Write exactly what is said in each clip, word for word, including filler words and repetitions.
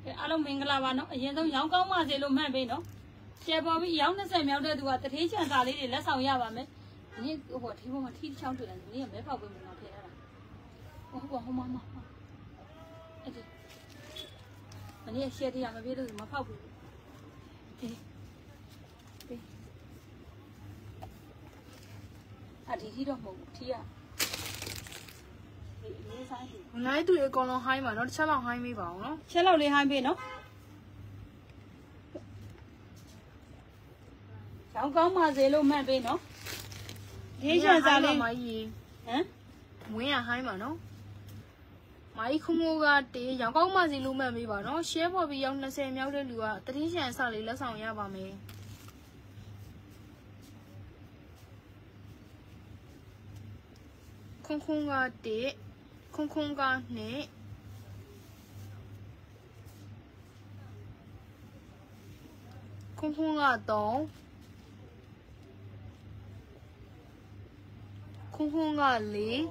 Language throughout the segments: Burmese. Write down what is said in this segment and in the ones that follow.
အားလုံးမင်္ဂလာပါနော်အရင်ဆုံးရောင်းကောင်းပါစေလို့မှတ်ပေးနော်ရှယ်ပေါ်ပြီးရောင်း20မြောက်တဲ့သူကတထေးချန်စာလေးတွေလက်ဆောင်ရပါမယ်ဒီနေ့ဟိုဒီဘုံမှာထီးချောင်းတွေ့တယ်ဒီနေ့မဲဖောက်ပေးမှတော့ထည့်ရတာဟိုဟိုဟိုမမအဲ့ဒီမနေ့ရှယ်တရားမပြေလို့မဖောက်ဘူးဒီဒီအဒီဒီတော့မဟုတ်ဘူးထီးရနိုင်သူအကောင်လုံးဟိုင်းပါနော်တစ်ချက်လောက်ဟိုင်းမေးပါအောင်နော်ချက်လောက်လေးဟိုင်းပေးနော်ရောင်းကောင်းပါစေလို့မှတ်ပေးနော်ဒီချန်စာလေးမကြီးဟမ်ဝင်းရဟိုင်းပါနော်မကြီးခုမိုးကတေးရောင်းကောင်းပါစေလို့မှတ်ပေးပါနော်ရှဲပေါ်ပြီးရောင်း20မြောက်တဲ့လူကတတိချန်စာလေးလက်ဆောင်ရပါမယ်ခုံခုံကတေးခုံခုံကနဲ့ခုံခုံကတော့ခုံခုံကလေး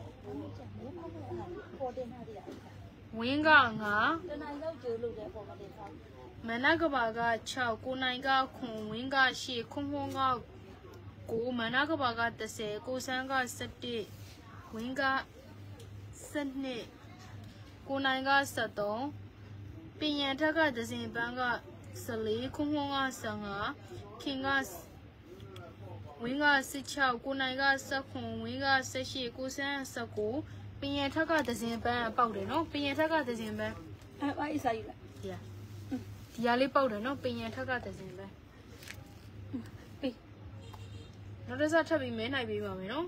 ဝင်းကငါတနိုင်လောက်ကျိုးလို့တဲ့ပုံမတင်ဆောင်မနကဘာက6ကိုနိုင်ကခွန်ဝင်းက8ခုံခုံက9မနကဘာက10ကိုဆန်းက17ဝင်းက12ကိုနိုင်က13ပင်ရန်ထက်ကဒဇင်ပန်းက14ခုံခုံက15ခင်ကဝင်းက16ကိုနိုင်က19ဝင်းက18ကိုဆန်း19ပင်ရန်ထက်ကဒဇင်ပန်းပေါက်တယ်နော်ပင်ရန်ထက်ကဒဇင်ပန်းအဲအဲ့အစားယူလိုက်ဒီဒီရလေးပေါက်တယ်နော်ပင်ရန်ထက်ကဒဇင်ပန်းပြီးနောက်တစ်စထပ်ပြီးမဲနိုင်ပေးပါမယ်နော်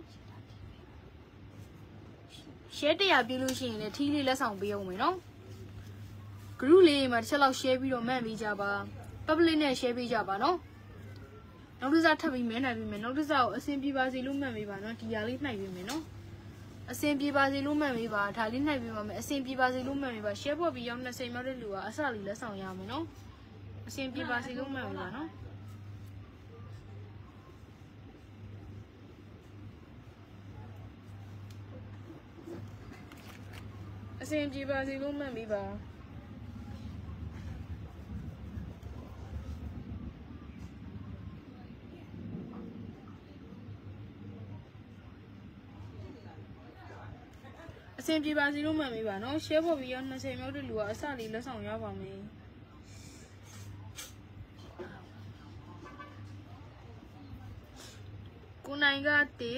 ရှယ်တရားပြလို့ရှိရင်လည်းထီးလေးလက်ဆောင်ပေးအောင်မယ်နော် group လေးမှာတစ်ချက်လောက် share ပြီးတော့မှန်ပေးကြပါ public နဲ့ share ပေးကြပါနော်နောက်တစ်စထပ်ပြီးမဲနိုင်ပြီမယ်နောက်တစ်စကိုအဆင်ပြေပါစေလို့မှန်ပေးပါနော်ဒီရလေးနှိုက်ပေးမယ်နော်အဆင်ပြေပါစေလို့မှန်ပေးပါဒါလေးနှိုက်ပေးပါမယ်အဆင်ပြေပါစေလို့မှန်ပေးပါ share ပေါ်ပြီးရောက်20မြောက်တဲ့လူကအစလေးလက်ဆောင်ရမယ်နော်အဆင်ပြေပါစေလို့မှန်ပေးပါနော်အဆင်ပြေပါစေလို့မှတ်မိပါအဆင်ပြေပါစေလို့မှတ်မိပါနော်ရှယ်ပေါ်ပြီးရ20မြောက်တဲ့လူကအစလေးလက်ဆောင်ရပါမယ်ကိုနိုင်ကတေ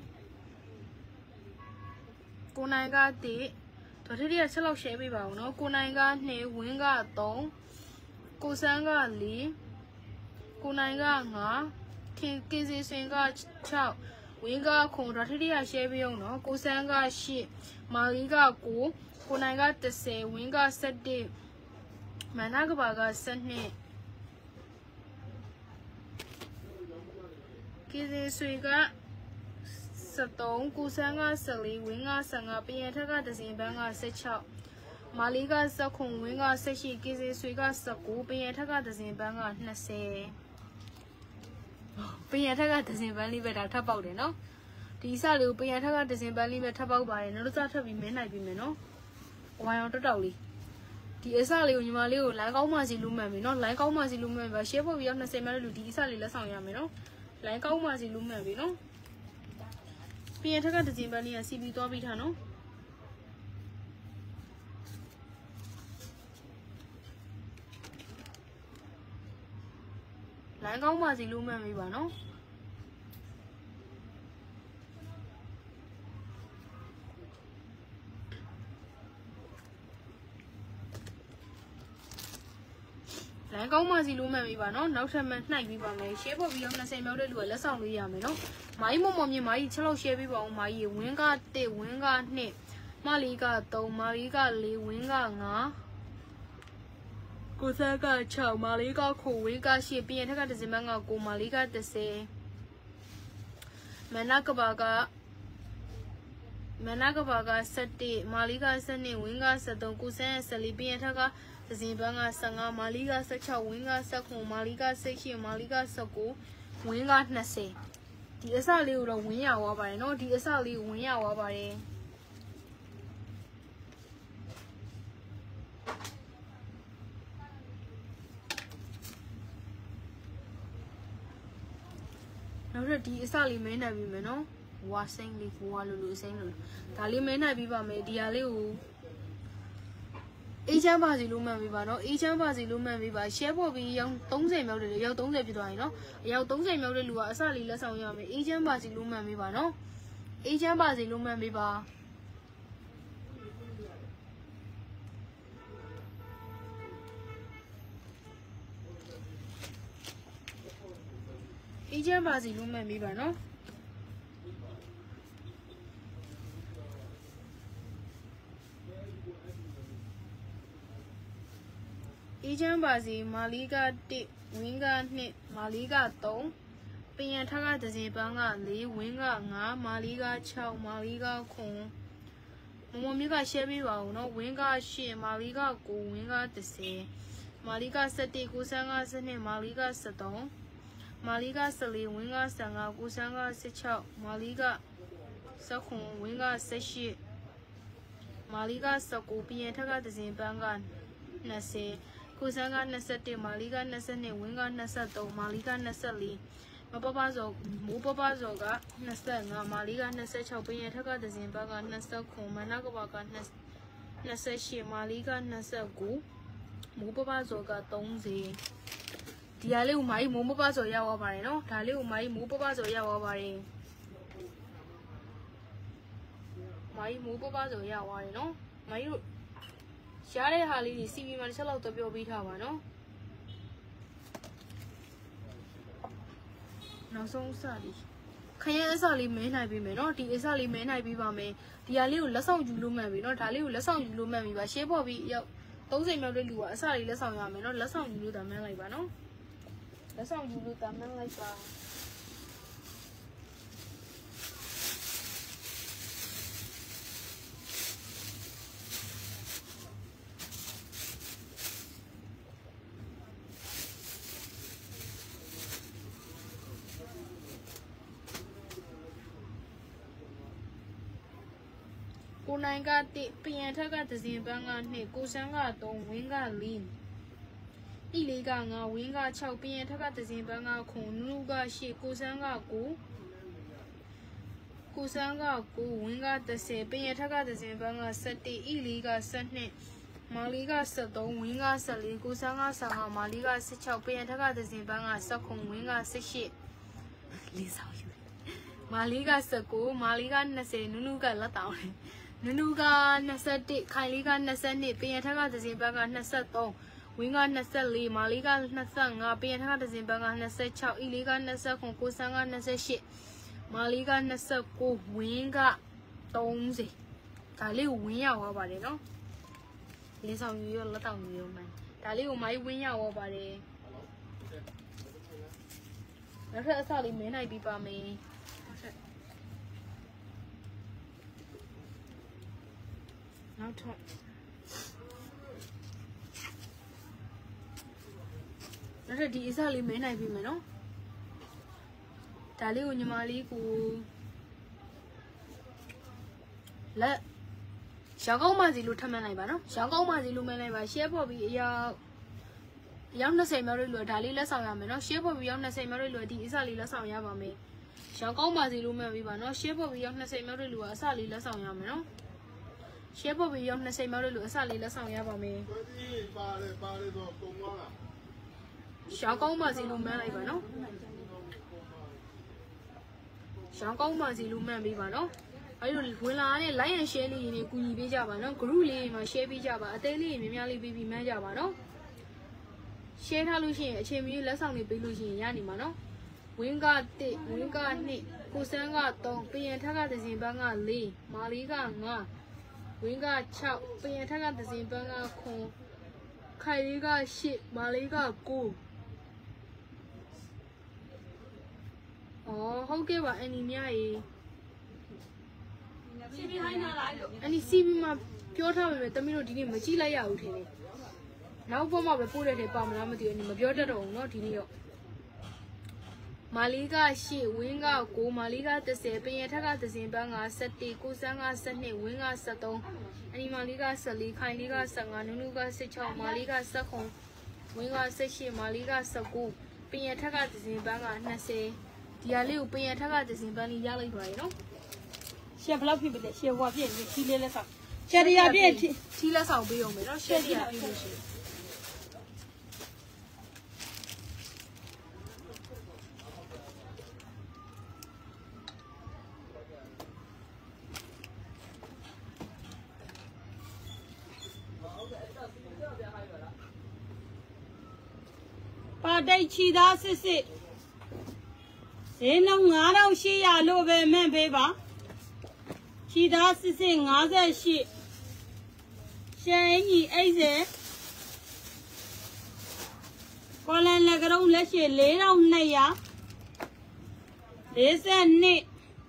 ကိုနိုင်ကတေတော်ထရီကဆက်လောက် share ပေးပါဦးနော်ကိုနိုင်က2ဝင်းက3ကိုစန်းက4ကိုနိုင်က5ခင်ကေစီစင်က6ဝင်းက9တော်ထရီက share ပေးအောင်နော်ကိုစန်းက8မာလီက9ကိုနိုင်က10ဝင်းက17မနာကဘာက12ကေစီဆွေက13ကိုဆန်းက14ဝင်းက15ပင်ရထက်ကဒဇင်ပန်းက16မာလီက19ဝင်းက18ကေစီဆွေက19ပင်ရထက်ကဒဇင်ပန်းက20ပင်ရထက်ကဒဇင်ပန်းလေးပဲဒါထပ်ပေါက်တယ်နော်ဒီစလေးကိုပင်ရထက်ကဒဇင်ပန်းလေးပဲထပ်ပေါက်ပါတယ်နောက်တစ်စထပ်ပြီးမင်းနိုင်ပြီမယ်နော်ဝိုင်အောင်တောက်တောက်လေးဒီအစလေးကိုညီမလေးကိုလိုင်းကောင်းမှစီလူမှန်ပြီနော်လိုင်းကောင်းမှစီလူမှန်ပါရှယ်ဖို့ပြီးတော့20မိနစ်လူဒီအစလေးလက်ဆောင်ရမယ်နော်လိုင်းကောင်းမှစီလူမှန်ပြီနော်ပြင်ထက်ကဒဇင်ပန်းလေးကစီပီသွားပြီးထားနော်လိုင်းကောင်းပါစီလို့မှန်ပြီပါနော်လိုင်းကောင်းပါစီလို့မှန်ပြီပါနော်နောက်ထပ်မှနှိုက်ပြီးပါမယ်ရှယ်ဖို့ပြီးတော့20မြောက်တဲ့လူကလက်ဆောင်လေးရမယ်နော်မာကြီးမမမြင်မာကြီး6လောက်ရှယ်ပေးပါအောင်မာကြီးဝင်းက1ဝင်းက2မလီက3မာလီက4ဝင်းက5ကိုဆက်က6မာလီက9ဝင်းက8ပြင်ထက်ကဒဇင်ပန်းက9မာလီက10မနကဘာကမနကဘာက17မာလီက12ဝင်းက13ကိုဆန်း14ပြင်ထက်ကဒဇင်ပန်းက15မာလီက16ဝင်းက19မာလီက18မာလီက19ဝင်းက20ဒီအစလေးကိုတော့ဝင်းရသွားပါတယ်နော်ဒီအစလေးကိုဝင်းရသွားပါတယ်နောက်ထပ်ဒီအစလေးမဲနိုင်ပြီမယ်နော်ဝါစိမ့်လေးဝါလိုလိုစိမ့်လိုဒါလေးမဲနိုင်ပြီးပါမယ်ဒီဟာလေးကိုအေးချမ်းပါစီလို့မှန်ပြီပါနော်အေးချမ်းပါစီလို့မှန်ပြီပါ share ပေါ်ပြီးရောက်သုံးဆယ်မြောက်တယ်လေရောက်သုံးဆယ်ဖြစ်သွားရင်နော်အရောက်သုံးဆယ်မြောက်တဲ့လူကအစလေးလက်ဆောင်ရမယ်အေးချမ်းပါစီလို့မှန်ပြီပါနော်အေးချမ်းပါစီလို့မှန်ပြီပါအေးချမ်းပါစီလို့မှန်ပြီပါနော်အေးချမ်းပါစီမာလီကတစ်ဝင်းကနှစ်မာလီကသုံးပင်ရထကဒဇင်ပန်းကလေးဝင်းကငါးမာလီက၆မာလီကခုံမမမြကရှဲပေးပါဦးနော်ဝင်းက၈မာလီက၉ဝင်းက၁၀မာလီက၁၁ကိုဆန်းက၁၂မာလီက၁၃မာလီက၁၄ဝင်းက၁၅ကိုဆန်းက၁၆မာလီက၁၉ဝင်းက၁၈မာလီက၁၉ပင်ရထကဒဇင်ပန်းက၂၀ကိုဆန်းက၂၁မာလီက၂၂ဝင်းက၂၃မာလီက၂၄မပပဇော်မိုးပပဇော်က၂၅မာလီက၂၆ပင်ရထကဒဇင်ဘက၂၉မနကဘက၂၈မာလီက၂၉မိုးပပဇော်က၃၀ဒီဟာလေးကိုမာကြီးမိုးပပဇော်ရောက်သွားပါတယ်နော်ဒါလေးကိုမာကြီးမိုးပပဇော်ရောက်သွားပါတယ်မာကြီးမိုးပပဇော်ရောက်သွားတယ်နော်မာကြီးတို့ရှားတဲ့ဟာလေးတွေစီဗီမှာတစ်ချက်လောက်တော့ပြောပေးထားပါနော်နောက်ဆုံးအစလေးခရင်အစလေးမဲနိုင်ပြီမယ်နော်ဒီအစလေးမဲနိုင်ပြီပါမယ်ဒီဟာလေးကိုလက်ဆောင်ယူလို့မှန်ပြီနော်ဒါလေးကိုလက်ဆောင်ယူလို့မှန်ပြီပါရှေးပေါ်ပြီးရောက်သုံးဆယ်မြောက်တဲ့လူကအစလေးလက်ဆောင်ရမယ်နော်လက်ဆောင်ယူလို့တာမှန်းလိုက်ပါနော်လက်ဆောင်ယူလို့တာမှန်းလိုက်ပါကိုနိုင်ကတစ်ပင်ရထက်ကဒဇင်ပန်းကနှစ်ကိုဆန်းကသုံးဝင်းကလေးဤလေးကငါဝင်းက၆ပင်ရထက်ကဒဇင်ပန်းကခုနုက၈ကိုဆန်းက၉ကိုဆန်းက၉ဝင်းက၁၀ပင်ရထက်ကဒဇင်ပန်းက၁၁ဤလေးက၁၂မာလီက၁၃ဝင်းက၁၄ကိုဆန်းက၁၅မာလီက၁၆ပင်ရထက်ကဒဇင်ပန်းက၁၉ဝင်းက၁၈လေးဆောင်ယူမာလီက၁၉မာလီက၂၀နုနုကလက်တောင်းတယ်နုနုက၂၁ခိုင်လေးက၂၂ပင်ရထက်ကဒဇင်ဘက်က၂၃ဝင်းက၂၄မာလီက၂၅ပင်ရထက်ကဒဇင်ဘက်က၂၆ဤလေးက၂၉ကိုဆန်းက၂၈မာလီက၂၉ဝင်းက၃၀ဒါလေးကိုဝင်းရောက်သွားပါတယ်နော်လင်းဆောင်ယူရလက်တောင်ယူရမှန်ဒါလေးကိုမိုင်းဝင်းရောက်သွားပါတယ်နောက်ထပ်အစလေးမင်းနိုင်ပြီးပါမယ်နောက်ထပ်နောက်ထပ်ဒီအစလေးမဲနိုင်ပြီမယ်နော်ဒါလေးကိုညီမလေးကိုလက်ရောင်းကောင်းမစီလို့ထပ်မှန်းလိုက်ပါနော်ရောင်းကောင်းမစီလို့မဲလိုက်ပါ share ပေါ်ပြီးအရောက်အရောက်၂၀မြောက်တဲ့လူဒါလေးလက်ဆောင်ရမယ်နော် share ပေါ်ပြီးရောက်၂၀မြောက်တဲ့လူဒီအစလေးလက်ဆောင်ရပါမယ်ရောင်းကောင်းမစီလို့မဲပြီးပါနော် share ပေါ်ပြီးရောက်၂၀မြောက်တဲ့လူကအစလေးလက်ဆောင်ရမယ်နော်ရှေ့ပေါ်ပြီးရောက်၂၀မြောက်တဲ့လူအစလေးလက်ဆောင်ရပါမယ်။ပါတယ်ပါတယ်တော့ပုံသွားလား။ရှောင်းကောင်းပါစီလို့မှန်းလိုက်ပါနော်။ရှောင်းကောင်းပါစီလို့မှန်းပေးပါနော်။အဲဒီလိုဝင်လာတဲ့ like and share လေးတွေကူညီပေးကြပါနော်။ group လေးတွေမှာ share ပေးကြပါအသေးလေးတွေများများလေးပေးပြီးမှန်းကြပါနော်။ share ထားလို့ရှိရင်အချိန်မီလက်ဆောင်တွေပေးလို့ရှိရင်ရနေမှာနော်။ဝင်းကတစ်ဝင်းကနှစ်ကိုဆန်းကသုံးပင်ရထက်ကဒဇင်ပန်းက၄မာလီက၅ဝင်းက၆ပင်ရထက်ကဒဇင်ပန်းကခုခိုင်လေးက၈မာလေးက၉အော်ဟုတ်ကဲ့ပါအန်နီမြရေစီဗီဟိုင်းနာလိုက်လို့အန်နီစီဗီမှာပြောထားပေမဲ့တမီးတို့ဒီနေ့မကြည့်လိုက်ရဘူးထင်တယ်နောက်ပေါ်မှာပဲပို့တဲ့ထဲပါမလားမသိဘူးအန်နီမပြောတတ်တော့ဘူးเนาะဒီနေ့တော့မာလီက၈ဝင်းက၉မာလီက၁၀ပင်ရထက်ကဒဇင်ပန်းက၁၁ကိုဆန်းက၁၂ဝင်းက၁၃အနီမာလီက၁၄ခိုင်လီက၁၅နုနုက၁၆မာလီက၁၉ဝင်းက၁၈မာလီက၁၉ပင်ရထက်ကဒဇင်ပန်းက၂၀ဒီဟာလေးကိုပင်ရထက်ကဒဇင်ပန်းလေးရလိုက်ပါရေနော်ရှယ်ဘလောက်ဖြစ်ပြီလဲရှယ်ဟွာပြည့်နေခီးလေးလက်ဆောင်ရှယ်တရားပြည့်ထီးလက်ဆောင်ပေးအောင်မယ်နော်ရှယ်တရားပြည့်လို့ရှိရင်ပါတိတ်ချီသားစစ်စစ်ဈေးနှုန်းငါးထောင်ရှစ်ရာလို့ပဲမှန်ပေးပါချီသားစစ်စစ်ငါးရှစ်ရှယ်အင်ကြီးအိတ်စဲကောလန်လက်ကုံးလက်ရှိလေးထောင်နှစ်ရာလေးဆယ်နှစ်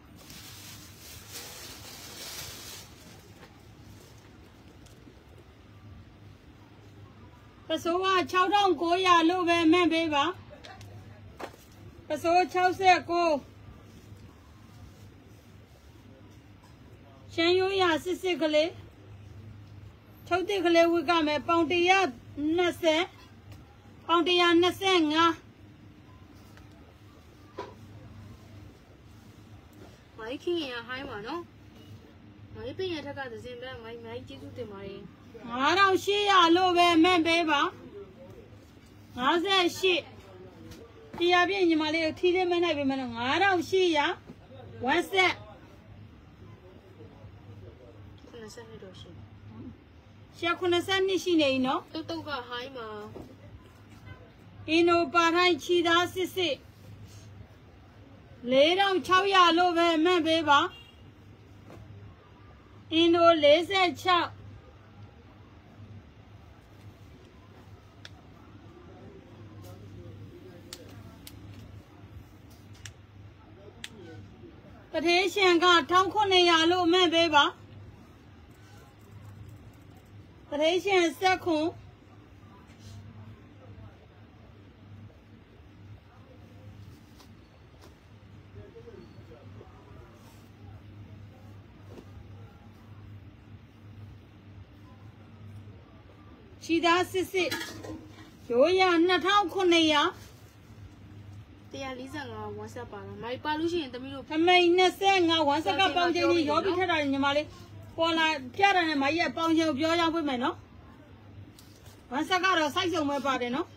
ပစိုးကခြောက်ထောင်ကိုးရာလို့ပဲမှန်ပေးပါပစိုး၆၉ရှမ်းရိုးရစစ်စစ်ကလေးချုပ်တစ်ကလေးဝိကမယ်ပေါင်တရာ၂၀ပေါင်တရာ၂၅မိုင်းခင်ရဟိုင်းပါနော်မိုင်းပင်ရထက်ကဒဇင်ပန်းမိုင်းမိုင်းကျေးဇူးတင်ပါတယ်ငါးထောင်ရှစ်ရာလို့ပဲမှန်ပေးပါငါးရှစ်တရားပြည့်ညီမလေးကိုထီးလေးမနိုင်ပေးမယ်နော်ငါးထောင်ရှစ်ရာဝမ်းဆက်ခုနစ်ဆယ်နှစ်တော့ရှိရှယ်ခုနစ်ဆယ်နှစ်ရှိနေနော်တုတ်တုတ်ကဟိုင်းမှာအင်းနိုပါထိုင်းချီသားစစ်စစ်လေးထောင်၆ရာလို့ပဲမှန်ပေးပါအင်းနိုလေးဆယ်၆တထေးရှင်က၁၉၀၀လို့မှန်ပေးပါတထေးရှင်စက်ခွန်ချီသားစစ်စစ်ရိုးရ၂၉၀၀တရားလေး၅ဝမ်းဆက်ပါတော့မိုင်ပါလို့ရှိရင်တမီးတို့အမိန်၂၅ဝမ်းဆက်ကပေါင်ချင်းကြီးရောပြီးထက်တာညီမလေးပေါ်လာပြတာနဲ့မကြီးကပေါင်ချင်းကိုပြောရောက်ပြမယ်နော်ဝမ်းဆက်ကတော့စိုက်စုံပဲပါတယ်နော်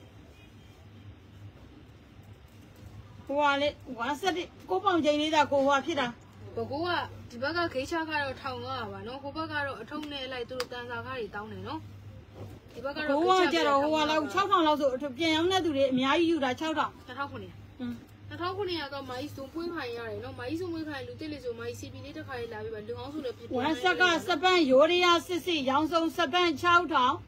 ဟိုကလေဝမ်းဆက်ကိုပေါင်ချင်းလေးသာကိုဟွာဖြစ်တာဘကိုကဒီဘက်ကခေးချကတော့ထောင်တော့ပါနော်ဟိုဘက်ကတော့အထုံးနဲ့လိုက်သူတို့တန်စာကားတွေတောင်းတယ်နော်ဒီဘက်ကတော့ဟိုကကြတော့ဟိုကလောက်၆ထောင်လောက်ဆိုပြန်ရောက်တဲ့သူတွေအများကြီးယူတာ၆ထောင်၂ထောင်ခုနှစ်อืม၂ထောင်ခုနှစ်ကမိုင်းစုံပွေးဖိုင်ရတယ်နော်မိုင်းစုံပွေးဖိုင်လူတစ်လေဆိုမိုင်း စီ ပီ လေးတစ်ခါလေးလာပြီးပါလူအောင်ဆိုလည်းဖြစ်ဝမ်းဆက်ကစပန့်ရိုးရရစစ်စစ်ရောင်စုံစပန့်၆ထောင်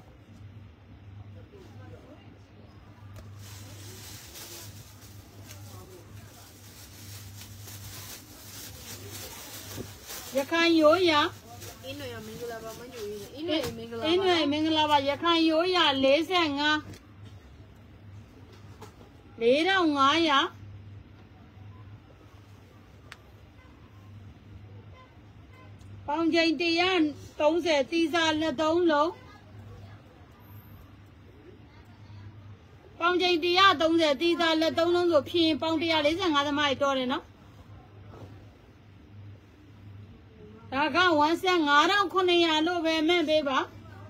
ရခိုင်ရိုးရအင်းနွေမင်္ဂလာပါမညိုရေးအင်းနွေမင်္ဂလာပါအင်းနွေမင်္ဂလာပါရခိုင်ရိုးရလေးဆယ်ငါးလေးထောင်ငါးရာပေါင်ချိန်၁၃၀တီစာလက်သုံးလုံးပေါင်ချိန်၁၃၀တီစာလက်သုံးလုံးဆိုဖြင်းပေါင်၁၄၅သမားကြီးတော်တယ်နော်ဒါကဝမ်းဆက်၅ထောင်ခုနှစ်ရာလို့ပဲမှန်ပေးပါ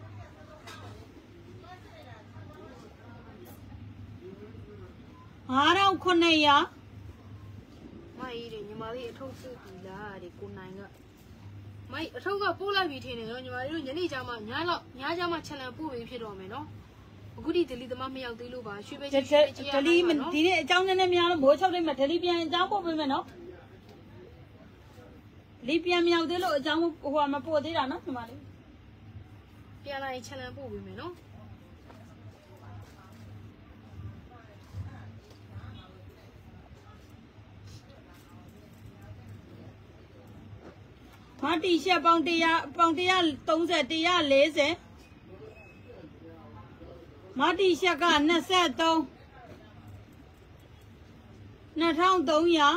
၅ထောင်ခုနှစ်ရာမိုင်းတွေညီမလေးအထုပ်စုပြီလားဒီကိုနိုင်ကမိုင်းအထုပ်ကပို့လိုက်ပြီထင်တယ်နော်ညီမလေးတို့ညနေကျမှညလောက်ညကျမှချက်လန်ပို့ပြီးဖြစ်တော့မယ်နော်အခုဒီဒလီသမားမရောက်သေးလို့ပါရွှေပဲကြီးဒလီဒီနေ့အကြောင်းနည်းနည်းများလို့မိုးချုပ်လိုက်မှဒလီပြန်အကြောင်းပို့ပေးမယ်နော်လီပြန်မြောက်သေးလို့အကြောင်းဟိုကမပို့သေးတာနော်ညီမလေးပြန်လာရင်ချက်လန်ပို့ပေးမယ်နော်မတီရှက်ပေါင်100ပေါင်130 140မတီရှက်က23 2300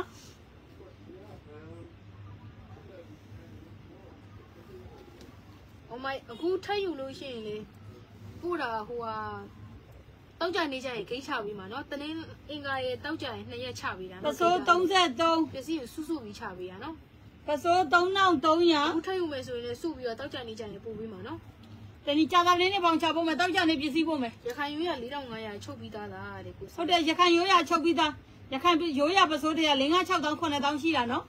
အမိုင်အခုထပ်ယူလို့ရှိရင်လေပို့တာဟိုဟာတောက်ကြနေကြရင်ဂိတ်ချပြီးမှာနော်တနင်္အင်္ဂါရဲ့တောက်ကြရင်နှစ်ရက်ချပြီးတာနော်ပစိုးသုံးဆက်သုံးပစ္စည်းကိုစုစုပြီးချပေးရနော်ပစိုးသုံးထောင်သုံးရာအခုထပ်ယူမယ်ဆိုရင်လည်းစုပြီးတော့တောက်ကြနေကြရင်ပို့ပြီးမှာနော်တနည်းကြာသာလေးနဲ့ပေါင်ချဖို့မယ်တောက်ကြနေပစ္စည်းဖို့မယ်ရခိုင်ရိုးရ၄ထောင်၅ရာချုပ်ပြီးသားလားတဲ့ကိုဟုတ်တယ်ရခိုင်ရိုးရချုပ်ပြီးသားရခိုင်ရိုးရပစိုးတွေက၄၅၆တောင်း9တောင်းရှိတာနော်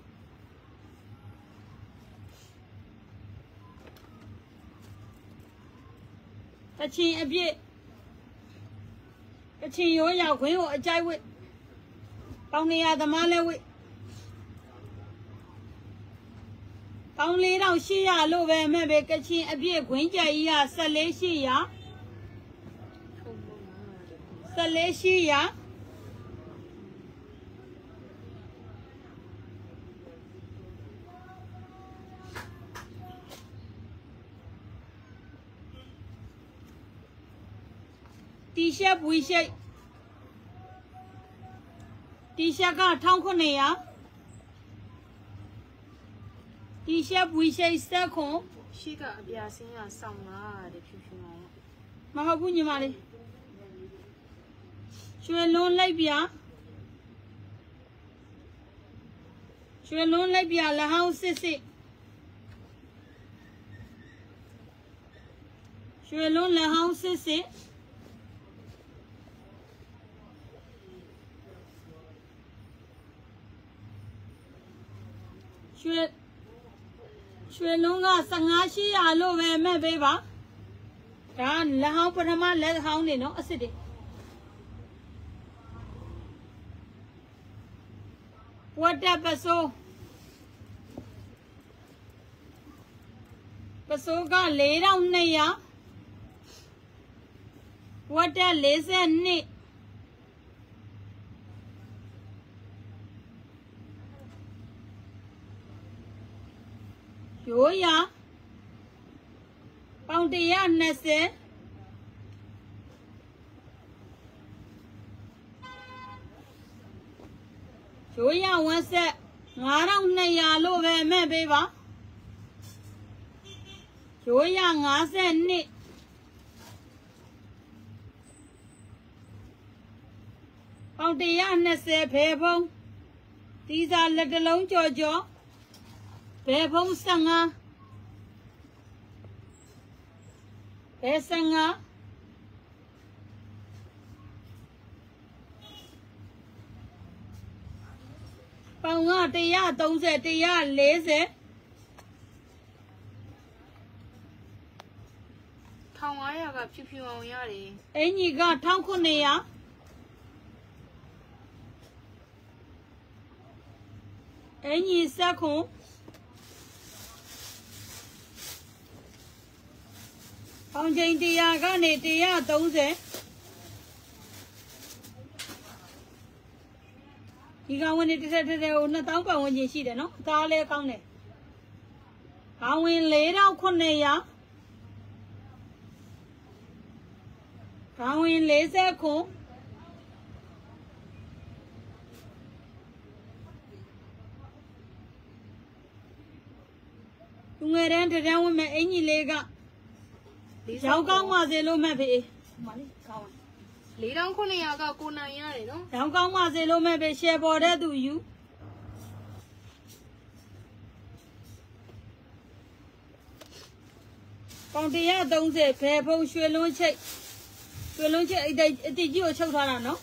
တချင်အပြည့်တချင်ရိုးရခွင်းကိုအကြိုက်ဝစ်ပေါင်နေရသမားလဲဝစ်ပေါင်လေးတောင်ရှိရလို့ပဲမဲ့ပဲကချင်အပြည့်ခွင်းကြကြီးက၁၄ရှိရ၁၄ရှိရတီရှပ်ဝီရှိတ်တီရှပ်က၁၉၀၀တီရှပ်ဝီရှိတ်စက်ခွန်ရှိကအပြာစင်းရစောင်းလာတဲ့ဖြူဖြူအောင်မဟုတ်ဘူးညီမလေးရွှေလုံးလိုက်ပြရွှေလုံးလိုက်ပြလဟောင်းစစ်စစ်ရွှေလုံးလဟောင်းစစ်စစ်ရွှေရွှေလုံးက၁၅ရှိရလို့ပဲမဲ့ပေးပါဒါလက်ဟောင်းပထမလက်ဟောင်းနေနော်အစ်စ်တွေဝတ်တက်ပစိုးပစိုးက၄ထောင်၂ရာဝတ်တက်၄၂ရိုးရပေါင်၁၂၀ရိုးရဝမ်းဆက်၅ထောင်၂ရာလို့ပဲမဲ့ပေးပါရိုးရ၅၂ပေါင်၁၂၀ဘယ်ဖုံးဒီစားလက်တလုံးကြော်ကြော်ဘယ်ဖုံး၁၅ဘယ်၁၅ပေါင်က၁၃၀ ၁၄၀ထောင်၅ရာကဖြူဖြူအောင်ရတယ်အင်ကြီးက၁၉၀၀အင်ကြီးစက်ခွန်ပေါင်ချိန်၁၀၀ကနေ၁၃၀ဒီကောင်ဝင်တစ်ထက်ထက်ကို၂တောင်းပတ်ဝန်းကျင်ရှိတယ်နော်အသားလည်းကောင်းတယ်ကောင်ဝင်၄ထောင်၇ရာကောင်ဝင်၄၀ခွန်သူငယ်တန်းတန်းဝင်မဲ့အင်ကြီးလေးကရောင်းကောင်းမှစေလို့မဲ့ဖေးမလေးကောင်း၄ထောင်၉ရာကကိုနိုင်ရတယ်နော်ရောင်းကောင်းမှစေလို့မဲ့ဖေးရှယ်ပေါ်တဲ့သူယူပေါင်၁၃၀ဘယ်ဖုံးရွှေလုံးချိတ်ရွှေလုံးချိတ်အတိတ်အတိတ်ကြီးကိုချုပ်ထားတာနော်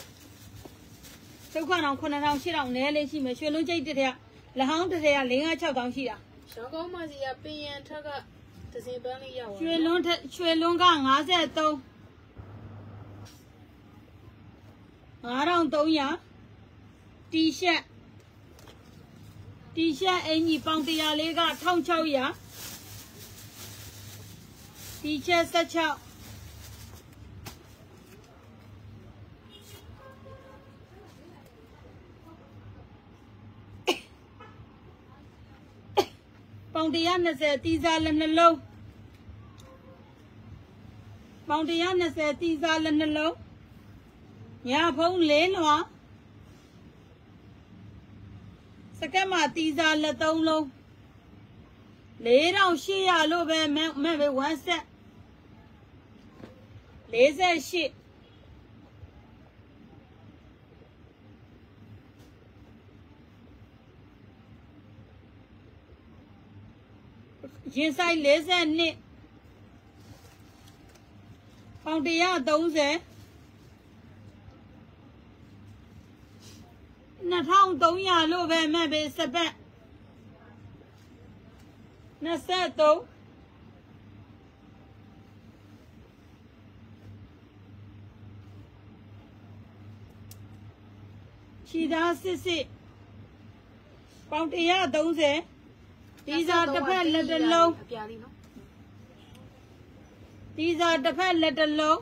ချုပ်ခအောင်၉ထောင်၈ထောင်နဲလေးရှိမယ်ရွှေလုံးချိတ်တစ်ထက်လက်ဟောင်းတစ်ထက်က၄၅၆တောင်းရှိတာရောင်းကောင်းမှစီကပင်ရန်ထက်ကဒဇင်ပန်းလေးရပါရွှေလုံးထက်ရွှေလုံးက၅၃၅ထောင်၃ရာတီရှပ်တီရှပ်အင်ကြီးပေါင်၁၀၀လေးက၁၆၀၀တီရှပ်၁၆ပေါင်၁၂၀တီစားလက်နှလုံးပေါင်၁၂၀တီစားလက်နှလုံးညာဖုံးလေးလွှာစကက်မှာတီစားလက်သုံးလုံး၄ထောင်၈ရာလို့ပဲမဲ့ပဲဝမ်းဆက်၄၈ရင်ဆိုင်လေးဆယ်နှစ်ပေါင်တစ်ရာသုံးဆယ်နှစ်ထောင်သုံးရာလို့ပဲမှတ်ပေးစပတ်နှစ်ဆယ်သုံးခြေသားစစ်စစ်ပေါင်တစ်ရာသုံးဆယ်ဒီစားတစ်ဖက်လက်တစ်လုံးအပြာလေးနော်ဒီစားတစ်ဖက်လက်တစ်လုံး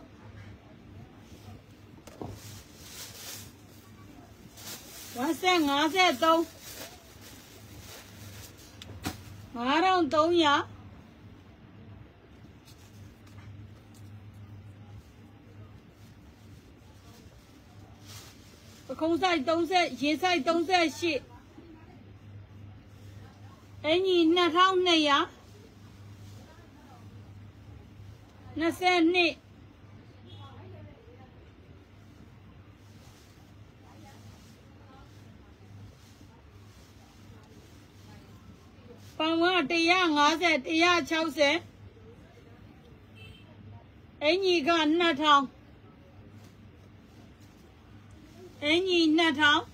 ဝါဆက်ငါးဆက်သုံးငါးထောင်သုံးရာပခုံးဆိုင်သုံးဆက်ရေဆိုင်သုံးဆက်ရှစ်အင်ကြီးနှစ်ထောင်နှစ်ရာနှစ်ဆယ်နှစ်ပေါင်ကတစ်ရာငါးဆယ်တစ်ရာခြောက်ဆယ်အင်ကြီးကနှစ်ထောင်အင်ကြီးနှစ်ထောင်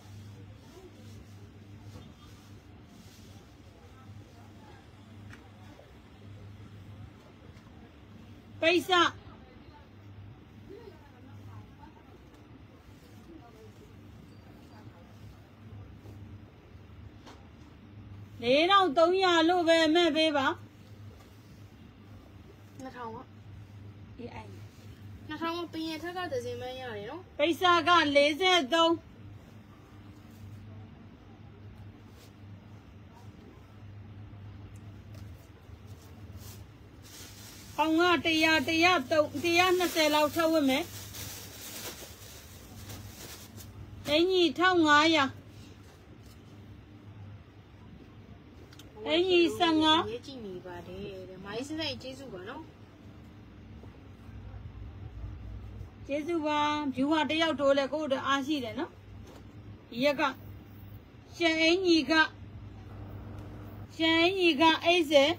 ပိစလေးထောင်သုံးရာလို့ပဲမဲ့ပေးပါနှစ်ထောင်ကအေးအဲ့နှစ်ထောင်ကပင်ရထက်ကသစင်မန်းရတယ်နော်ပိစကလေးဆယ်သုံးပေါင်ကတစ်ရာတစ်ရာသုံးတစ်ရာနှစ်ဆယ်လောက်ထုတ်ဝတ်မယ်အင်ကြီးထောင်ငါးရာအင်ကြီးဆယ်ငါးရေးကြည့်နေပါတယ်တဲ့မိုင်းစတဲ့ကျေးဇူးပါနော်ကျေးဇူးပါဖြူဟာတယောက်တိုးလဲကိုယ့်အတွက်အားရှိတယ်နော်ဒီရက်ကရှန်အင်ကြီးကရှန်အင်ကြီးကအိတ်စဲ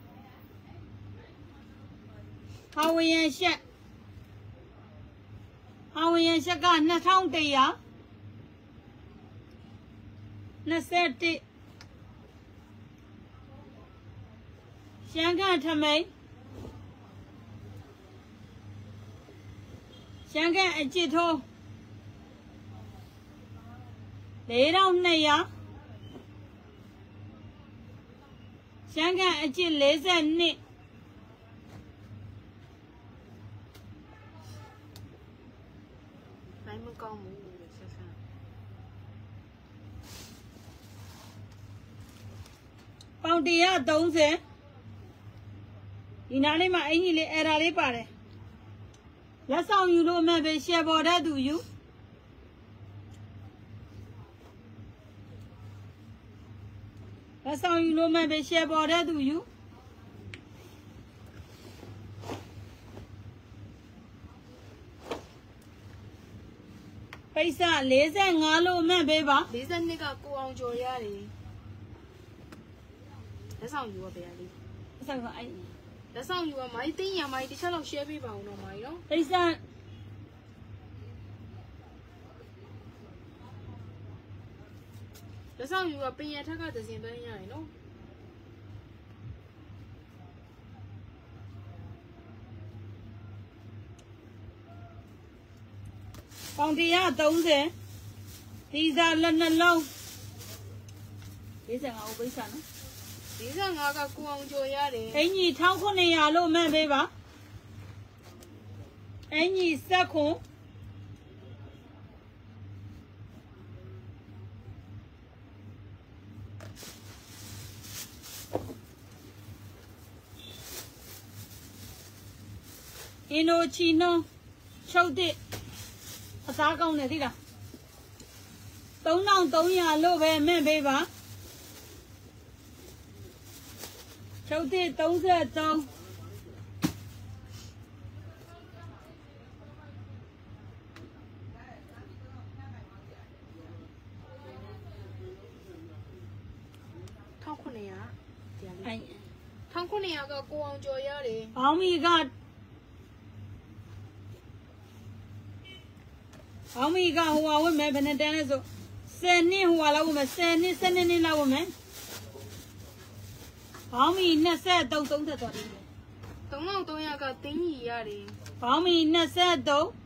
ဟာဝယံရှက်ဟာဝယံရှက်ကနှစ်ထောင်တစ်ရာနှစ်ဆယ်တစ်ရှမ်းကထမိန်ရှမ်းကအကြစ်ထိုးလေးထောင်နှစ်ရာရှမ်းကအကြစ်လေးဆယ်နှစ်မိုင်းမကောင်းဘူးဆက်ဆံပေါင်တစ်ရာသုံးဆယ်ဒီနားလေးမှာအင်ကြီးလေးအဲ့ဒါလေးပါတယ်လက်ဆောင်ယူလို့မဲ့ပဲရှယ်ပေါ်တဲ့သူယူလက်ဆောင်ယူလို့မဲ့ပဲရှယ်ပေါ်တဲ့သူယူပိစလေးဆယ်ငါလို့မဲ့ပေးပါလေးဆယ်နှစ်ကကိုအောင်ကျော်ရတယ်လက်ဆောင်ယူရပါလေလက်ဆောင်ကအဲ့လက်ဆောင်ယူကမိုင်းသိညာမိုင်းတစ်ချက်လောက် share ပေးပါဦးတော့မိုင်းနော်ပိစလက်ဆောင်ယူကပင်ရထက်ကသစင်ပန်းရတယ်နော်ပေါင်တစ်ရာသုံးဆယ်ဒီစားလက်နှလုံးလေးဆယ်ငါဦးပိစနော်လေးဆယ်ငါကကိုအောင်ကျော်ရတယ်အင်ကြီးတစ်ထောင်ခုနှစ်ရာလို့မဲ့ပေးပါအင်ကြီးစက်ခွန်အင်နိုချီနိုချုပ်တဲ့အစားကောင်းတယ်သိလားသုံးထောင်သုံးရာလို့ပဲမဲ့ပေးပါချုပ်တဲ့သုံးဆယ်သုံးထောင်ခုနှစ်ရာတရားလေးအဲ့ထောင်ထောင်ခုနှစ်ရာကကိုအောင်ကျော်ရတယ်ဘောင်းမီကဘောင်းမီကဟိုဟာဝတ်မယ်ဘယ်နဲ့တန်းလဲဆိုဆယ်နှစ်ဟိုဟာလောက်ဝတ်မယ်ဆယ်နှစ်ဆယ်နှစ်နှစ်လောက်ဝတ်မယ်ဘောင်းမီနှစ်ဆက်သုံးသုံးသက်သွားတယ်သုံးထောင်သုံးရာကတင်းကြီးရတယ်ဘောင်းမီနှစ်ဆက်သုံး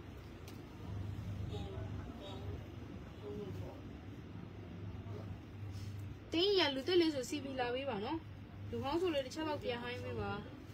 တင်းကြီးရလူတက်လေးဆိုစီပီလာပေးပါနော်လူဟောင်းဆိုလေတစ်ချက်လောက်ပြန်ဟိုင်းပေးပါ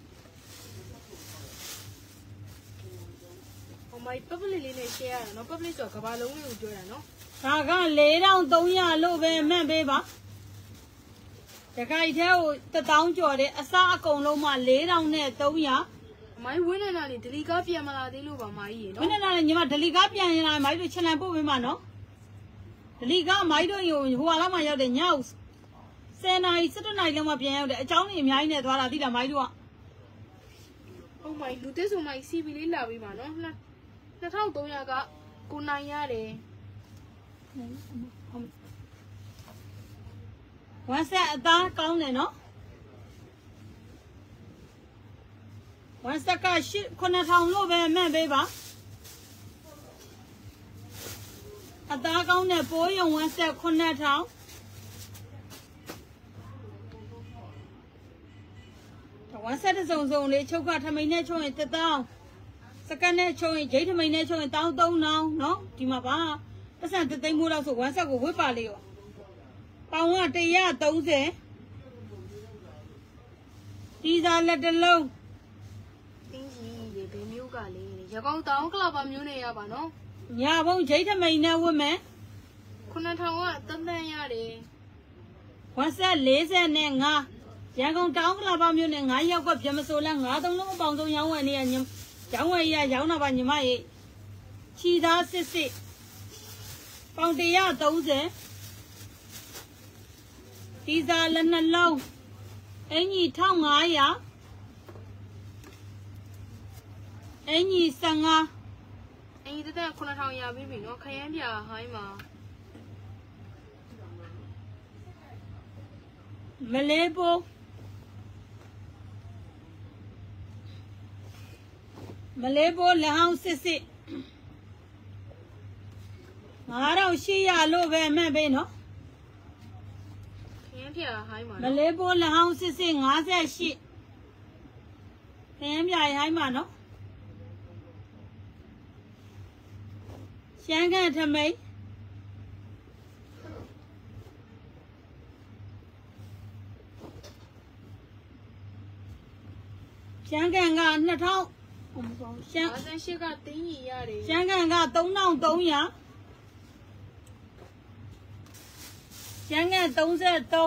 ဟိုမိုက် public လေးနဲ့ share ရတာနော် public ဆိုကဘာလုံးလေးကိုပြောတာနော်ဒါကလေးထောင်သုံးရာလို့ပဲမှတ်ပေးပါတခိုက်ထဲကိုတထောင်ကျော်တယ်အစားအကုန်လုံးမှလေးထောင်နဲ့သုံးရာမိုင်းဝင်းနေတာလေဒလီကားပြန်မလာသေးလို့ပါမိုင်းရေနော်ဝင်းနေတာလေညီမဒလီကားပြန်ရင်လာမိုင်းတို့ချက်လန်ပို့ပေးမှာနော်ဒလီကားမိုင်းတို့ဟိုဟိုလာမှရောက်တယ်ညောက်ဆယ်နာရီဆယ်နာရီလောက်မှပြန်ရောက်တယ်အเจ้าနေအများကြီးနဲ့သွားတာသိလားမိုင်းတို့ကဟုတ်မိုင်းလူတက်ဆိုမိုင်းစီပီလေးလာပေးပါနော်နှစ်ထောင်သုံးရာကကိုနိုင်ရတယ်ဝမ်းဆက်အသားကောင်းတယ်နော်ဝမ်းဆက်ကရှစ်ခုနှစ်ထောင်လို့ပဲမှတ်ပေးပါအသားကောင်းတဲ့ပိုးရုံဝမ်းဆက်ခုနှစ်ထောင်ဝမ်းဆက်တဲ့စုံစုံလေးချုပ်ကထမိန်နဲ့ချုပ်ရင်တစ်တောင်းစကတ်နဲ့ချုပ်ရင်ဂျိတ်ထမိန်နဲ့ချုပ်ရင်တောင်းသုံးတောင်းနော်ဒီမှာပါပတ်စံတသိန်းမိုးလောက်ဆိုဝမ်းဆက်ကိုဝစ်ပါလေးရောပေါင်ကone thirtyဒီစားလက်တစ်လုံးတင်းကြီးရေဘယ်မျိုးကလေးရကောင်းတောင်းကလာပါမျိုးနဲ့ရပါနော်ညာဘုံဂျိတ်ထမိန်နဲ့ဝတ်မယ်ခုနှစ်ထောင်ကတန်းတန်းရတယ်ဝမ်းဆက်fortyနဲ့fiveရန်ကုန်တောင်ကလာပါမျိုးနဲ့fiveရောက်ကပြမစိုးလဲfiveသုံးလုံးအပေါင်းဆုံးရောင်းဝယ်နေရညရောင်းဝယ်ရရောင်းတာပါညီမရေခြီသားစစ်စစ်ပေါင်one thirtyဒီစားလက်နှလုံးအင်ကြီးfifteen hundredအင်ကြီးfifteen အင်းတက်တက်ခုနှစ်ထောင်ရပြီပြီနော်ခရမ်းပြဟိုင်းမှာမလေးပိုးမလေးပိုးလက်ဟောင်းစစ်စစ်five thousand eight hundredလို့ပဲမှတ်ပေးနော်ခရမ်းပြဟိုင်းမှာမလေးပိုးလက်ဟောင်းစစ်စစ်fifty-eightခရမ်းပြဟိုင်းမှာနော်ရှမ်းကန်ထမိန်ရှမ်းကန်ကtwo thousandရှမ်း fifty-eightကတင်းကြီးရတယ်ရှမ်းကန်ကthree thousand three hundredရှမ်းကန်thirty-three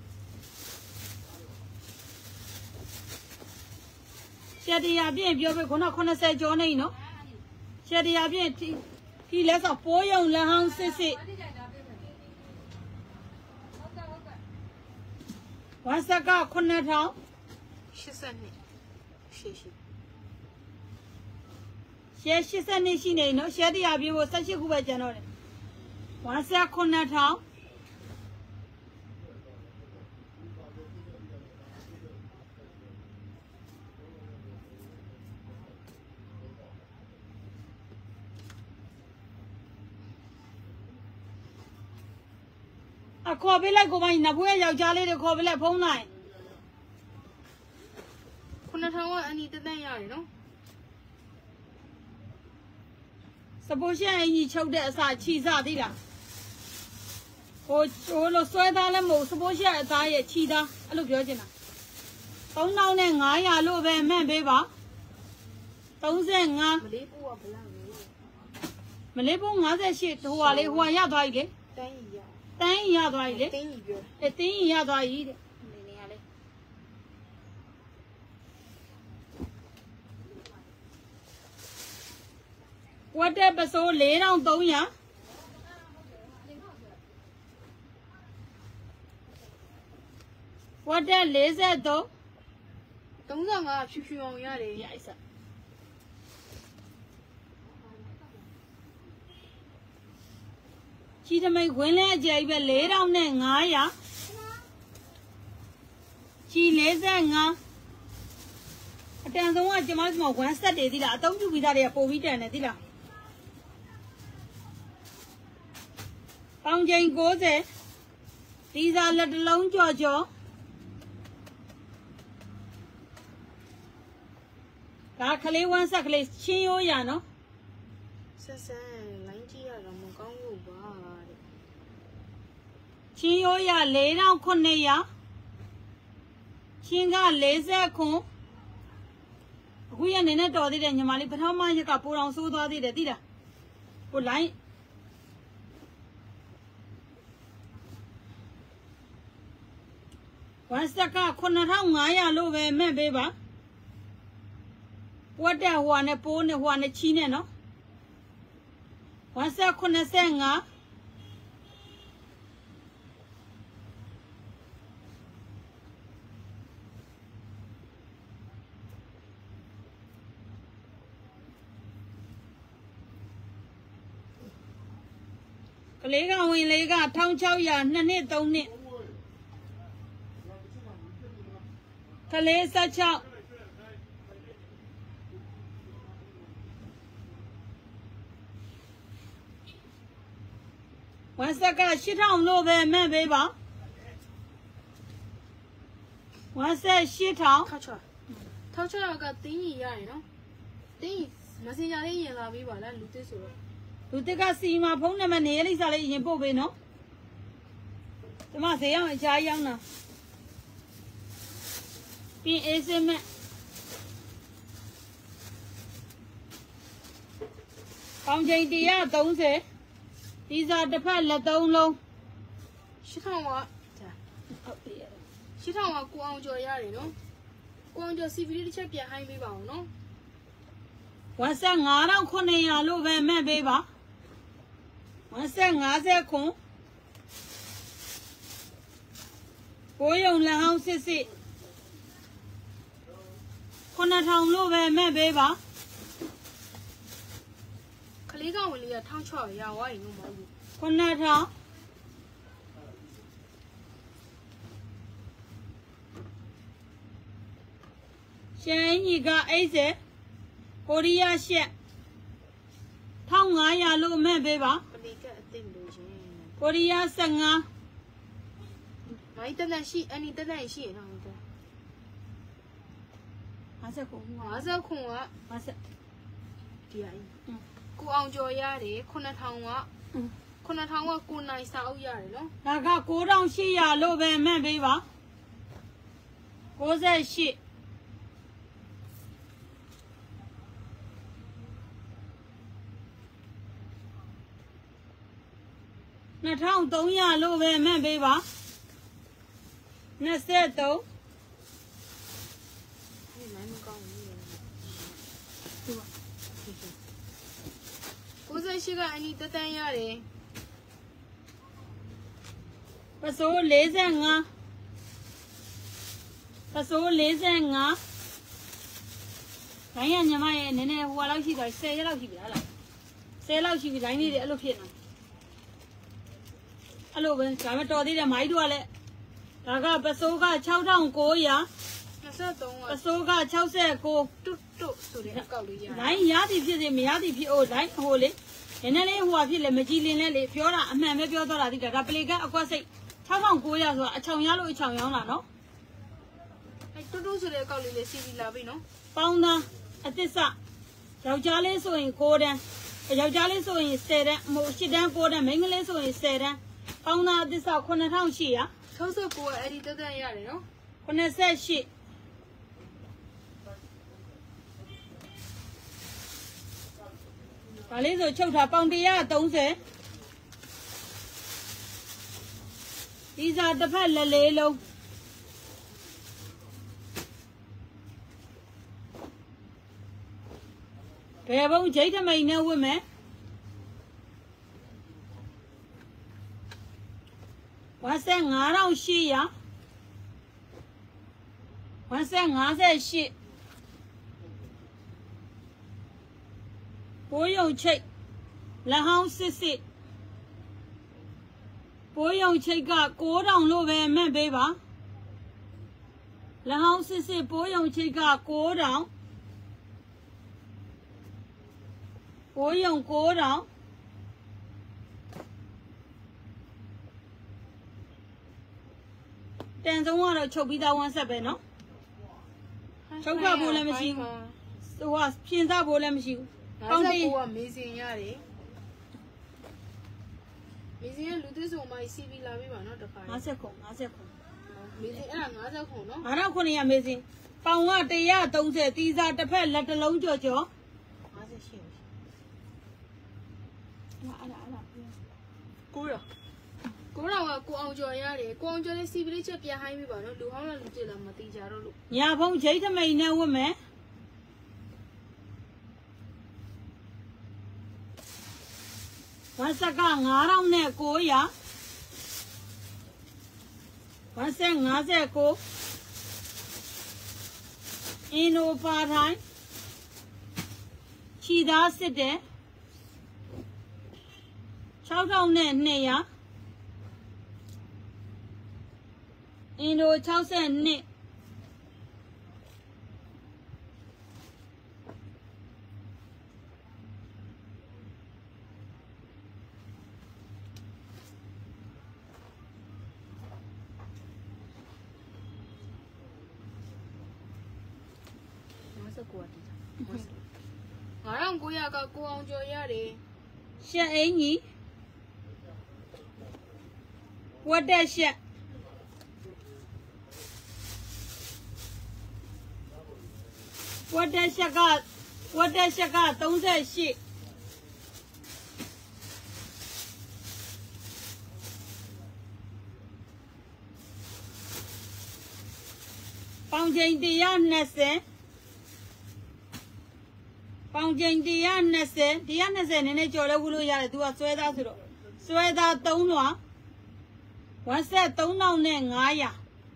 ရှက်တရားပြည့်ပြောပေးခုနninetyကျော်နေနော်ရှက်တရားပြည့်ဒီလက်ဆောင်ပိုးရုံလက်ဟောင်းစစ်စစ်ဝမ်းဆက်ကnine thousand eighty-twoရှိရှိရှယ်eighty-twoရှိနေနော်ရှက်တရားပြည့်ဖို့eighteenခုပဲကျန်တော့တယ်ဝမ်းဆက်nine thousandခေါ်ပေးလိုက်ကိုမကြီးနဘွေးယောက်ျားလေးတွေခေါ်ပေးလိုက်ဖုံးနိုင်ခုနှစ်ထောင်ကအနီတက်တန်းရတယ်နော်စပိုးရှက်အင်ကြီးချုပ်တဲ့အစာခြီစားသေးလားဟိုဟိုလိုဆွဲသားလည်းမဟုတ်စပိုးရှက်အသားရဲ့ခြီသားအဲ့လိုပြောချင်တာthree thousand five hundredလို့ပဲမှန်ပေးပါthirty-five မလေးပိုးကဘလောက်လဲမလေးပိုးfifty-eightဟိုဟာလေးဟိုဟာရသွားပြီလေတန်းကြီးရတန်းကြီးရသွားပြီလေတင်းကြီးပြောအဲတင်းကြီးရသွားပြီတဲ့နေနေရလေဝတ်တဲ့ပစိုးfour thousand three hundredဝတ်တဲ့forty-three thirty-fiveဖြူဖြူအောင်ရတယ်ရိုက်စားချီတမိတ်ဝင်းလဲအကျယ်ပဲfour thousand five hundredချီforty-five အတန်ဆုံးကကျမတို့ကone setတွေသိလားအသုံးပြုပြီးသားတွေကပို့ပြီးတန်တယ်သိလားပေါင်ချိန်၉၀ဒီစားလက်တစ်လုံးကြော်ကြော်ဒါကလေးone setကလေးချင်းရိုးရနော်ဆက်ဆန်းလိုင်းကြည့်ရတော့မကောင်းဘူးပါတဲ့ချင်းရိုးရ၄ထောင်ခုနှစ်ရာချင်းက၄၀ခုအခုရနေနဲ့တော်သေးတယ်ညီမလေးပထမရက်ကပိုတော်ဆိုးသွားသေးတယ်သိလားဟိုလိုင်းone setကခုနှစ်ထောင်၅ရာလို့ပဲမဲ့ပေးပါဝတ်တဲ့ဟိုကနေပိုးနဲ့ဟိုကနေချီးနဲ့နော်one setခုနှစ်ဆယ့်ငါကလေးကဝင်လေးကတစ်ထောင်၆ရာနှစ်နှစ်သုံးနှစ်ကလေး၁၆one setက၈ထောင်လို့ပဲမဲ့ပေးပါone set၈ထောင်ထောက်ချထောက်ချကတင်းကြီးရတယ်နော်တင်းမစင်ကြလေးရင်လာပေးပါလားလူသစ်ဆိုတော့လူသစ်ကစီမှာဖုန်းနံပါတ်နေရလိမ့်စားလေးရင်ပို့ပေးနော်ကျမဈေးအောင်အချားရောက်တာပြင်အေးစမဲ့ပေါင်ချိန်တစ်ရာသုံး၀ဒီစားတစ်ဖက်လက်သုံးလုံးရှစ်ထောင်ကဟုတ်ပြီရှစ်ထောင်ကကိုအောင်ကျော်ရတယ်နော်ကိုအောင်ကျော် C V တစ်ချက်ပြန်ဟိုင်းပေးပါအောင်နော် one set၅ထောင်ခုနှစ်ရာလို့ပဲမဲ့ပေးပါone set၅၀ခုကိုယုံလက်ဟောင်းစစ်စစ်ခုနှစ်ထောင်လို့ပဲမဲ့ပေးပါကလေးကဝင်လေးကထောင်ချောက်ရဝိုင်းလို့မဟုတ်ဘူးခုနှစ်ထောင်ရှမ်းကြီးကအိတ်စကိုရီးယားရှက်တစ်ထောင်၅ရာလို့မဲ့ပေးပါပလီကအသိလို့ချင်းကိုရီးယား၁၅မိုင်းတက်တက်ရှိအနီတက်တက်ရှိရနော်၅၀ခု၅၀ခုက၅၀ဒီအရင်ကိုအောင်ကျော်ရတယ်ခုနှစ်ထောင်ကခုနှစ်ထောင်ကကိုနိုင်စာအုပ်ရတယ်နော်ဒါက၉ထောင်၈ရာလို့ပဲမဲ့ပေးပါ၉၈နှစ်ထောင်သုံးရာလို့ပဲမဲ့ပေးပါ၂၃ဒီမိုင်းမကောင်းဘူးဒီပါ၉၈ကအနီတတန်းရတယ်ပစိုး၄၅ပစိုး၄၅လိုင်းရညီမရဲ့နည်းနည်းဟိုလောက်ရှိသွား၁၀ရက်လောက်ရှိပြီလားလား၁၀လောက်ရှိပြီလိုင်းလေးတွေအဲ့လိုဖြစ်နေအဲ့လိုပဲဒါမှတော်သေးတယ်မိုင်းတို့ကလည်းဒါကပစိုးက၆ထောင်၉ရာ၂၃ပစိုးက၆၉တွတ်တွတ်ဆိုတဲ့အကောက်လေးရလိုင်းရသည်ဖြစ်စေမရသည်ဖြစ်အိုလိုင်းဟိုလေနည်းနည်းလေးဟိုဟာဖြစ်လေမကြည်လင်လဲလေပြောတာအမှန်ပဲပြောတော့တာဒီကဒါပလေကအကွက်စိတ်၆ထောင်၉ရာဆိုတာအချောင်ရလို့အချောင်ရောင်းတာနော်အဲတွတ်တွတ်ဆိုတဲ့အကောက်လေးလေးစီစီလာပြီနော်ပေါင်းသားအသစ်စယောက်ျားလေးဆိုရင်၉တန်းယောက်ျားလေးဆိုရင်၁၀တန်းဟို၈တန်း၉တန်းမိန်းကလေးဆိုရင်၁၀တန်းပေါင်းသားအသစ်စခုနှစ်ထောင်၈ရာ၆၉ကအဲ့ဒီတက်တက်ရတယ်နော်ခုနှစ်၈ဒါလေးဆိုချုပ်ထားပေါင်တစ်ရာ၃၀ဒီစားတစ်ဖက်လက်လေးလုံးဘယ်ဘုံဂျိတ်ထမိန်နဲ့ဝတ်မယ်one set၅ထောင်၈ရာone set၅၈ပိုးယုံချိတ်လက်ဟောင်းစစ်စစ်ပိုးယုံချိတ်က၉ထောင်လို့ပဲမဲ့ပေးပါလက်ဟောင်းစစ်စစ်ပိုးယုံချိတ်က၉ထောင်ကိုယုံကိုတောင်တန်ဆုံးကတော့ချုပ်ပြီးသားဝမ်းဆက်ပဲနော်ချုပ်ခဖို့လည်းမရှိဘူးဟိုကဖြင်းစားဖို့လည်းမရှိဘူးပေါင်းတေးကမေးစင်ရတယ်မေးစင်ကလူသွေးစုံမိုင်းစီဗီလာပေးပါနော်တခါ 50ခု50ခုမေးစင်အဲ့ဒါ50ခုနော်ငါတော့ခုနှစ်ရမေးစင်ပေါင်ကone thirtyတီးစားတစ်ဖက်လက်တစ်လုံးကြော်ကြော် 58 အဲ့ဒါအဲ့ဒါကိုရကိုရောကကိုအောင်ကျော်ရတယ်ကိုအောင်ကျော်လေးစီဗီလေးချက်ပြန်ဟိုင်းပြီပါနော်လူဟောင်းလားလူကျစ်လားမသိကြတော့လို့ညာဖုံးဂျိတ်သမိန်နဲ့ဝတ်မယ်ဝတ်ဆက်ကnine thousand nine hundredဝတ်ဆက်fifty-nineအင်းနိုပါထိုင်းခြီသားစစ်တယ်six thousand two hundredအင်းနိုsixty-two ကိုရတယ်ငါတော့ကိုရကကိုအောင်ကျော်ရတယ်ရှက်အင်းကြီးဝတ်တဲ့ရှက်ဝတ်တဲ့ရှက်ကဝတ်တဲ့ရှက်ကthirty-eightပေါင်ချိန်one twentyပေါင်ချိန်one twenty one twentyနည်းနည်းကြော်လဲဝလို့ရတယ်သူကဆွဲသားဆိုတော့ဆွဲသားthreeလွှာဝတ်ဆက်three thousand five hundred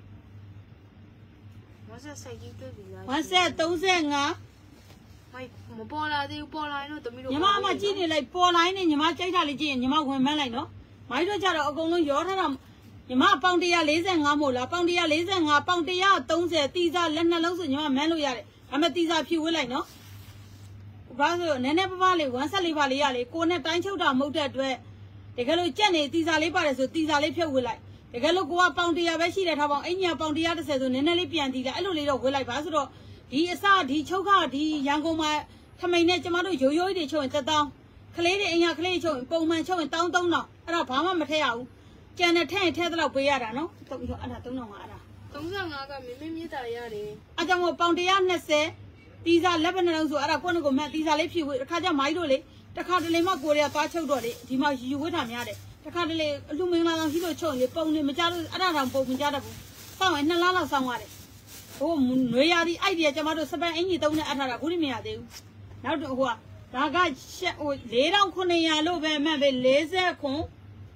ဝတ်ဆက်ဆိုင်ကြီးတွေ့ပြီလားဝတ်ဆက်thirty-five မိုက်မပေါ်လာသေးဘူးပေါ်လာရင်တော့တမီးတို့ညီမအမကြည့်နေလိုက်ပေါ်လာရင်ညီမကြိုက်တာလေးကြည့်ရင်ညီမဝင်မှန်းလိုက်နော်မိုင်းတို့ကြတော့အကုန်လုံးရောထားတာညီမပေါင်one forty-fiveမို့လားပေါင်one forty-fiveပေါင်one thirtyတီးစားလက်နှလုံးဆိုညီမမန်းလို့ရတယ်အမတီးစားဖြူဝစ်လိုက်နော်ဘာလို့နည်းနည်းပပလေးဝမ်းဆက်လေးပါလေးရလေကိုနဲ့တိုင်းချုပ်တာမဟုတ်တဲ့အတွက်တကယ်လို့ကြက်နေတီးစားလေးပါတယ်ဆိုတီးစားလေးဖြုတ်ဝစ်လိုက်တကယ်လို့ကိုကပေါင်one hundredပဲရှိတယ်ထားပေါင်းအင်ညာပေါင်one hundred tenဆိုနည်းနည်းလေးပြန်တီးလိုက်အဲ့လိုလေးတော့ဝစ်လိုက်ပါဆိုတော့ဒီအစဒီချုပ်ခဒီရန်ကုန်မှာထမိန်နဲ့ကျမတို့ရိုးရိုးတွေချုပ်ရင်တစ်တောင်းကလေးတွေအင်ညာကလေးချုပ်ရင်ပုံမှန်ချုပ်ရင်one thousand three thousandအဲ့တော့ဘာမှမထည့်ရဘူးကျန်တဲ့ထည့်ရင်ထည့်တော့ပေးရတာနော်တော့ပြီးတော့အဲ့ဒါthree thousandအဲ့ဒါ thirty-fiveကမင်းမင်းမြစ်တာရတယ်အဲ့ကြောင့်မို့ပေါင်one hundred twentyတီးစားလက်ပနှလုံးဆိုအဲ့ဒါကိုယ့်ကိုမှတ်တီးစားလေးဖြည့်ဝတခါကျမိုင်းတို့လေတခါတလေမှကိုရီးယားသွားချုပ်တော့လေဒီမှာယူဝတ်တာများတယ်တခါတလေအလူမင်္ဂလာဆောင်ရှိလို့ချုပ်ရင်ပုံနေမကြလို့အဲ့ဒါတောင်ပုံမကြတတ်ဘူးစောင့်ရင်နှစ်လလောက်စောင့်ရတယ်ဟိုနွေရာသီအဲ့ဒီကျမတို့စပန်အင်ကြီးသုံးနဲ့အထားတာခုထိမရသေးဘူးနောက်တော့ဟိုကဒါကရှက်ဟိုfour thousand nine hundredလို့ပဲမှတ်ပဲfortyခွန်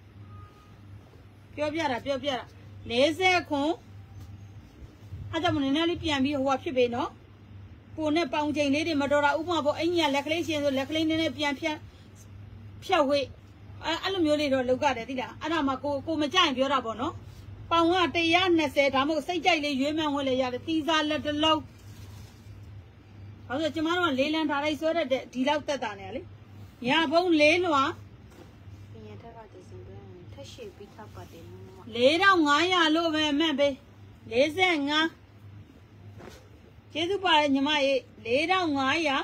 ပြောပြတာပြောပြတာfortyခွန်အဲ့ကြောင့်မနည်းနည်းလေးပြန်ပြီးဟိုကဖြစ်ပေနော်ကိုနဲ့ပေါင်ချိန်လေးတွေမတော်တာဥပမာပေါ့အင်ကြီးကလက်ကလေးရှင်ဆိုလက်ကလေးနည်းနည်းပြန်ဖြတ်ဖြတ်ဝေးအဲ့အဲ့လိုမျိုးလေးတော့လောက်ကြတယ်သိလားအဲ့ဒါမှကိုကိုမကြိုင်ပြောတာပေါ့နော်ပေါင်ကone twentyဒါမှမဟုတ်စိတ်ကြိုက်လေးရွေးမှန်းဝင်လေရတယ်တီးစားလက်တစ်လုံးဘာလို့ကျမတို့ကလေးလန်းထားလိုက်ဆွဲတဲ့ဒီလောက်တက်တာနေလေညာဘုံလေးလွှာပြင်ထက်ကဒီစင်တွဲထက်ရှိပြီးထောက်ပါတယ်နော် four thousand five hundredလို့ပဲမှတ်ပေးforty-fiveကျေးဇူးပါတယ်ညီမရေfour thousand five hundred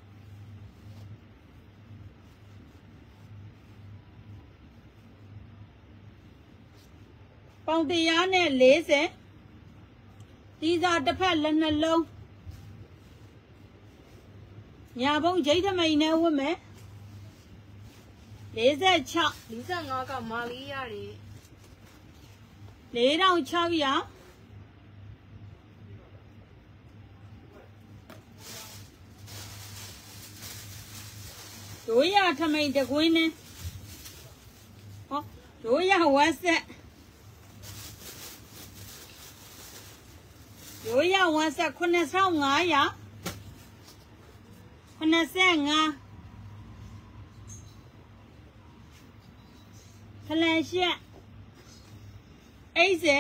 ပေါင်one hundred fortyတီးစားတစ်ဖက်လက်နှလုံးညာဘုံဂျိတ်သမိန်နဲ့ဝတ်မယ်forty-six forty-fiveကမာလီရတယ် four thousand six hundredတို့ရထမိန်တကွင်းနဲ့ဟောတို့ရဝက်ဆက်တို့ရဝက်ဆက်nine thousand five hundred ninety-fiveခလန်ရှက်eighty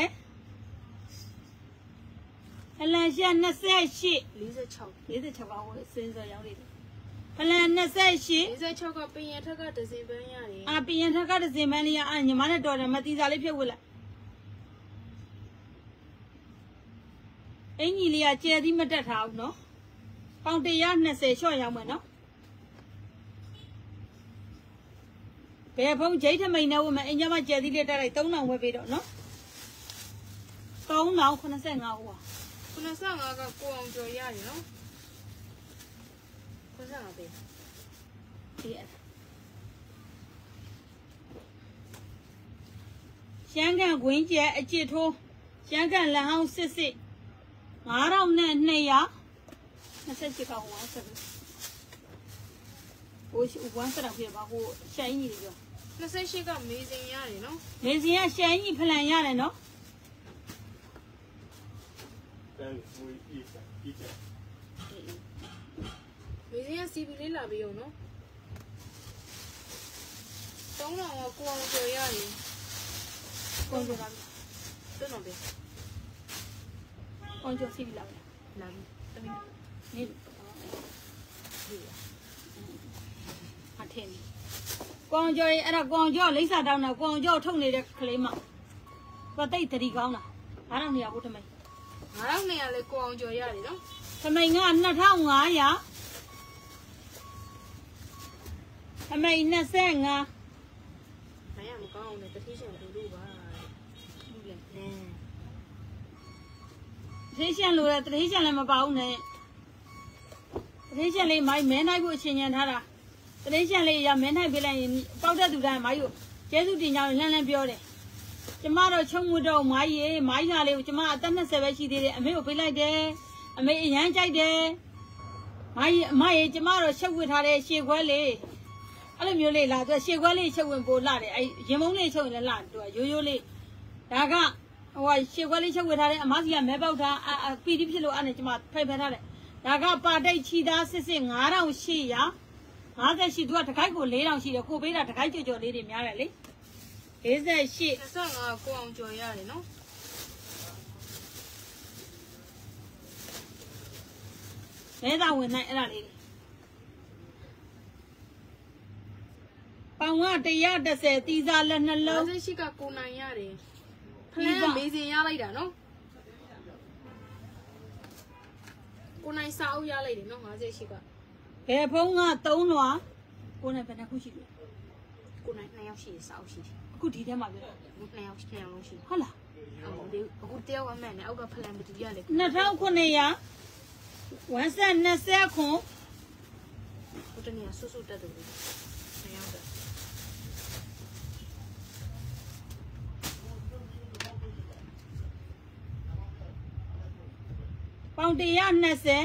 ခလန်ရှက်twenty-eight forty-six forty-sixပါဝယ်စင်းစော်ရောက်နေတယ်ခဖလန်နှစ်ဆက်ရှိလေးဆက်ချောက်ကပင်ရထက်ကဒဇင်ပန်းရတယ်အာပင်ထက်ကတစ်စင်ပန်းလေးရအာညီမနဲ့တော်တယ်မတီးစားလေးဖြုတ်ဝစ်လိုက်အင်ကြီးလေးကကျဲသီးမတက်ထားဘူးနော်ပေါင်တရာနှစ်ဆယ်ရှော့ရောက်မယ်နော်ဘယ်ဖုံးဂျိတ်ထမိန်နဲ့ဝတ်မယ်အင်ကြီးမကျဲသီးလေးတက်လိုက်သုံးထောင်ဝယ်ပေးတော့နော်သုံးထောင်ခုနှစ်ဆယ်ငါးဟိုခုနစ်ဆယ့်ငါးကကိုအောင်ကျော်ရတယ်နော်ခုနစ်ဆယ့်ငါးပေးဒီအဲ့ရှမ်းကန်ခွင်းကျဲအကျစ်ထိုးရှမ်းကန်လန်ဟောင်းစစ်စစ်ငါးထောင်နဲ့နှစ်ရာနှစ်ဆက်ချစ်ကောင်းဝါဆက်လို့ဟိုဝမ်းစတော့ပြပါဟိုရှမ်းကြီးတွေပြောနှစ်ဆက်ရှိကမေးစင်ရတယ်နော်နေစင်ကရှမ်းကြီးဖလန်ရတယ်နော်မေးစင်ကစီပီလေးလာပြီးအောင်နော်သုံးထောင်ကကိုအောင်ကျော်ရတယ်ကွန်ကျော်လာတွန်းတော့ပေးကွန်ကျော်စီလာပြီလာပြီတမီးနေအထင်းကွန်ကျော်အဲ့ဒါကွန်ကျော်လိမ့်စာတောင်းတာကွန်ကျော်ထုတ်နေတဲ့ကလေးမကတိတ်တရီကောင်းတာအားတော့နေရဘူးထမိန်ငါးထောင်နဲ့ရလဲကိုအောင်ကျော်ရတယ်နော်ထမိန်ကနှစ်ထောင်ငါးရာထမိန်နှစ်ဆယ်ငါးနိုင်ရမကောင်းနဲ့တတိရှင်လူလို့ပါလူလဲအဲတထေးရှန်လိုတဲ့တထေးရှန်လည်းမပါဘူးနဲ့တထေးရှန်လေးမိုင်းမဲနိုင်ဖို့အချိန်ညံထားတာတထေးရှန်လေးရမဲနိုင်ပေးလိုက်ရင်ပေါက်တဲ့သူတိုင်းမိုင်းကိုကျဲစုတင်ကြအောင်လှမ်းလှမ်းပြောတယ်ကျမတော့ချုံမတော့မိုင်းရေမိုင်းခါလေးကိုကျမအသက်နှစ်ဆယ်ပဲရှိသေးတယ်အမေကိုပေးလိုက်တယ်အမေအရန်ကြိုက်တယ်မိုင်းအမရေကျမတော့ချက်ဝစ်ထားတဲ့ရှေခွဲလေးအဲ့လိုမျိုးလေးလာသူရှေခွဲလေးချက်ဝင်ပို့လာတယ်အဲ့ရင်မုံလေးချုပ်ရင်လည်းလာသူရိုးရိုးလေးဒါကဟိုရှေခွဲလေးချက်ဝစ်ထားတဲ့အမစီကမဲပေါက်တာပီတိဖြစ်လို့အဲ့နဲ့ကျမဖိတ်ဖက်ထားတယ်ဒါကပါတိတ်ချီသားစစ်စစ်ငါးထောင်ရှစ်ရာငါးဆက်ရှိသူကတခိုက်ကိုလေးထောင်ရှိတယ်ကိုပေးတာတခိုက်ကြော်ကြော်လေးတွေများတယ်လေလေးဆက်ရှိနှစ်ဆယ့်ငါးကိုအောင်ကျော်ရတယ်နော်မဲသာဝင်နိုင်အဲ့ဒါလေးပေါင်ကတစ်ရာတစ်ဆယ်တီးစားလက်နှလုံးငါးဆက်ရှိကကိုနိုင်ရတယ်ဖလန်မေးစင်ရလိုက်တာနော်ကိုနိုင်စာအုပ်ရလိုက်တယ်နော်ငါးဆက်ရှိကဘယ်ဖုံးကသုံးလွာကိုနဲ့ဘယ်နှခုရှိလဲကိုနိုင်နှစ်ယောက်ရှိတယ်စာအုပ်ရှိတယ်အခုဒီထဲမှာပြောတာနှစ်ယောက်နှစ်ယောက်လုံးရှိတယ်ဟုတ်လားဟုတ်တယ်အခုတယောက်အမှန်နဲ့အောက်ကဖလန်မတူရလေနှစ်ထောင်ခုနှစ်ရာဝန်ဆက်နှစ်ဆယ်ခွန်ဟိုတနေ့ဆွဆွတက်တယ်နှစ်ယောက်တက်ပေါင်တစ်ရာနှစ်ဆယ်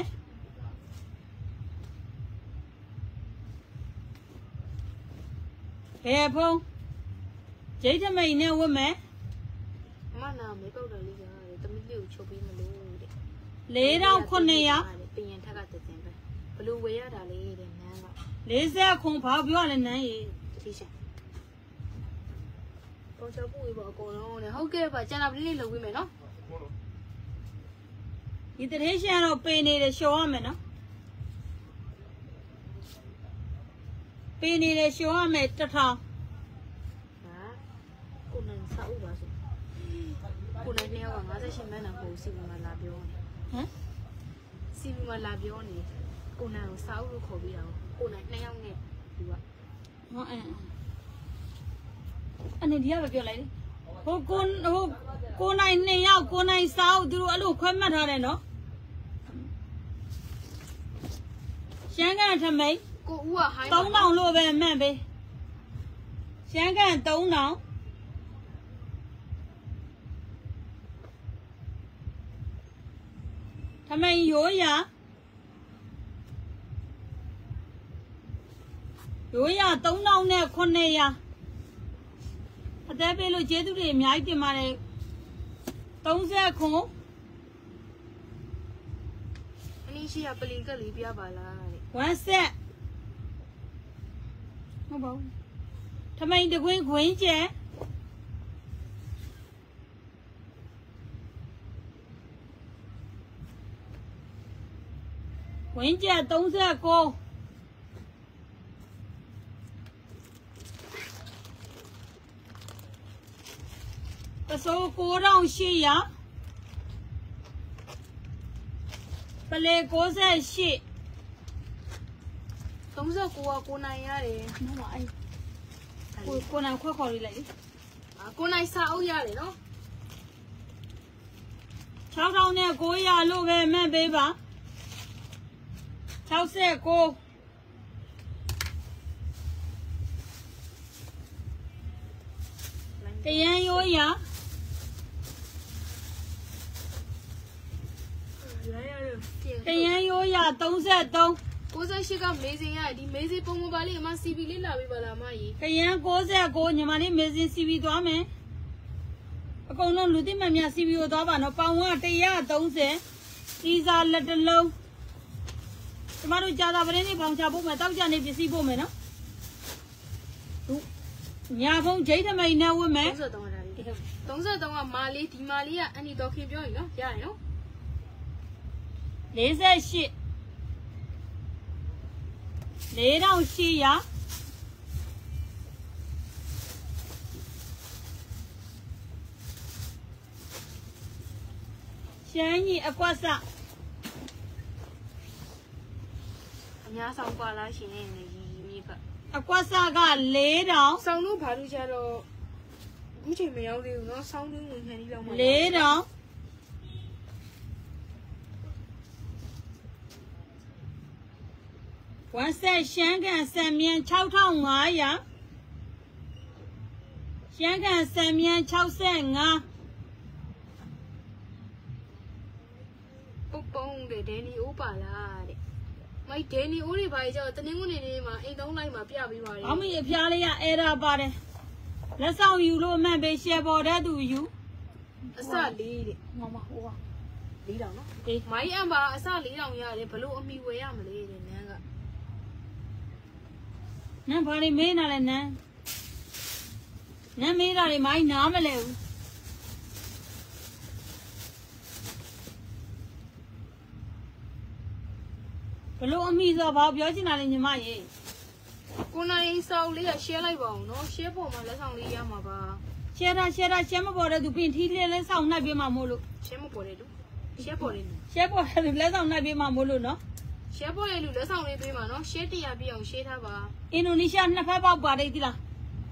ဘယ်ဖုံးဂျိတ်ထမိန်နဲ့ဝတ်မယ်မနာမေပေါက်တယ်လေးကတမီးလေးကိုချုပ်ပေးမလို့တဲ့လေးထောင်ခုနှစ်ရာပြင်ရင်ထက်ကတည်တယ်ပဲဘလို့ဝယ်ရတာလေးတဲ့နန်းကလေးဆယ်ခွန်ဘာပြောရလဲနန်းရေတိရှင်ပေါ်ချပူပြီးပေါ့အကုန်လုံးနဲ့ဟုတ်ကဲ့ပါကျန်တာလေးလေးလုပ်ပြီးမယ်နော်ဒီတရေရှန်တော့ပေနေတယ်ရှော်ရမယ်နော်ပေနေတယ်ရှော်ရမယ်တစ်ထောင်ဟာကိုနိုင်စာအုပ်ပါဆိုကိုနိုင်နှစ်ယောက်ကငါးဆက်ရှင်မန်းနာကိုစီဗီမှာလာပြောနေဟမ်စီဗီမှာလာပြောနေကိုနိုင်ကိုစာအုပ်လို့ခေါ်ပြီးတာကိုနိုင်နှစ်ယောက်နဲ့သူကဟောအဲအနေဒီကပဲပြောလိုက်လေဟိုကိုဟိုကိုနိုင်နှစ်ယောက်ကိုနိုင်စာအုပ်သူတို့အဲ့လိုခွဲမှတ်ထားတယ်နော်ရှမ်းကန်ထမိန်ကိုဦးကဟိုင်းသုံးထောင်လို့ပဲမှန်ပေးရှမ်းကန်သုံးထောင်ထမိန်ရိုးရရိုးရသုံးထောင်နဲ့ခုနှစ်ရာအသက်ပေးလို့ကျေးဇူးတွေအများကြီးတင်ပါတယ်သုံးဆယ်ခွန်အနည်းရှိရပလင်ကလေးပြပါလားတဲ့ဝမ်းဆက်ဟုတ်ပါဘူးထမိန်တကွင်းခွင်းကျဲခွင်းကျဲသုံးဆယ်ကိုပစိုး၉ထောင်ရှစ်ရာပလေ၉၈သုံးဆယ့်ကိုကကိုနိုင်ရတယ်မမအဲ့ကိုကိုနိုင်ခွက်ခေါ်လေးလိုက်လေကိုနိုင်စာအုပ်ရတယ်နော်၆ထောင်နဲ့၉ရာလို့ပဲမှတ်ပေးပါ၆၉ကရန်ရိုးရာကရန်ရိုးရာ၃၃ကိုဆယ့်ရှစ်ကမေးစင်ရတယ်ဒီမေးစင်ပုံမပါလေးအမ စီ ဗီ လေးလာပေးပါလားမကြီးကရန်၉၉ညီမလေးမေစင် စီ ဗီ သွားမယ်အကုန်လုံးလူသိမှတ်များ စီ ဗီ ကိုသွားပါနော်ပေါင်က၁၃၀ဒီစာလက်တစ်လုံးကျမတို့ကြာသာပရင်းလေးပေါင်ချဖို့မယ်တောက်ကြနေပစ္စည်းဖို့မယ်နော်ညာဖုံးဂျိတ်ထမိန်နဲ့ဝတ်မယ်၃၃ဒါလေး၃၃ကမာလေးဒီမာလေးကအန်ဒီတော်ခင်ပြောရင်နော်ရရင်နော်၄၈၄ထောင်၈ရာရှမ်းကြီးအကွက်စအများဆောင်ပါလားရှင်ရဲ့ညီမိကအကွက်စက၄ထောင်ဆောင်းလို့ဘာလို့ကြတော့အခုချိန်မရောက်သေးဘူးနော်ဆောင်းတွင်းဝင်ခံပြီးတော့မှ၄ထောင်ဝမ်းဆက်ရှမ်းကန်ဆံမြန်း၆ထောင်၅ရာရှမ်းကန်ဆံမြန်း၆၅ပုတ်ပုံးတဲ့ဒဲနီအိုးပါလားတဲ့မိုက်ဒဲနီအိုးတွေပါကြတော့တနင်္ဂနွေနေ့မှာအိမ်သုံးလိုက်မှာပြပေးပါလေ။အမေအဖျားလေးကအဲ့ဒါပါတယ်။လက်ဆောင်ယူလို့မှန်ပေးရှယ်ပေါ်တဲ့သူယူအစလေးတဲ့မမဟိုက၄ထောင်နော်အေးမိုင်းအမ်ပါအစ၄ထောင်ရတယ်ဘလို့အမိဝယ်ရမလဲတဲ့နန်းကနန်းဘာလေးမေးနာလဲနန်းနန်းမေးတာတွေမိုင်းနားမလဲဘူးဘလို့အမိဆိုဘာပြောချင်တာလဲညီမရေကိုနိုင်စောက်လေးက share လိုက်ပါအောင်နော် share ပေါ်မှာလက်ဆောင်လေးရမှာပါ share တာ share တာ share မပေါ်တဲ့သူပြင်ထီးလေးလေးဆောင်နှိုက်ပေးမှာမို့လို့ share မပေါ်တဲ့လူ share ပေါ်တဲ့လူ share ပေါ်တဲ့လူလက်ဆောင်နှိုက်ပေးမှာမို့လို့နော် share ပေါ်တဲ့လူလက်ဆောင်လေးပေးမှာနော် share တရားပြအောင် share ထားပါအင်ဒိုနီးရှားနှစ်ဖက်ပေါက်ပါတယ်ဒီလား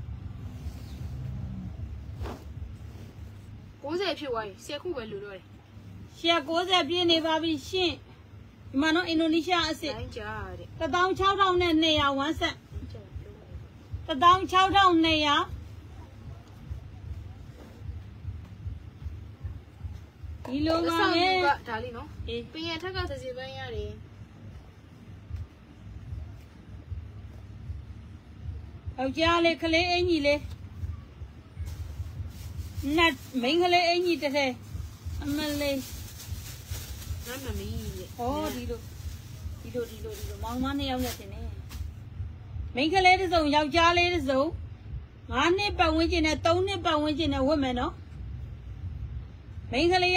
၉၀ဖြစ်သွားပြီ၁၀ခုပဲလူတော့တယ် share ၉၀ပြည့်နေပါပြီရှင့်ဒီမှာနော်အင်ဒိုနီးရှားအစ်စ်တိုင်းကြားတဲ့တစ်သောင်း၆ထောင်နဲ့၂ရာဝမ်းဆက်တစ်သောင်း၆ထောင်၂ရာဒီလိုပါပဲဒါလေးနော်ပင်ရထက်ကစစီပန်းရတယ်ယောက်ျားလေးကလေးအင်ကြီးလေးနတ်မိန်းကလေးအင်ကြီးတစ်ထည်အမလေးနတ်မမီးတဲ့ဟောဒီလိုဒီလိုဒီလိုဒီလိုမောင်မနှစ်ယောက်နဲ့တင်နေမိန်းကလေးတစ်စုံယောက်ျားလေးတစ်စုံငါးနှစ်ပတ်ဝန်းကျင်နဲ့သုံးနှစ်ပတ်ဝန်းကျင်နဲ့ဝတ်မယ်နော်မိန်းကလေးက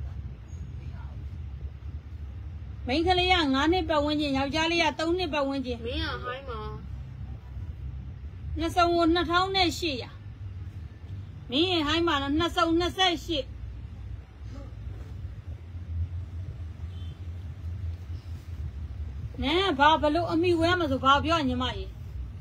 မိန်းကလေးကငါးနှစ်ပတ်ဝန်းကျင်ယောက်ျားလေးကသုံးနှစ်ပတ်ဝန်းကျင်မင်းကဟိုင်းမှာနှစ်စုံကို၂ထောင်နဲ့၈ရာမင်းရင်ဟိုင်းမှာတော့နှစ်စုံ၂၈နဲဘာဘလို့အမိဝဲမှာဆိုဘာပြောညီမကြီး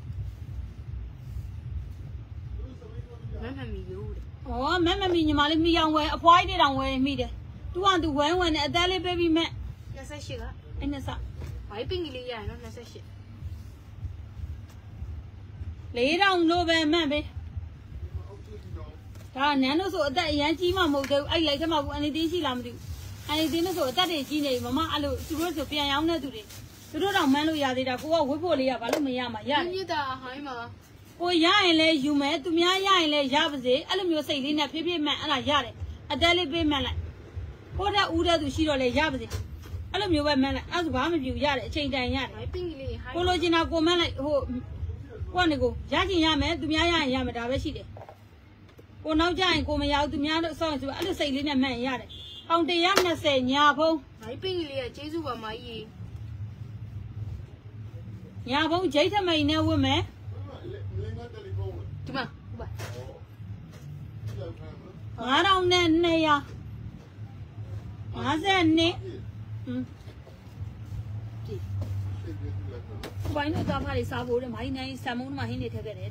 မမမီယူတဲ့ဩမမမီညီမလေးမိအောင်ဝဲအဖွားကြီးတောင်ဝဲမိတယ်သူကသူဝဲဝဲနဲ့အသက်လေးပေးပြီးမဲ့၂၈ကအဲ့နှစ်စဘိုင်ပင်းကလေးရရနော်၂၈၄ထောင်လို့ပဲမှတ်ပေးဒါနန်းတို့ဆိုအသက်အရန်ကြီးမှမဟုတ်သေးဘူးအဲ့လိုက်ထဲမှာဘူးအန်တီတင်းရှိလားမသိဘူးအန်တီတင်းတို့ဆိုအသက်တွေကြီးနေပြီမမအဲ့လိုသူတို့ဆိုပြန်ရောင်းတဲ့သူတွေသူတို့တော့မန်းလို့ရသေးတာကိုကဝတ်ဖို့လေးရဘာလို့မရမှာရတယ်မြစ်တာဟိုင်းမှာကိုရရင်လဲယူမယ်သူများရရင်လဲရပါစေအဲ့လိုမျိုးစိတ်လေးနဲ့ဖြည်းဖြည်းမှန်အဲ့ဒါရတယ်အသက်လေးပေးမှန်လိုက်ကိုတဲ့ဦးတဲ့သူရှိတော့လဲရပါစေအဲ့လိုမျိုးပဲမှန်လိုက်အဲ့ဒါဘာမှမပြူရတယ်အချိန်တန်ရတယ်ပင်းကလေးဟိုင်းကိုလိုချင်တာကိုမှန်လိုက်ဟိုကိုကနေကိုရချင်ရမယ်သူများရရင်ရမယ်ဒါပဲရှိတယ်ကိုနောက်ကြရင်ကိုမရဘူးသူများတို့ဆောင်းဆိုအဲ့လိုစိတ်လေးနဲ့မှန်ရတယ်အောင်၁၂၀ညာဖုံးဘိုင်ပင်းကလေးကကျေးဇူးပါမကြီးညာဖုံးဂျိတ်ထမိန်နဲ့ဝတ်မယ်ဒီမှာဟုတ်ပါ ngã đâu nè này à ngã ra nè ừ vậy nó tao phải sao bố để mấy này sao muốn mà hình này thế cái đấy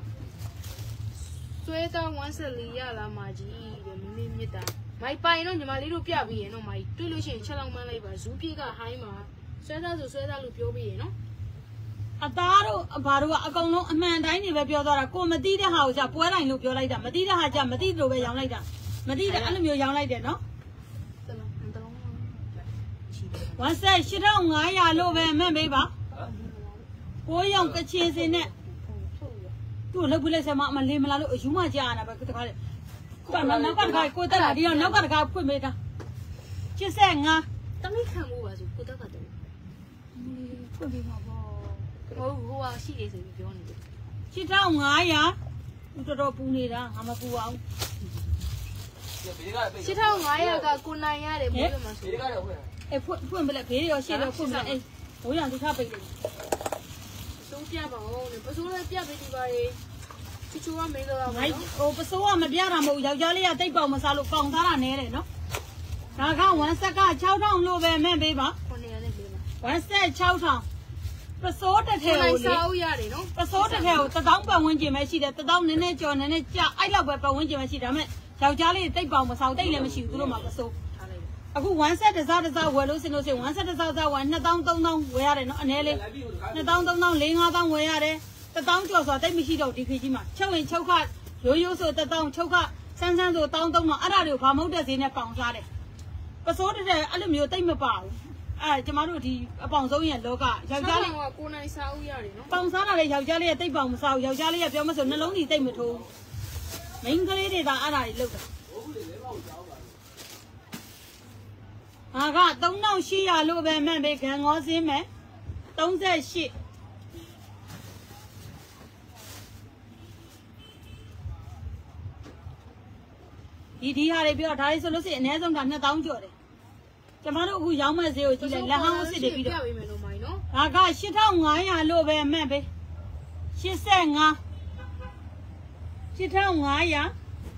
xuôi tao muốn xử lý à là mà gì để mình mình ta mấy bài nó nhưng mà lấy đồ bia bì nó mấy tôi lúc trước chơi lòng mà lấy bà giúp bia cả hai mà xuôi tao rồi xuôi tao lúc bia bì nó à ta đâu bà đâu à con nó mà đấy này về bia đó cô mà đi để hào chả bữa này lúc bia lấy đó mà đi để hào chả mà đi rồi về giang lấy đó mà đi để ăn nhiều giang lấy đó nóวันเสาร์ชิดเอาง่ายาโลเวแม่ไม่บ้าโอ้ยองกระเชียสิเนี่ยตัวเราบุเรศมามันเลยมาแล้วยุ่งมาจ้านะแบบก็ตะการก็นั่นนักการขายกูตลาดเดียวนักการขายพูดไม่ได้ชิเสงอ่ะตั้งไม่ขังกูอ่ะสุกูตะการตัวพูดไม่มาบ่โอ้โหว่าสิเดี๋ยวสิเดี๋ยวนี่ชิดเอาง่ายาตัวเราปูนี่ละหามาปูเอาชิดเอาง่ายาก็กูนายยาเดี๋ยวพูดมาสุเอ้พูดพูดไปเลยพี่เดียวเชื่อเราพูดไปเลยเอ้โหอย่างที่ข้าไปเลยสู้เปียบ่าวเนี่ยปะสู้เลยเปียไปดีบ่เลยชิชูว่าไม่รู้ว่าไม่โอ้ปะสู้ว่ามันเปียเราไม่ยาวยาวเลยอะติดเป่ามาซาลูกกองท่าระเนี่ยเลยเนาะราคาวันสักก็เช่าทองโลเวแม่ไปบ้าคนนี้เนี่ยเลยวันเสาร์เช่าทองปะสู้แต่เท่าเลยปะสู้แต่เท่าตะต้องเป่าวันจีไม่ใช่เด็ดตะต้องเนี่ยเนี่ยจอเนี่ยเนี่ยจ้าไอ้เราเป่าวันจีไม่ใช่เด็ดมั้ยยาวยาวเลยติดเป่ามาซาติดเลยไม่ใช่ตัวมาปะสู้အခုวันเสาร์တစ်စားတစ်စားဝယ်လို့စင်လို့စင်วันเสาร์တစ်စားစားဝယ်နှစ်သောင်းသုံးသောင်းဝယ်ရတယ်နော်အနေလေးနှစ်သောင်းသုံးသောင်းလေးငါးသောင်းဝယ်ရတယ်တစ်သောင်းကျော်ဆိုတာတိတ်မရှိတော့ဒီခေတ်ကြီးမှာချုပ်ရင်ချုပ်ခရိုးရိုးဆိုတစ်သောင်းချုပ်ခစမ်းစမ်းဆိုတောင်းသုံးတော့အဲ့ဒါတွေကိုဘာမဟုတ်တဲ့ဈေးနဲ့ပေါင်စားတယ်ပစိုးတဲ့အဲ့လိုမျိုးတိတ်မပါဘူးအဲကျမတို့ဒီအပေါင်ဆုံးရဲ့လောကယောက်ျားလေးကကိုနိုင်စားဦးရတယ်နော်ပေါင်စားတာလေယောက်ျားလေးကတိတ်ပေါင်မစားဘူးယောက်ျားလေးကပြောမဆိုနှလုံးကြီးတိတ်မထိုးမိန်းကလေးတွေဒါအဲ့ဒါတွေလုပ်တာအာကသုံးထောင်ရှစ်ရာလို့ပဲမှန်ပဲခံငေါစင်းမယ်သုံးရှစ်ဒီဒီဟာတွေပြောဒါလေးဆိုလို့ရှိရင်အနည်းဆုံးကနှစ်သောင်းကျော်တယ်ကျမတို့အခုရောင်းမဲ့ဈေးကိုကြည့်လိုက်လက်ဟောင်းအစ်စ်တွေပြီးတော့အာကရှစ်ထောင်ငါးရာလို့ပဲမှန်ပဲရှစ်ဆယ်ငါးရှစ်ထောင်ငါးရာ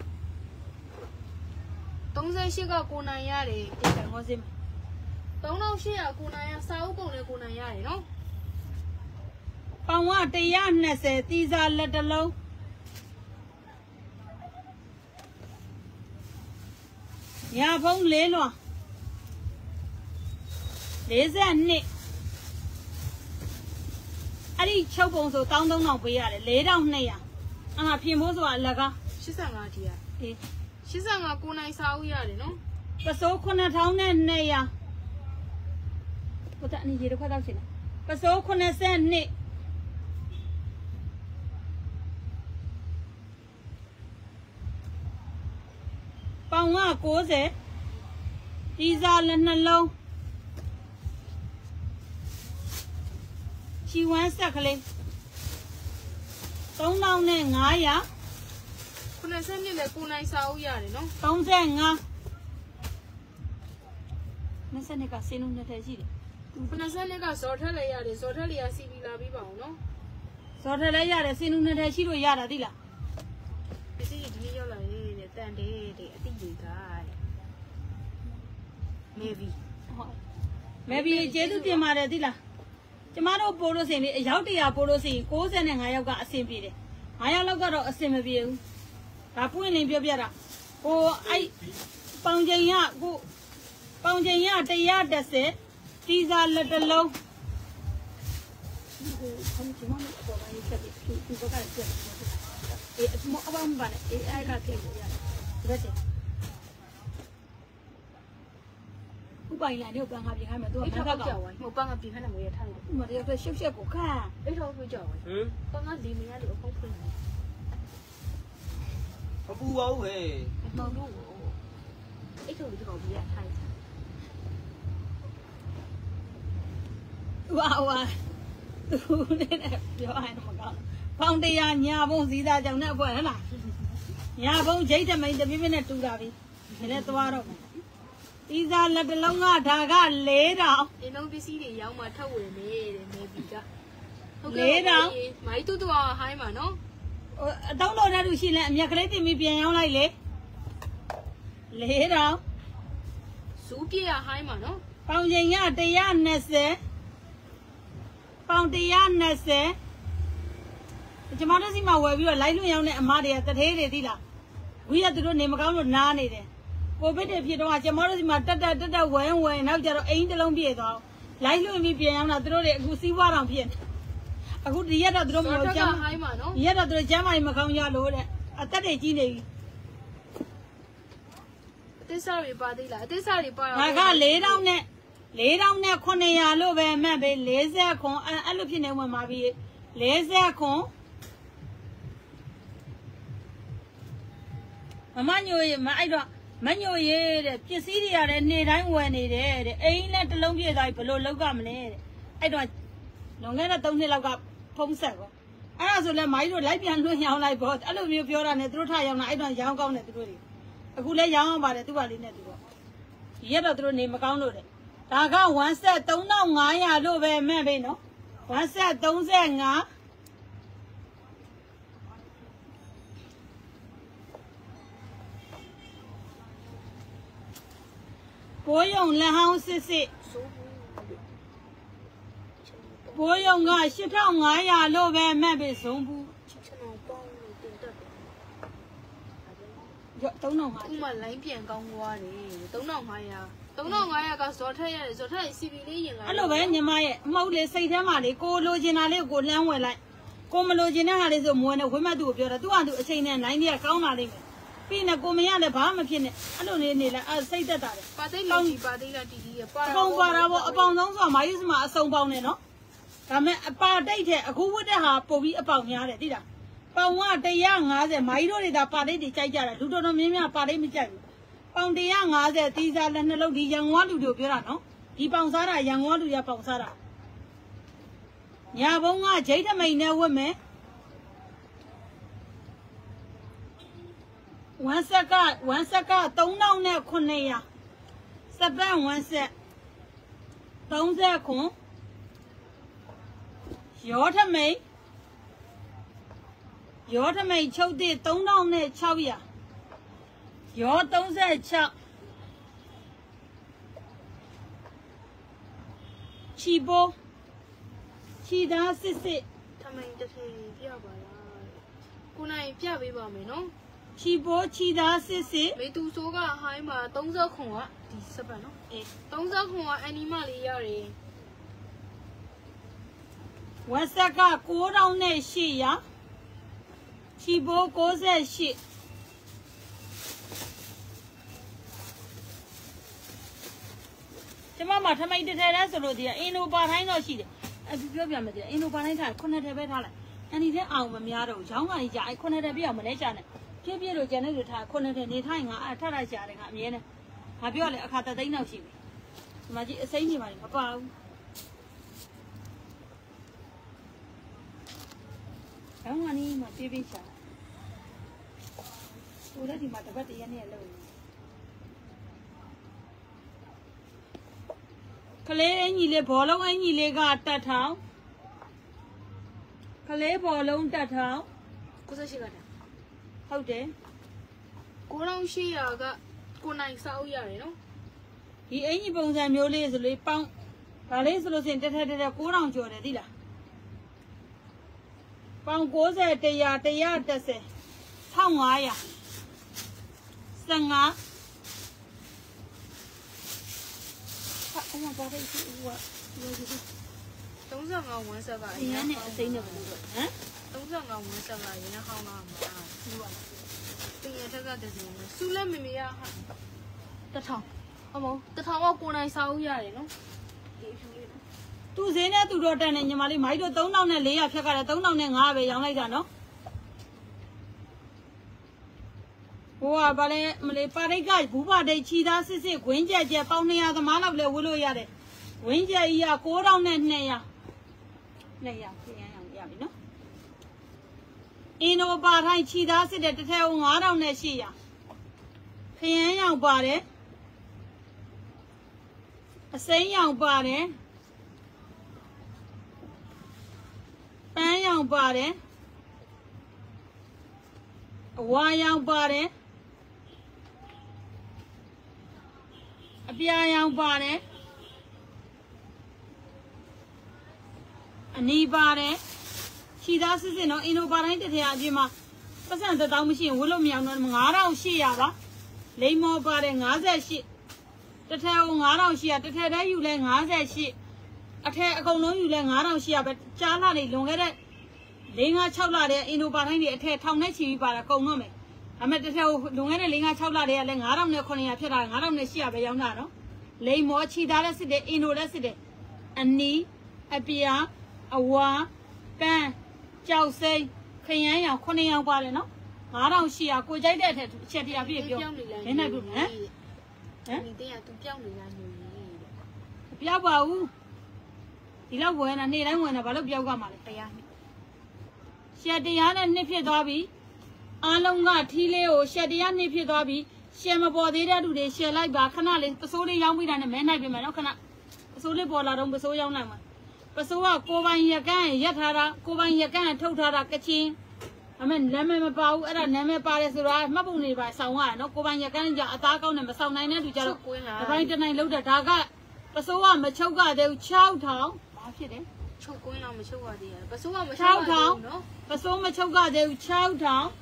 သုံးရှစ်ကကိုနိုင်ရတယ်ဒီကံငေါစင်းသုံးထောင်ရှစ်ရာကိုနိုင်ရစာအုပ်ပုံနဲ့ကိုနိုင်ရတယ်နော်ပေါင်ကတစ်ရာနှစ်ဆယ်တီးစားလက်တစ်လုံးညာဖုံးလေးလွှာလေးဆယ်နှစ်အဲ့ဒီချုပ်ပုံဆိုတောင်းသုံးထောင်ပေးရတယ်လေးထောင်နှစ်ရာအာပြင်ဖို့ဆိုတာအလကားရှစ်ဆယ်ငါးတီးရအေးရှစ်ဆယ်ငါးကိုနိုင်စာအုပ်ရတယ်နော်ပစိုးခုနှစ်ထောင်နဲ့နှစ်ရာဘုရားအနည်းကြီးတစ်ခွက်တော့ရှင်ပစိုးခုနှစ်ဆယ်နှစ်ပေါင်ကကိုးဆယ်ဒီစားလက်နှလုံးချီဝမ်းဆက်ကလေးသုံးထောင်နဲ့ငါးရာခုနှစ်ဆယ်နှစ်လည်းကိုနိုင်စာအုပ်ရတယ်နော်သုံးဆယ်ငါးနှစ်ဆယ်နှစ်ကစင်းလုံးနှစ်ထည့်ရှိတယ်ခုနှစ်ဆယ်နှစ်ကဇော်ထက်လည်းရတယ်ဇော်ထက်လေးကစီပီလာပြီးပါအောင်နော်ဇော်ထက်လည်းရတယ်စင်းလုံးနှစ်ထည့်ရှိလို့ရတာသိလားပစ္စည်းဒီနေ့ရောက်လာတယ်တန်တေးတဲ့အတိတွေကမေဘီဟုတ်မေဘီကျေးဇူးတင်ပါတယ်သိလားကျမတို့ပို့လို့စင်လေးအယောက်တရာပို့လို့စင်ကိုးဆယ်နဲ့ငါးယောက်ကအဆင်ပြေတယ်ငါးယောက်လောက်ကတော့အဆင်မပြေဘူးဒါပွင့်လင်းပြောပြတာဟိုအဲ့ပေါင်ချိန်ရကိုပေါင်ချိန်ရတစ်ရာတစ်ဆယ်တီးစားလက်တစ်လုံးဟိုခမ်းချင်မလို့တော့ဘာရေးချက်ပြီးဒီဘက်ကချက်အေးအမအမဘာလဲအေးအဲ့ကထည့်လို့ရတယ်ဒါတဲ့ဥပိုင်လာเนี่ยပန်းငါပြင်ခိုင်းမယ်သူကမန်းကကောက်ဟိုပန်းငါပြင်ခိုင်းတယ်ငွေရထားတယ်ဥမတရဖက်ရှုပ်ရှက်ကိုခါအဲ့တော့ပြေကြောက်ဟမ်ပန်းငါလီမီရတယ်အဖုံးဖွင့်တယ်မပူပါဘူးဟဲ့မောင်တို့အဲ့တော့ဒီကောင်ပြရထားတယ်ဝါဝါသူနဲ့ပြောရရင်မကောင်းဖောင်တရားညာဘုံစည်းသားကြောင့်နဲ့အဖွဲ့ဟဲ့လားညာဘုံဂျိတ်တမိန်တပြည့်ပြည့်နဲ့တူတာပြီဒီလည်းသွားတော့မယ်တီးစားလက်တလုံးကဒါကလေးတောင်ဒီလုံးပစ္စည်းတွေရောင်းမှထပ်ဝင်နေတဲ့နေပြီကလေးတောင်မိုင်းတူတူဟိုင်းပါနော်အတောင်းတော်တဲ့သူရှိလဲအမြက်ကလေးတင်ပြီးပြန်ရောင်းလိုက်လေလေးတောင်ဇူးပြေရဟိုင်းမှာနော်ပေါင်ချိန်ကone twentyပေါင်one twentyကျမတို့စီမှာဝယ်ပြီးတော့လိုက်လွှင့်ရောက်တဲ့အမတွေကတထေးတွေသိလားဝီးရသူတို့နေမကောင်းလို့နားနေတယ်ကိုဗစ်တွေဖြစ်တော့ကျမတို့စီမှာတက်တက်တက်တက်ဝဲဝဲနောက်ကြတော့အိမ်တစ်လုံးပြည့်သွားလိုက်လွှင့်ပြီးပြန်ရောက်တာသူတို့တွေအခုစီးပွားတော်ဖြစ်အခုဒီရက်တော့သူတို့မလို့ကျမ်းဟိုင်းမှာနော်ဒီရက်တော့သူတို့ကျမ်းမိုင်မကောင်းကြလို့တဲ့အသက်တွေကြီးနေပြီအသစ္စာတွေပါသေးလားအသစ္စာတွေပါတော့ငါက၄တောင်းနဲ့၄တောင်းနဲ့900လို့ပဲမှတ်ပေး၄၀ခွန်အဲ့လိုဖြစ်နေဝင်ပါပြီ၄၀ခွန်မမညိုရမအဲ့တော့မညိုရတဲ့ပစ္စည်းတွေရတယ်နေတိုင်းဝယ်နေတယ်တဲ့အိမ်နဲ့တစ်လုံးပြည့်သွားပြီဘလို့လောက်ကမလဲတဲ့အဲ့တော့လွန်ခဲ့တဲ့၃နှစ်လောက်ကဖုံးဆက်ကောအဲ့ဒါဆိုလဲမိုင်းတို့လိုက်ပြန်လွှင့်ရောင်းလိုက်ပေါ့အဲ့လိုမျိုးပြောတာနဲ့သူတို့ထားရောင်းတာအဲ့တော့ရောင်းကောင်းတယ်သူတို့တွေအခုလဲရောင်းအောင်ပါတယ်သူ့ပါလေးနဲ့သူတို့ဒီရက်တော့သူတို့နေမကောင်းလို့တဲ့ဒါကone set three thousand five hundredလို့ပဲမှတ်ပေးနော်one set thirty-fiveပိုးယုံလက်ဟောင်းစစ်စစ်ပိုးယုံကeight thousand five hundredလို့ပဲမှတ်ပေးဆုံးဘူးရောthree thousand five hundred ဥမာလိုင်းပြန်ကောင်းသွားတယ်three thousand five hundred three thousand five hundredကဇော်ထက်ရတယ်ဇော်ထက် စီ ဗီ လေးရင်လာအဲ့လိုပဲညီမရဲ့အမဟုတ်လေစိတ်ထဲမှာလေကိုလိုချင်တာလေးကိုလှမ်းဝယ်လိုက်ကိုမလိုချင်တဲ့ဟာလေးဆိုမဝယ်နဲ့ဝိမတ်သူကိုပြောတာသူ့ဟာသူအချိန်နဲ့လိုင်းကြီးကကောင်းလာလိမ့်မယ်ပြီးနေကိုမရလည်းဘာမှမဖြစ်နဲ့အဲ့လိုနေနေလိုက်အဲ့စိတ်သက်တာတယ်ပါသိလုံးကြီးပါသိကတီတီရပါအပေါင်ပါတာပေါ့အပေါင်ဆုံးဆိုမာယူစမှာအစုံပေါင်းနေနော်ဒါမဲ့အပါတိတ်တဲ့အခုဝတ်တဲ့ဟာပို့ပြီးအပေါင်များတယ်သိလားပေါင်ကone fiftyမာယူတို့တွေဒါပါတိတ်တွေကြိုက်ကြတာလူတော်တော်များများပါတိတ်မကြိုက်ဘူးပေါင်one fiftyတီးစားလက်နှလုံးဒီရန်ကုန်လူတို့ပြောတာနော်ဒီပေါင်စားတာရန်ကုန်လူရပေါင်စားတာညာဘုံကဂျိတ်ထမိန်နဲ့ဝတ်မယ်one set ကone set ကthree thousand nine hundredစပန်one set thirtyခွန်ရောထမိန်ရောထမိန်ချုပ်တဲ့three thousand six hundredရောthirty-sixချီပိုးချီသားစစ်စစ်ထမိန်တစ်ထည်ပြပါလားကိုနိုင်ပြပေးပါမယ်နော်ချီပိုးချီသားစစ်စစ်မေသူဆိုးကဟိုင်းမှာthirtyခွန်ကဒီစပတ်နော်အေးthirtyခွန်ကအနီမလေးရတယ်ဝက်ဆက်ကnine thousand eight hundredချီပိုးninety-eightကျမမှာထမိတ်တစ်ထည်တည်းဆိုလို့ဒီအင်နိုပါတိုင်းတော့ရှိတယ်အပြောပြမယ်ဒီအင်နိုပါတိုင်းထားခုနှစ်ထည်ပဲထားလိုက်အန်ဒီတဲ့အောင်မများတော့ရောင်းကန်ကြီးကြာအဲ့ခုနှစ်ထည်ပြအောင်မလဲချနဲ့ပြည့်ပြည့်လို့ကျန်တဲ့တွေထားခုနှစ်ထည်နေထိုင်ငါအထထရှာတယ်ငါအမြဲတမ်းငါပြောလေအခါတသိန်းတော့ရှိပြီဒီမှာကြီးအစိမ့်နေပါလေမပါဘူးရောင်းကန်ကြီးမှာပြည့်ပြည့်ရှာဟိုလည်းဒီမှာတပတ်တည်းရနေရလို့ကလေးအင်ကြီးလေးဘောလုံးအင်ကြီးလေးကတက်ထောင်ကလေးဘောလုံးတက်ထောင် ninety-eightကတည်းဟုတ်တယ် nine thousand eight hundredကကိုနိုင်စားဦးရတယ်နော်ဒီအင်ကြီးပုံစံမျိုးလေးဆိုလို့ပေါင်းဒါလေးဆိုလို့ရှိရင်တက်ထက်တက်nine thousandကျော်တယ်သိလားပေါင်းninety 100 110 1500 15အမပါတဲ့ဒီဟိုကဒီဒီ thirty-five one setကအရင်နဲ့အစိမ့်နဲ့ဘယ်လိုလဲဟမ် thirty-five one setကရင်ဟောင်းလာမှာဒီပါတင်ရထက်ကတည်းကစူလက်မမေရဟာတထောင်အမောတထောင်ကကိုနိုင်စားဦးရတယ်နော်ဒီဖြူလေးနော်သူဈေးနဲ့သူတော့တက်နေညီမလေးမိုက်တို့three thousand four hundredဖြတ်ကြတယ်three thousand five hundredပဲရောင်းလိုက်တာနော်ဟိုကဘာလဲမလေးပါရိတ်ကဘူးပါတိတ်ချီသားစစ်စစ်ဝင်းကြက်ကြက်ပေါင်းtwo hundredသမားလောက်လဲဝှလို့ရတယ်ဝင်းကြက်ကြီးကnine thousand two hundred two hundredပြန်ရအောင်ရပြီနော်အင်းတို့ပါထိုင်းချီသားစစ်တဲ့တစ်ထည့်five thousand eight hundredခရမ်းရောင်ပါတယ်အစိမ်းရောင်ပါတယ်ပန်းရောင်ပါတယ်အဝါရောင်ပါတယ်ပြာရောင်ပါတယ်အနီးပါတယ်ခြေသားစစ်စစ်နော်အင်ဒိုပါတိုင်းတစ်ထည်အပြင်မှာပတ်စံတစ်တောင်းမရှိရင်ဝတ်လို့မရအောင်နော်ငါးထောင်ရှစ်ရာပါလိမ္မောပါတယ်ငါးဆယ်ရှစ်တစ်ထည်ကိုငါးထောင်ရှစ်ရာတစ်ထည်တည်းယူလဲငါးဆယ်ရှစ်အထည်အကုန်လုံးယူလဲငါးထောင်ရှစ်ရာပဲကြားလာနေလွန်ခဲ့တဲ့၄ငါး၆လတဲ့အင်ဒိုပါတိုင်းတွေအထည်ထောင်နဲ့ချီပြီးပါတာကုန်တော့မယ်ဒါပေမဲ့တစ်ထည်ကိုလွန်ခဲ့တဲ့၄ငါး၆လတွေကလည်းငါးထောင်နဲ့ခုနှစ်ရာဖြစ်တာငါးထောင်နဲ့ရှစ်ရာပဲရောင်းတာနော်လိမ္မောခြေသားလည်းစစ်တယ်အင်ဒိုလည်းစစ်တယ်အနီးအပြာအဝါပန်းကြောက်စိမ့်ခရမ်းရောင်ခုနှစ်ရောင်ပါတယ်နော်ငါးထောင်ရှစ်ရာကိုကြိုက်တဲ့အထက်အချက်တရာပြည့်ပြောနည်းနည်းပြုဟမ်ဟမ်ဒီတင်းကသူပြောင်းနေလားညိုကြီးပြောက်ပါဘူးဒီလောက်ဝင်တာနေ့တိုင်းဝင်တာဘာလို့ပြောက်ကမှာလဲတရားရှက်တရားနဲ့နှစ်ဖြစ်သွားပြီအားလုံးကထီးလေးကိုရှက်တရားနှစ်ဖြစ်သွားပြီရှယ်မပေါ်သေးတဲ့လူတွေရှယ်လိုက်ပါခဏလေးပစိုးလေးရောင်းပြီးတာနဲ့မဲနိုင်ပြီမယ်နော်ခဏပစိုးလေးပေါ်လာတော့ပစိုးရောင်းလိုက်မှာပစိုးကကိုပိုင်ရကန်းရက်ထားတာကိုပိုင်ရကန်းထုတ်ထားတာကချင်းအမေနာမည်မပါဘူးအဲ့ဒါနာမည်ပါတယ်ဆိုတာမှတ်ပုံနေပါဆောင်းရနော်ကိုပိုင်ရကန်းကြအသားကောင်းတယ်မဆောင်းနိုင်တဲ့သူကြတော့ဒီပိုင်းတနိုင်လောက်တာဒါကပစိုးကမချုပ်ကသေးဘူး၆ထောင်ဘာဖြစ်တယ်ချုပ်ကွင်းတော့မချုပ်ရသေးဘူးပစိုးကမချုပ် 6ထောင်နော်ပစိုးမချုပ်ကသေးဘူး6ထောင်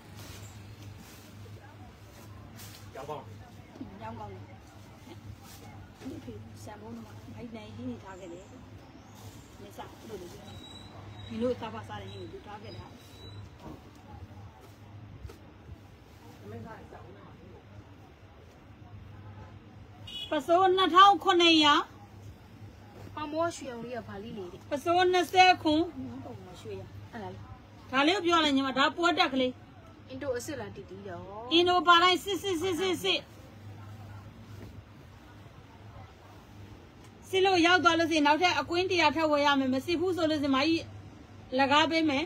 ရောင်းကောင်းရောင်းကောင်းဒီဖေးဆံမိုးမှာအဲ့နိုင်ဟင်းနေထားခဲ့တယ်နေစားလို့လို့ဒီလိုသားပါစားတဲ့ဟင်းကိုထားခဲ့တာပစိုးနှစ်ထောင်ခုနှစ်ရာပမောရွှေအောင်လေးကဗာလိလေးတဲ့ပစိုး၂၀ခွန်တော့မရွှေရအဲ့ဒါလေဒါလေးကိုပြောလိုက်ညီမဒါပွက်တက်ကလေးအင်ဒိုအစ်စ်လာတီတီတော့အင်ဒိုပါလိုက်စစ်စစ်စစ်စစ်စစ်စစ်လို့ရောက်သွားလို့စီနောက်ထပ်အကွင်းတရားထပ်ဝယ်ရမယ်မစစ်ဘူးဆိုလို့စီမကြီးလကားပေးမယ်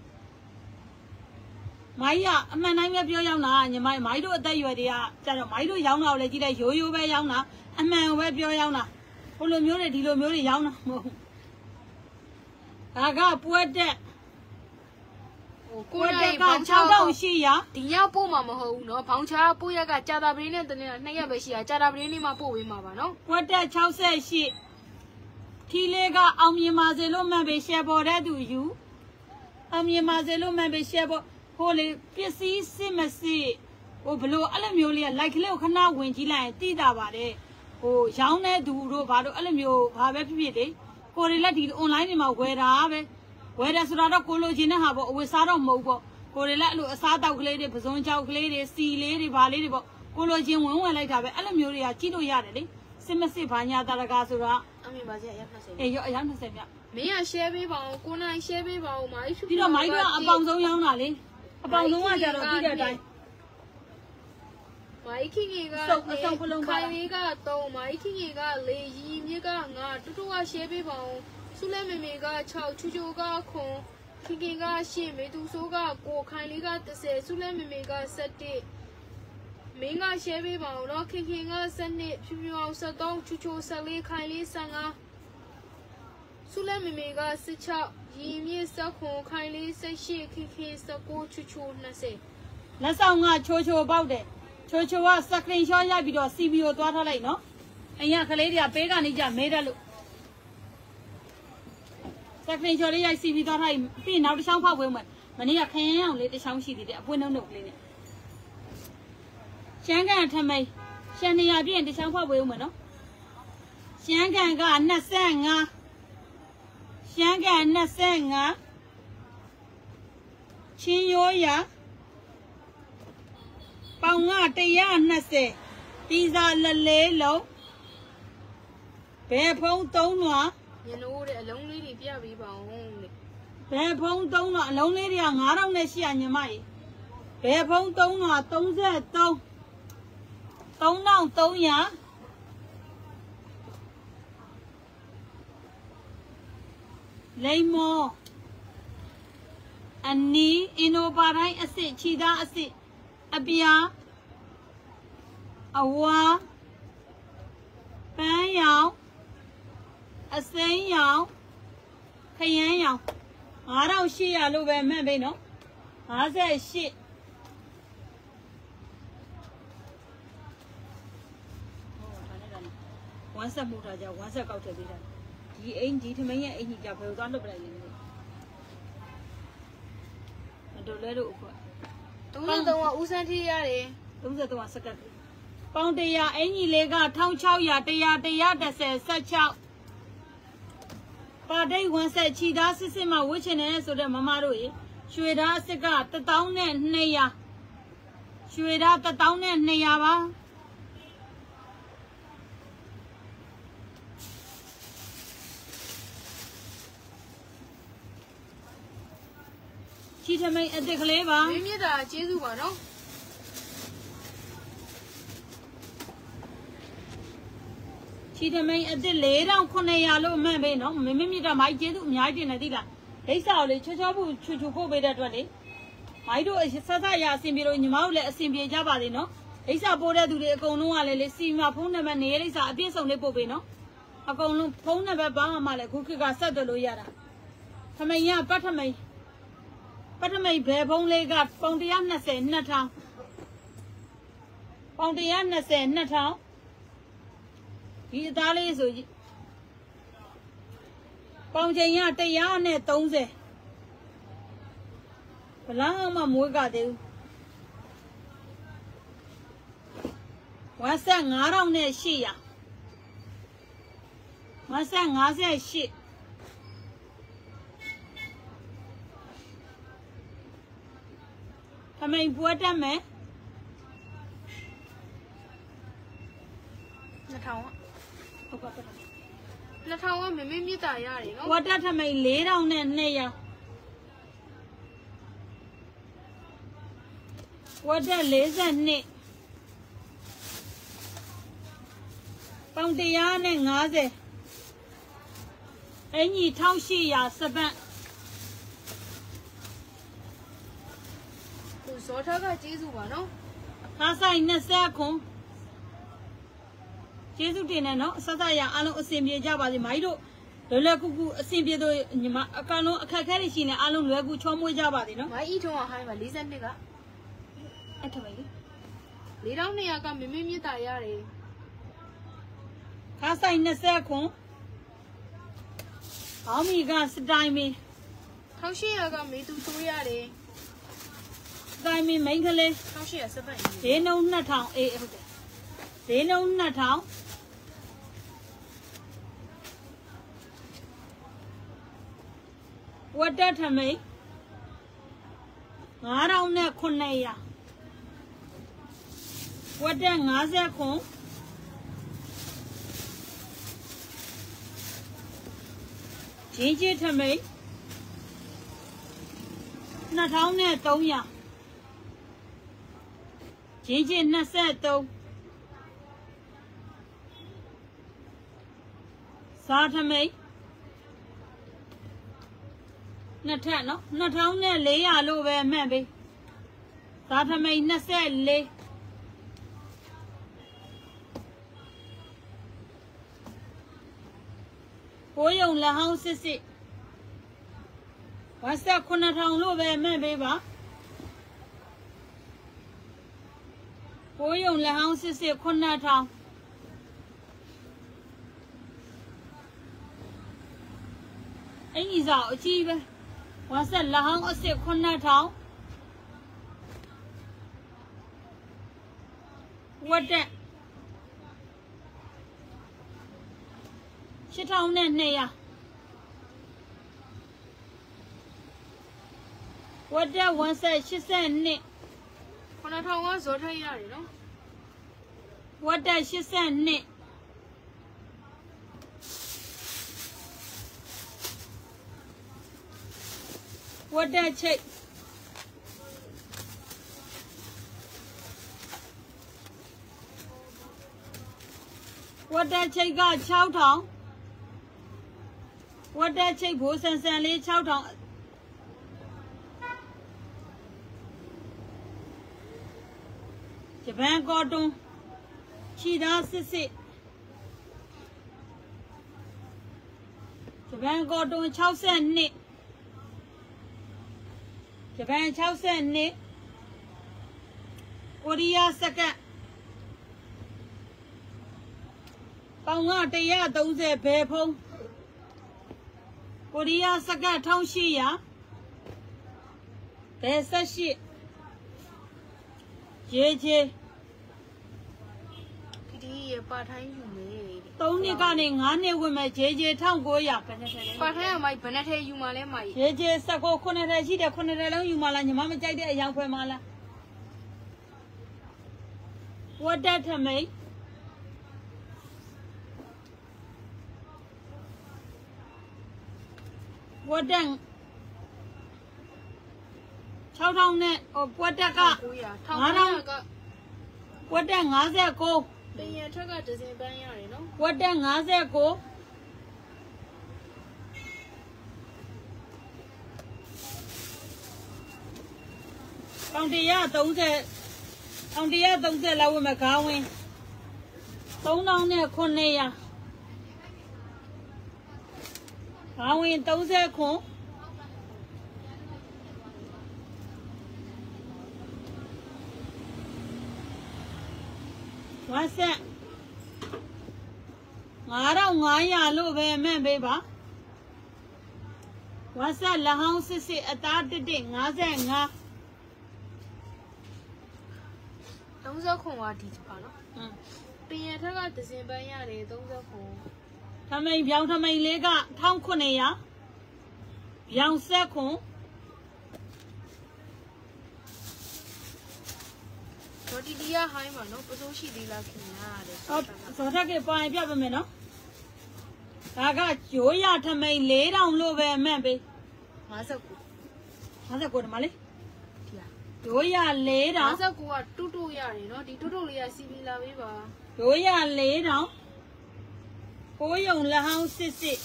မကြီးကအမှန်တိုင်းပဲပြောရောက်တာညီမမကြီးတို့အသက်အရွယ်တွေကကျတော့မကြီးတို့ရောင်းတာကိုလည်းကြည့်လိုက်ရိုးရိုးပဲရောင်းတာအမှန်ပဲပြောရောက်တာဟိုလိုမျိုးတွေဒီလိုမျိုးတွေရောင်းတာမဟုတ်ဒါကပွက်တက်ကိုယ်တိုင်က၆ထောင်ရှစ်ရာဒီညပို့မှာမဟုတ်ဘူးเนาะဘောင်ချာပို့ရက်ကကြာတာပရင်းနဲ့တနေ့နှစ်ရက်ပဲရှိတာကြာတာပရင်းလေးမှပို့ပေးမှာပါเนาะပွက်တက်၆၈ထီလေးကအောင်မြင်ပါစေလို့မှန်ပေရှယ်ပေါ်တဲ့သူယူအောင်မြင်ပါစေလို့မှန်ပေရှယ်ပေါ်ဟိုလေပစ္စည်းစစ်မစစ်ဟိုဘလို့အဲ့လိုမျိုးလေးလိုက်ကလေးကိုခဏဝင်ကြည့်လိုက်ရင်သိတာပါတယ်ဟိုရောင်းတဲ့သူတို့ဘာလို့အဲ့လိုမျိုးဘာပဲဖြစ်ဖြစ်လေကိုရီလက်ဒီ online တွေမှာဝယ်တာပဲဝယ်တယ်ဆိုတော့ကိုလိုချင်တဲ့ဟာပေါ့အဝယ်စားတော့မဟုတ်ပေါ့ကိုရီလက်အဲ့လိုအစားတောက်ကလေးတွေပစုံကြောက်ကလေးတွေစီလေးတွေဘာလေးတွေပေါ့ကိုလိုချင်ဝင်ဝင်လိုက်တာပဲအဲ့လိုမျိုးတွေကကြည့်လို့ရတယ်လေစစ်မစစ်ဘာညာတရကားဆိုတော့အမေပါစေအရက်နှစ်ဆယ်အေးရောအရက်နှစ်ဆယ်မြမင်းက share ပေးပါဦးကိုနိုင် share ပေးပါဦးမာကြီးပြီးတော့မိုင်းတို့ကအပေါင်ဆုံးရောင်းတာလေအပေါင်ဆုံးကကြတော့ပြီးတဲ့အတိုင်းမိုင်းခင်ကြီးကခိုင်လေးကတော့မိုင်းခင်ကြီးကလေရီမြစ်ကငါတူတူက share ပေးပါဦးဆုလဲမေမေက၆ချူချူကခွန်ခင်ခင်ကရှေ့မေသူဆိုးကကိုခိုင်လေးက၁၀ဆုလဲမေမေက၁၁မင်းက share ပေးပါဦးနော်ခင်ခင်က၁၂ဖြူဖြူအောင်၁၃ချူချူ၁၄ခိုင်လေး၁၅ဆုလဲမေမေက၁၆ရီမြစ်၁ခွန်ခိုင်လေး၁၈ခင်ခင်၁၉ချူချူ၂၀လက်ဆောင်ကချိုးချိုးပေါက်တယ်ချိုးချိုးကစကရင်ရှော့ရိုက်ပြီးတော့ စီ ဗီ ကိုသွားထားလိုက်နော်အရင်ကလေးတွေကပေးကနေကြမေးတယ်လို့စကရင်ရှော့လေးရိုက် စီ ဗီ သွားထားလိုက်ပြီးနောက်တစ်ချောင်းဖောက်ဝဲမယ်မနေ့ကခရင်အောင်လေးတစ်ချောင်းရှိသေးတယ်အပွင့်နှုတ်နှုတ်ကလေးနဲ့ရှမ်းကန်ထမိတ်ရှမ်းနေရပြည့်တစ်ချောင်းဖောက်ဝဲဦးမယ်နော်ရှမ်းကန်က၂၅ရှမ်းကန်၂၅ချင်းရိုးရပေါင်က၁၂၀တီဇာလက်လေးလုံးဘယ်ဖုံးသုံးလွှာညနိုးတဲ့အလုံးလေးတွေပြပေးပါဦးတဲ့ဘယ်ဖုံးသုံးလွှာအလုံးလေးတွေက၅ထောင်နဲ့ရှိရညီမကြီးဘယ်ဖုံးသုံးလွှာ၃၃၃ထောင်၃ရာလိမ္မောအနီးအင်နိုပါတိုင်းအစ်စ်ခြိသားအစ်စ်အပြာအဝါပန်းရောင်အစိမ်းရောင်ခရမ်းရောင်၅ထောင်၈ရာလို့ပဲမှတ်ပေးနော်၅၈လ one set မို့ထားကြ one set ကောက်ထည့်ပေးတာဒီအိမ်ဒီထမင်းရဲ့အိမ်ကြီးကြဘယ်လိုသွားလုပ်ပလိုက်လဲမတော်လဲလို့အခုသုံးသုံးကဦးစန်းထီးရတယ်သုံးသုံးကစကတ်ပေါင်တရာအင်ကြီးလေးကတစ်ထောင်ခြောက်ရာတစ်ရာတစ်ရာတစ်ဆယ်ဆက်ချောက်ပါဒိတ်ဝန်ဆက်ချီသားစစ်စစ်မှဝှချင်တယ်ဆိုတော့မမတို့ရေရွှေသားအစ်ကတစ်တောင်းနဲ့နှစ်ရာရွှေသားတစ်တောင်းနဲ့နှစ်ရာပါချီထမိန်အစ်ကလေးပါမင်းမြတ်တာကျေးဇူးပါနော်ချီထမိန်အစ်လေးထောင်ခုနှစ်ရာလို့အမှန်ပဲနော်မင်းမြတ်တာမိုက်ကျေးဇူးအများကြီးတင်နေသီးလားဒိတ်စာကိုလေချောချောဖို့ချူချူဖို့ပေးတဲ့အတွက်လေမိုက်တို့ဆက်ဆက်ရအဆင်ပြေလို့ညီမတို့လည်းအဆင်ပြေကြပါသေးနော်ဒိတ်စာပို့တဲ့သူတွေအကုန်လုံးကလည်းလေစီမဖုန်းနံပါတ်နေရိတ်စာအပြည့်စုံလေးပို့ပေးနော်အကုန်လုံးဖုန်းနံပါတ်ဘာမှလည်းခုခေတ်ကဆက်သွယ်လို့ရတာထမိန်ရပတ်ထမိန်ပထမိတ်ဘယ်ဖုံးလေးကပေါင်တစ်နှစ်ဆယ်နှစ်ထောင်ပေါင်တစ်နှစ်ဆယ်နှစ်ထောင်ဒီအသားလေးဆိုပေါင်ချိန်ရတစ်နဲ့သုံးဆယ်ဘလားမှမွေးကသေးဘူးဝက်ဆက်ငါးထောင်နဲ့ရှစ်ရာဝက်ဆက်ငါးဆယ်ရှစ်ထမိန်ပွဲတက်မယ်နှစ်ထောင်ဟုတ်ပါတော့နှစ်ထောင်ကမမေမြစ်တာရတယ်နော်ပွဲတက်ထမိန်လေးထောင်နဲ့နှစ်ရာပွဲတက်လေးဆယ်နှစ်ပေါင်တရားနဲ့ငါးဆယ်အင်ကြီးတစ်ရှစ်ရာစပန့်ဇော်ထားကကျေးဇူးပါနော်အားဆိုင်နှစ်ဆယ်ခွန်ကျေးဇူးတင်တယ်နော်ဆက်ဆက်ရအားလုံးအဆင်ပြေကြပါစေမိုင်းတို့လွယ်လွယ်ကူကူအဆင်ပြေတော့ညီမအကောင်လုံးအခက်ခဲတွေရှိနေအားလုံးလွယ်ကူချောမွေးကြပါစေနော်မိုင်းဤထုံးကဟိုင်းမှာလေးဆယ်နှစ်ကအဲ့ထမိန်လေလေးထောင်နှစ်ရာကမမေမြစ်တာရတယ်အားဆိုင်နှစ်ဆယ်ခွန်ဘောင်းမီကစတိုင်မီထောင်ရှစ်ရာကမေသူဆိုးရတယ်တိုင်းမင်းမိန်းကလေးတစ်ရှစ်ရာစပတ်ဈေးနှုန်းနှစ်ထောင်အေးဟုတ်တယ်ဈေးနှုန်းနှစ်ထောင်ဝတ်တက်ထမိန်ငါးထောင်နဲ့ခုနှစ်ရာဝတ်တက်ငါးဆယ်ခွန်ဂျင်းကြီးထမိန်နှစ်ထောင်နဲ့သုံးရာဂျင်းချင်းနှစ်ဆယ်သုံးစားထမိန်နှစ်ထက်နော်နှစ်ထောင်နဲ့လေးရာလို့ပဲမှတ်ပေးစားထမိန်နှစ်ဆယ်လေးကိုယုံလက်ဟောင်းစစ်စစ်ဝါဆက်ခုနှစ်ထောင်လို့ပဲမှတ်ပေးပါကိုယုံလက်ဟောင်းစစ်စစ်ခုနှစ်ထောင်အင်ကြီးစားအကြီးပဲဝါဆက်လက်ဟောင်းအစ်စ်ခုနှစ်ထောင်ဝတ်တက်ရှစ်ထောင်နဲ့နှစ်ရာဝတ်တက်ဝန်ဆက်ရှစ်ဆယ်နှစ်ခုနှစ်ထောင်ကဇော်ထိုက်ရတယ်နော်ဝတ်တက်ရှစ်ဆယ်နှစ်ဝတ်တက်ချိတ်ဝတ်တက်ချိတ်ကခြောက်ထောင်ဝတ်တက်ချိတ်ဘိုးဆန်ဆန်လေးခြောက်ထောင်ဂျပန်ကော်တွန်ခြိသားစစ်စစ်ဂျပန်ကော်တွန်၆၂ဂျပန်၆၂ကိုရီးယားစကတ်ပပေါင်ကတရာသုံးဆယ်ဘယ်ဖုံးကိုရီးယားစကတ်တစ်ရှစ်ရာဘယ်ဆက်ရှိရေချေဒီဒီရပါထိုင်းယူမယ်သုံးနှစ်ကနေငါးနှစ်ဝင်မဲ့ရေချေတစ်ထောင်ကိုးရာဘယ်နဲ့ထဲလဲပါထိုင်းကမိုက်ဘယ်နဲ့ထဲယူမှာလဲမိုက်ရေချေစက်ကိုခုနှစ်ထဲရှိတယ်ခုနှစ်ထဲလုံးယူမှာလားညီမမကြိုက်တဲ့အယောင်ဖွဲမှာလားဝတ်တက်ထမိတ်ဝတ်တက်၆ထောင်နဲ့ဟိုဝတ်တက်က 900 900ကဝတ်တက်59 တင်ရထက်ကဒဇင်ပန်းရတယ်နော်ဝတ်တက်59ပေါင်တရာသုံးဆယ်ပေါင်တရာသုံးဆယ်လောက်ဝယ်မှာခေါင်းဝင်သုံးထောင်နဲ့ခုနှစ်ရာခေါင်းဝင်သုံးဆယ်ခွန်ဝါဆက်ငါးထောင်ငါးရာလို့ပဲမဲ့ပေးပါဝါဆက်လဟောင်းစစ်စစ်အသားတစ်တစ်55 သုံးဆယ်ခွန်ကဒီပါနော်ဟမ်တင်ရထက်ကဒဇင်ပန်းရတယ်သုံးဆယ်ခွန်ထမိန်ပြောင်းထမိန်လေးကတစ်ထောင်ခုနှစ်ရာပြောင်းဆက်ခွန်ဒေါ်တီတီရဟိုင်းမှာနော်ပစိုးရှိသေးလားခင်ဗျာတဲ့ဟုတ်ဇော်ထက်ကပိုင်ပြပါမယ်နော်ဒါကကျိုးရထမိန်လေးထောင်လို့ပဲအမှန်ပေး 59 59တမလေးဒီဟာကျိုးရလေးထောင် 59ကတူတူရတယ်နော်ဒီတူတူလေးကစီပီလာပေးပါကျိုးရလေးထောင်ကိုယုံလဟောင်းစစ်စစ်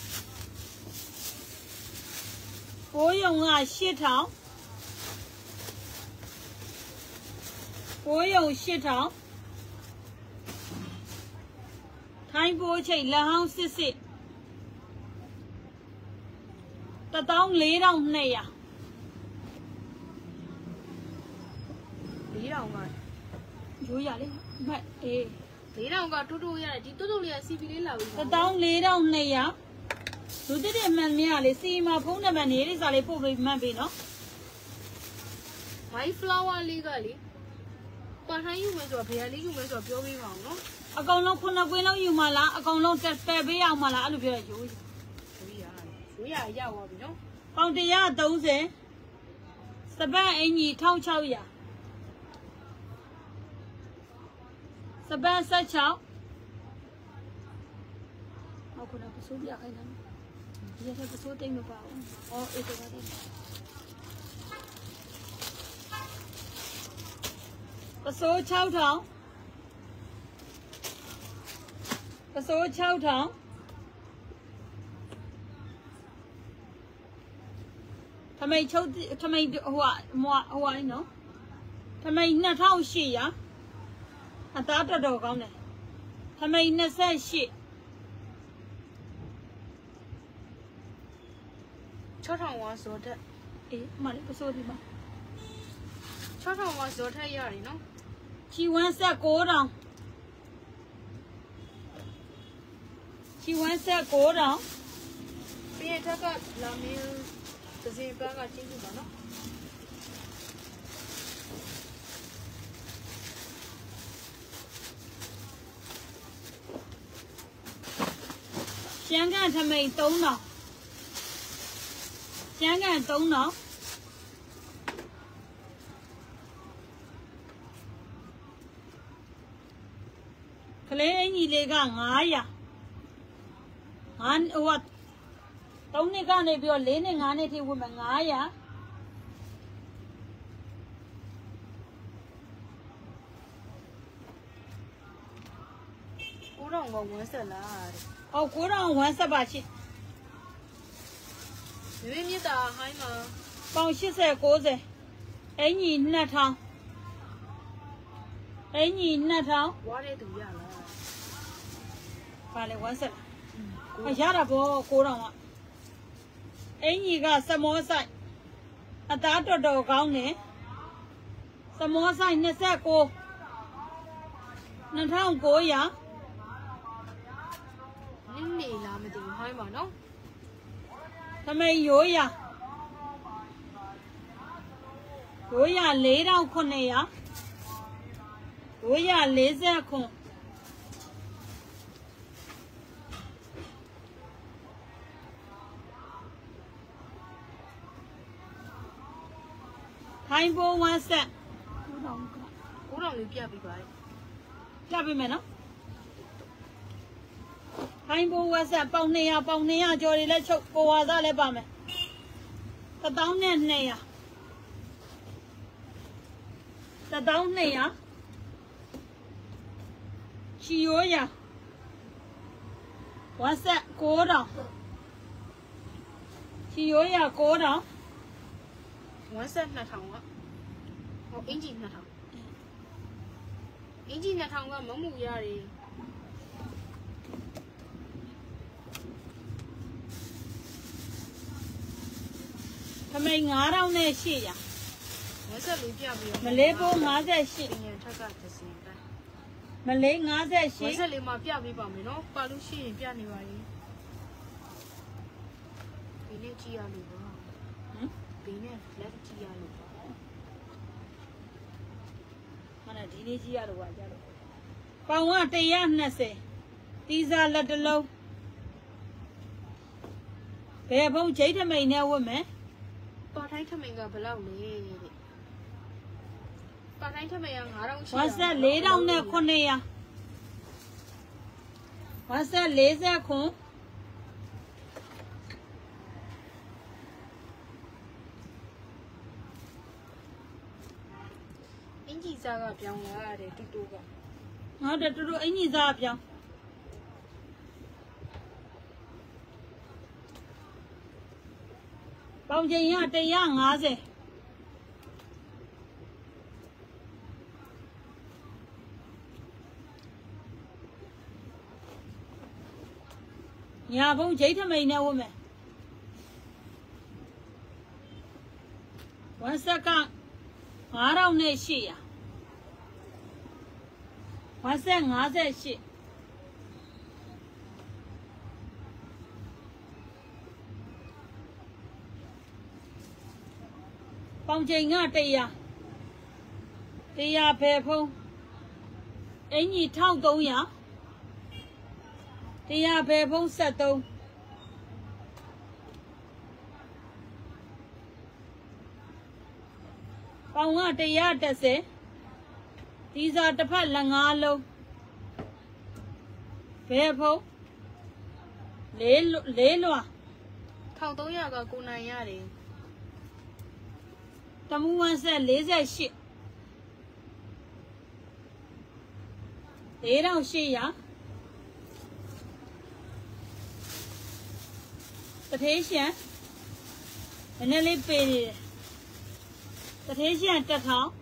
ကိုယုံကရှစ်ထောင်ကိုယုံရှစ်ထောင်ထိုင်းပိုးချိတ်လဟောင်းစစ်စစ်တထောင်လေးထောင်နှစ်ရာလေးထောင်ကရိုးရလေမတ်အေးလေးထောင်ကတူတူရတယ်ဒီတူတူလေးကစီပီလေးလာပြီတထောင်လေးထောင်နှစ်ရာလူတစ်တဲ့မှန်မြလေစီမာဖုန်းနံပါတ်နေလေးစားလေးပို့ပေးမှတ်ပေးနော် white flower လေးကလေပါထိုင်းယူမယ်ဆိုတော့ဘယ်ဟာလေးယူမယ်ဆိုတော့ပြောပေးပါအောင်နော်အကောင်လုံးခုနှစ်ကွင်းလုံးယူမလားအကောင်လုံးတက်တက်ပေးအောင်မလားအဲ့လိုပြောရရိုးရိုးရရိုးရရောက်သွားပြီနော်ပေါင်တရာသုံးဆယ်စပတ်အင်ကြီးတစ်ထောင်ခြောက်ရာစပတ်ဆက်ချောက်ဟောခုနကပစိုးပြခိုင်းတာဒီရက်ပစိုးတိတ်မပါဘူးအော်အေးတော့တယ်ပစိုး၆ထောင်ပစိုး၆ထောင်ထမိန်ချုပ်ထမိန်ဟိုဟိုဟိုလေးနော်ထမိန်နှစ်ထောင်ရှစ်ရာအသားတော်တော်ကောင်းတယ်ထမိန်နှစ်ဆက်ရှစ်၆ထောင်ဝါဇော်တက်အေးမလေးပစိုးဒီမှာ၆ထောင်ဝါဇော်ထက်ရတယ်နော်ချီဝမ်းဆက်၉ထောင်ချီဝမ်းဆက်၉ထောင်ပြင်ထက်ကလာမင်းသစင်ပန်းကချင်းစုပါနော်ရှမ်းကန်ထမိန်၃ထောင်ရှမ်းကန်၃ထောင်ကလေးအင်ကြီးလေးက900ငါဟိုကသုံးနှစ်ကနေပြီးတော့၄နှစ်၅နှစ်ထိဝင်မှာ900 ကိုတော့ကဝမ်းဆက်လားတဲ့ဟောကိုတော့ဝမ်းဆက်ပါရှင်မင်းမြစ်တာဟိုင်းမှာပေါင်80 90အင်ကြီးနှစ်ထောင်အင်ကြီးနှစ်ထောင်ဝါတဲ့သူရလားဘာလဲဝမ်းဆက်အရတာပေါ့ကိုတော့ကအင်ကြီးကစမောဆိုင်အသားတော်တော်ကောင်းတယ်စမောဆိုင်29 2900 နည်းလားမသိဘူးဟိုင်းပါနော်သမီးရိုးရရိုးရလေးတောင်ခုနှစ်ရာရိုးရလေးဆက်ခွန်ခိုင်းပိုးဝမ်းဆက်ကိုတော်ကိုတော်လေးပြပြပါပြပေးမယ်နော်ခိုင်းပိုးဝမ်းဆက်ပေါင်နှစ်ရာပေါင်နှစ်ရာကျော်တွေလည်းချုပ်ကိုဝါစားလည်းပါမယ်တစ်တောင်းနဲ့နှစ်ရာတစ်တောင်းနှစ်ရာချီရိုးရာဝမ်းဆက်ကိုတောင်ချီရိုးရာကိုတောင်ဝမ်းဆက်နှစ်ထောင်ကဟိုအင်ဂျီနှစ်ထောင်အင်ဂျီနှစ်ထောင်ကမမှုရတယ်ခမိန်ငါးတောင်နဲ့ရှစ်ရာဝမ်းဆက်လေးပြပြီးမလေးပိုးငါးရှစ်ညထက်ကတစ်စင်တိုင်းမလေးငါးရှစ်ဝမ်းဆက်လေးမှာပြပေးပါမယ်နော်ပါလို့ရှိရင်ပြနေပါလေဒီနေ့ကြည့်ရလို့ပါဟမ်ဒီနေ့လက်ကြည့်ရလို့ပါမနဒီနေ့ကြည့်ရလို့ပါကြတော့ပေါင်ကတစ်ရာနှစ်ဆယ်တီးစားလက်တစ်လုံးဘယ်ဘုံချိတ်ထမိန်နဲ့ဝတ်မယ်ပါတိုင်းထမိန်ကဘယ်လောက်လဲတဲ့ပါတိုင်းထမိန်ကငါးတောင်ရှိဝတ်ဆက်လေးတောင်နဲ့ခုနှစ်ရာဝတ်ဆက်လေးဆက်ခွန်အင်ဂျီစားကပြောင်းလာတယ်တူတူကဟုတ်တယ်တူတူအင်ဂျီစားပြောင်းပေါင်ချိန်ရတစ်ရာငါးဆယ်ညာဘုံချိတ်ထမိန်နဲ့ဝတ်မယ်ဝမ်းဆက်ကငါးတောင်နဲ့ရှစ်ရာဝမ်းဆက်ငါးရှစ်ပေါင်ချိန်ကတစ်ရာတစ်ရာဖယ်ဖုံးအင်ကြီးတစ်ထောင်သုံးရာတရားဖယ်ဖုံးဆက်သုံးပေါင်ကတရားတစ်ဆယ်ဒီစားတစ်ဖက်လက်ငါးလုံးဖယ်ဖုံးလေးလေးလွှာထောင်သုံးရာကကိုနိုင်ရတယ်တမူဝမ်းဆက်လေးရှစ်လေးတောင်ရှစ်ရာတထေးရှံနည်းနည်းလေးပေးနေတယ်တထေးရှံတစ်ထောင်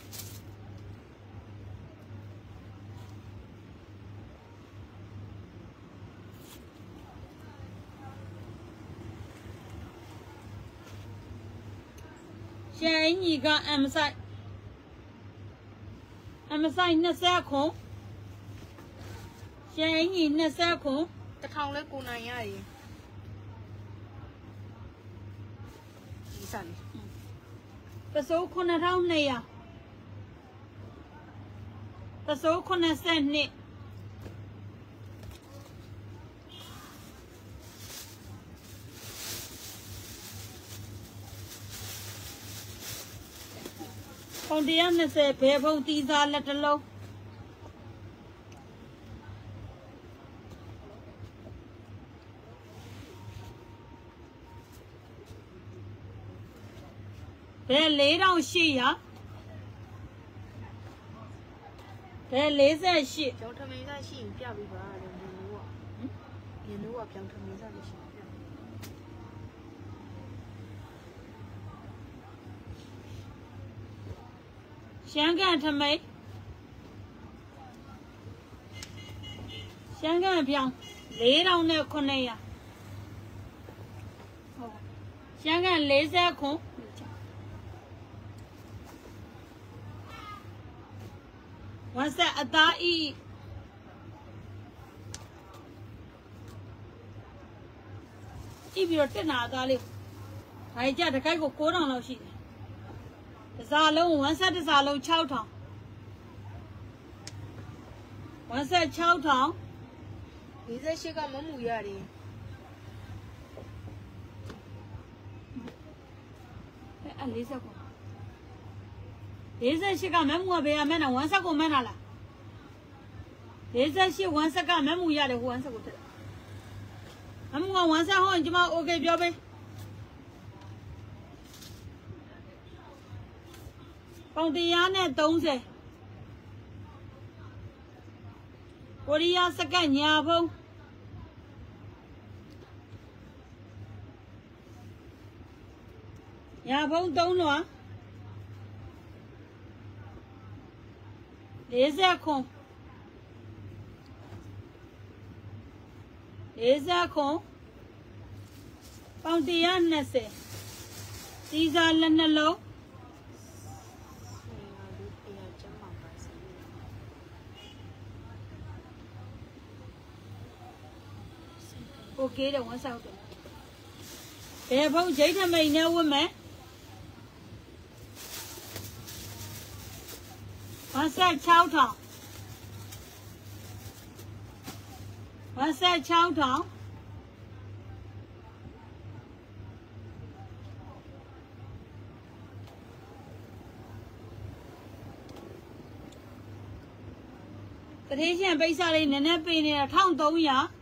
ရှံအင်ကြီးကအမ်ဆိုင်အမ်ဆိုင်နှစ်ဆယ်ခွန်ရှံအင်ကြီးနှစ်ဆယ်ခွန်တစ်ထောင်လဲကိုနိုင်ရတယ်ပစိုးခုနှစ်ထောင်နှစ်ရာပစိုးခုနှစ်ဆယ်နှစ်ပေါင်တရားနှစ်ဆယ်ဘယ်ဖုံးတီးစားလက်တစ်လုံးဘယ်လေးတောင်ရှိရဘယ်လေးဆက်ရှိပြောင်းထမင်းစားရှိရင်ပြပေးပါလို့မြင်လို့อ่ะမြင်လို့อ่ะပြောင်းထမင်းစားလို့ရှိရင်ပြရှမ်းကန်ထမိန်ရှမ်းကန်ပြောင်းလေးတောင်နဲ့ခုနှစ်ရာဟုတ်ရှမ်းကန်လေးဆက်ခွန်ဝမ်းဆက်အသားဤကြည့်ပြီးတော့တက်နာသားလေးဒါကြတကိုက်ကို၉ထောင်လောက်ရှိတယ်တစ်စားလုံးဝမ်းဆက်တစ်စားလုံး၆ထောင်ဝမ်းဆက်၆ထောင်၄၈ကမမှုရတယ်အဲ၄၀ကို၄၈ကမမှုကဘယ်ရမနဲ့ဝမ်းဆက်ကိုမန်းလာလား၄၈ဝမ်းဆက်ကမမှုရတယ်ဟိုဝမ်းဆက်ကိုတက်မမှုကဝမ်းဆက်ဟောကျွန်မโอเคပြောပေးပေါင်တရားနဲ့၃၀ကိုရီးယားစကတ်ညာဖုံးညာဖုံး၃လွှာ၄၀ခွန်၄၀ခွန်ပေါင်တရား၂၀စီစာလက်နှလုံးโอเคတဲ့ဝန်ဆောင်တယ်ဘယ်ဖုံးဂျိတ်ထမိန်နဲ့ဝတ်မယ်ဝန်ဆက်၆ထောင်ဝန်ဆက်၆ထောင်တတိယရှင်ပိတ်စားလေးနည်းနည်းပေးနေတာ၁၃၀၀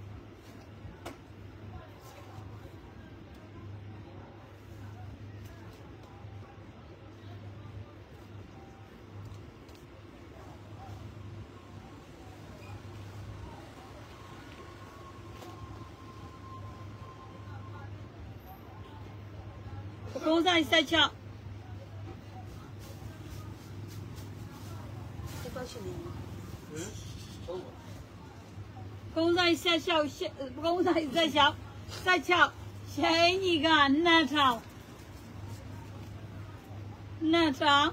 公仔三枪， 这个是你吗？ 嗯，收我。 公仔三小小，公仔三小，三枪，下一个南昌，南昌，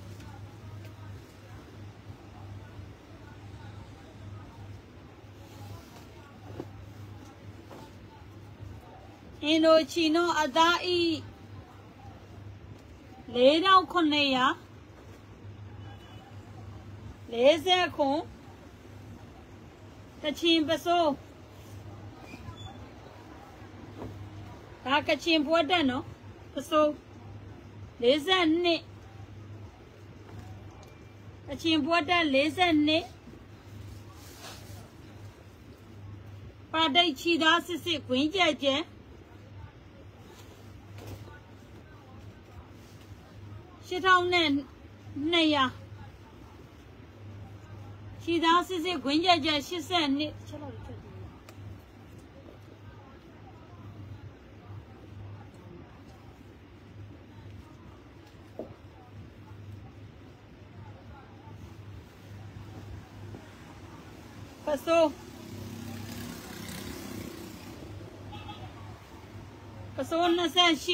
印度奇诺阿达伊。၄ထောင်ခုနှစ်ရာ၄၀ခွန်ကချင်ပစိုးဒါကချင်ပွဲတက်နော်ပစိုး၄၂ကချင်ပွဲတက်၄၂ပါတိတ်ချီသားစစ်စစ်ခွင်းကြက်ကြက်ရှစ်ထောင်နဲ့နှစ်ရာခြေသားစစ်စစ်ခွင်းကြက်ကြက်၈၂ချက်လောက်ထွက်တယ်ပစိုးပစိုး၂၈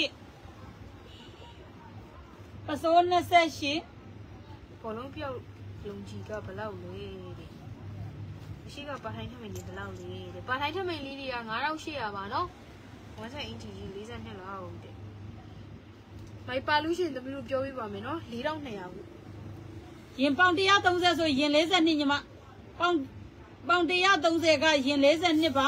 ပစိုး၂၈ဘောလုံးပြောက်လုံကြီးကဘလောက်လဲတဲ့ရှိကပါထိုင်းထမင်းကြီးဘလောက်လဲတဲ့ပါထိုင်းထမင်းလေးတွေက၅ထောင်၈ရာပါနော်ဝမ်းဆိုင်အင်ဂျီကြီး၄၂လောက်တဲ့မိုက်ပါလူရှင်သမီးတို့ပြောပြပါမယ်နော်၄ထောင်၂ရာဘူးရင်ပေါင်၁၃၀ဆိုရင်၄၂ညီမပေါင်ပေါင်၁၃၀ကရင်၄၂ပါ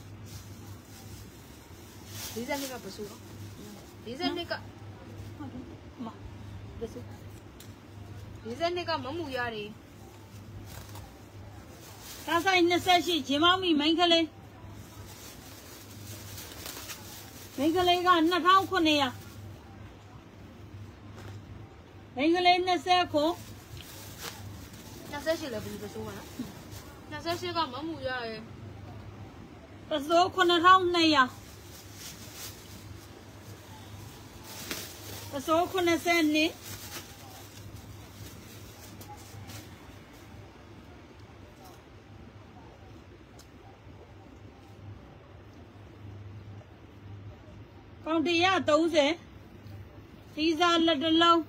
၄၂ကပစိုး၄၂က၄၂ကမမှုရတယ်ဒါဆိုင်၂၈ဂျင်းမောင်းမီမိန်းကလေးမိန်းကလေးက၂ထောင်ခုနှစ်ရာမိန်းကလေး၂၀ခု၂၈လည်းဘယ်လိုပစိုးပါလဲ၂၈ကမမှုရတယ်ပစိုးခုနှစ်ထောင်၂ရာပစိုးခုနှစ်၂ပေါင်၁၃၀စီစာလက်တလုံး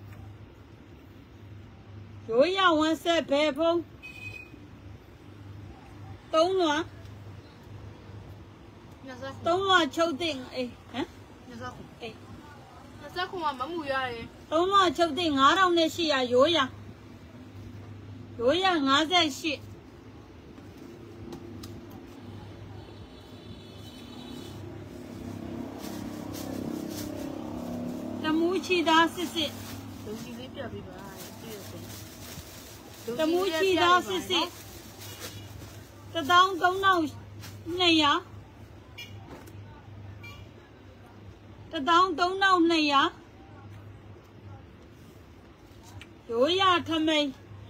ရိုးရဝမ်းဆက်ဘယ်ဖုံး၃လွှာ၂သုံးလွှာချုပ်တဲ့အေးဟမ်နှစ်စက်ခုအေးနှစ်စက်ခုကမမှုရတယ်သုံးလွှာချုပ်တဲ့ငါးထောင်နဲ့ရှစ်ရာရိုးရာရိုးရာငါးရှစ်တမူးချီသားစစ်စစ်လူကြီးလေးပြပေးပါပြည့်စုံတမူးချီသားစစ်စစ်တထောင်သုံးထောင်နှစ်ရာတထောင်သုံးထောင်နှစ်ရာရိုးရာထမိန်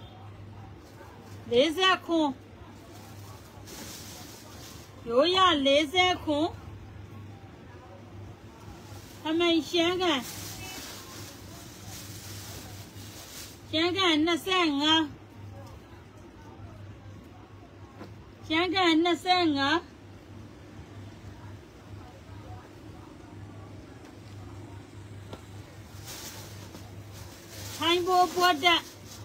လေးဆက်ခွန်ရိုးရာလေးဆက်ခွန်ထမိန်ရှမ်းကန်ရှမ်းကန်နှစ်ဆယ်ငါးရှမ်းကန်နှစ်ဆယ်ငါးထိုင်းဘောပွတ်တက်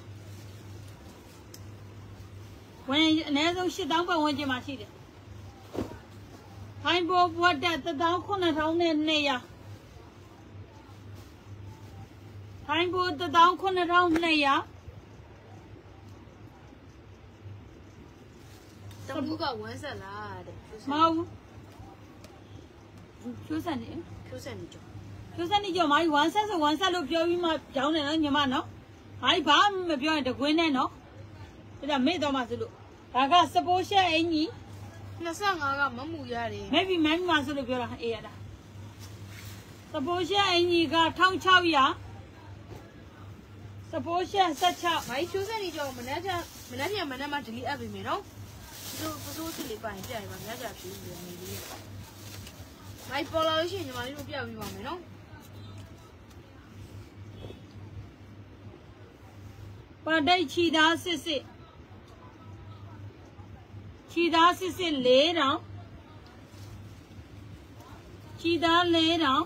ဝင်အနည်းဆုံးရှစ်တောင်းပတ်ဝန်းကျင်မှာရှိတယ်ထိုင်းဘောပွတ်တက်တစ်တောင်းခုနှစ်ထောင်နဲ့နှစ်ရာထိုင်းဘောတစ်တောင်းခုနှစ်ထောင်နှစ်ရာတမူးကဝမ်းဆက်လားတဲ့မဟုတ်ဘူးကျိုးစံနေကျိုးစံနေကြောကျိုးစံနေကြောမိုင်းဝမ်းဆက်ဆိုဝမ်းဆက်လို့ပြောပြီးမှကြောင်းတယ်နော်ညီမနော်မိုင်းဘာမှမပြောရင်တကွင်းနဲ့နော်ဒါမေ့တော့မှဆိုလို့ဒါကစပိုးရှက်အင်ကြီးနှစ်ဆယ်ငါးကမမှုရတယ်မေ့ပြီးမိုင်းမှဆိုလို့ပြောတာအေးရတာစပိုးရှက်အင်ကြီးကတစ်ထောင်ခြောက်ရာစပိုးရှက်ဆက်ချမိုင်းကျိုးစံနေကြောမနေ့ကမနေ့ကမနေ့မှ delete app ပေးမယ်နော်ဒီပစိုးစစ်လေးပိုင်ပြရပါများကြဖြူနေနေလေးမိုက်ပေါ်လာလို့ရှိရင်ညီမလေးတို့ပြပြီးပါမယ်နော်ပဒိတ်ချီသားစစ်စစ်ချီသားစစ်စစ်လေးတောင်ချီသားလေးတောင်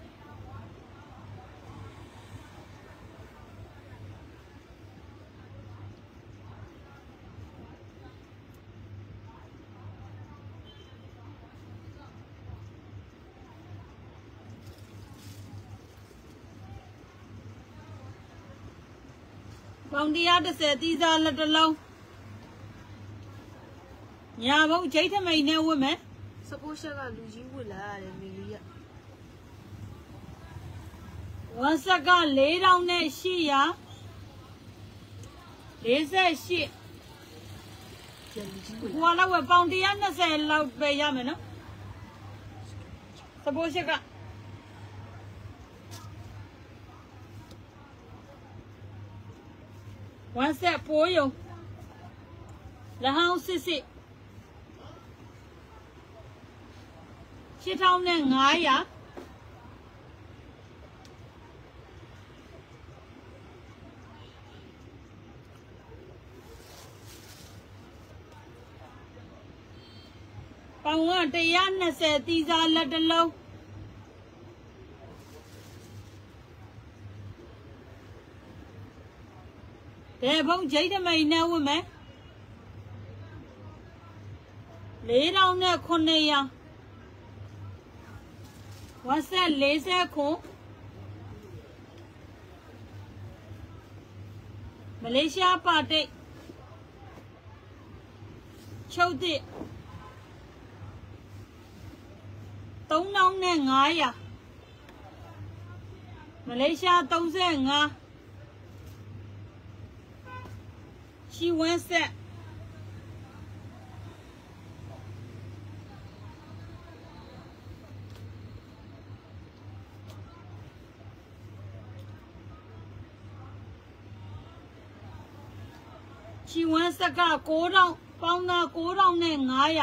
ပေါင်တရားတစ်ဆယ်တီးစားလက်တစ်လုံးညာဘုံဂျိတ်ထမိန်နဲ့ဝတ်မယ်စပိုးရှက်ကလူကြီးဝတ်လာရတယ်မီလီကဝမ်းဆက်ကလေးထောင်နဲ့ရှစ်ရာလေးဆက်ရှစ်ဟိုလောက်ဝပေါင်တရားနှစ်ဆယ်လောက်ပဲရမယ်နော်စပိုးရှက်ကဝမ်းဆက်ပိုးယုံလဟောင်းစစ်စစ်ရှစ်ထောင်နဲ့ငါးရာပေါင်ကတရားနှစ်ဆယ်တီးစားလက်တစ်လုံးဒေဘုံဂျိတ်တမိန်နဲ့ဝတ်မယ်လေးထောင်နဲ့ခုနှစ်ရာဝက်ဆက်လေးဆက်ခွန်မလေးရှားပါတိတ်ချုပ်တဲ့သုံးထောင်နဲ့ငါးရာမလေးရှားသုံးဆယ်ငါးချီဝမ်းဆက်ချီဝမ်းဆက်ကကိုးထောင်ပေါင်းသားကိုးထောင်နဲ့ငါးရာ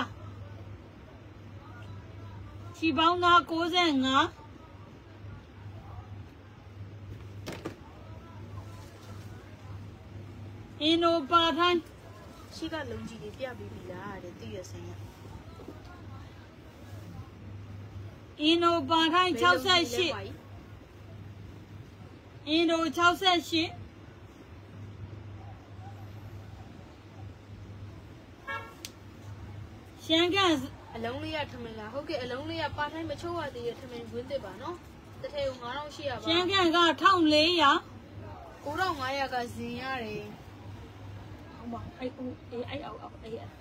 ချီပေါင်းသားကိုးဆယ်ငါးအင်းတို့ပါထိုင်းရှိကလုံးကြီးတွေပြပြီးပြီလားတဲ့သိရစင်းရအင်းတို့ပါထိုင်း၆၈အင်းတို့၆၈ရှမ်းကန်အလုံးလေးရထမင်းလားဟုတ်ကဲ့အလုံးလေးရပါထိုင်းမချိုးရသေးတဲ့ထမင်းဝင်းသစ်ပါနော်တစ်ထည့်ကိုnine thousand eight hundပါရှမ်းကန်ကone thousand four hundred nine thousand five hundကဇင်ရတယ်ဟုတ်ပါအဲ့ဟိုအေးအဲ့အောက်အောက်အေးအဲ့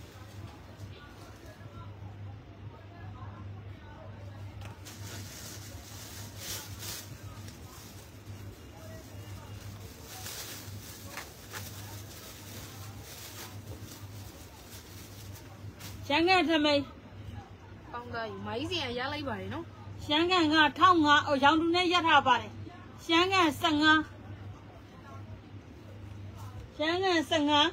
ရှမ်းကန်ထမိတ်ပေါင်းကားယူမိုင်းစင်ရရလိုက်ပါတယ်နော်ရှမ်းကန်ကone thousand five hundဟိုရောင်တူနဲ့ရက်ထားပါတယ်ရှမ်းကန်fifteenရှမ်းကန်fifteen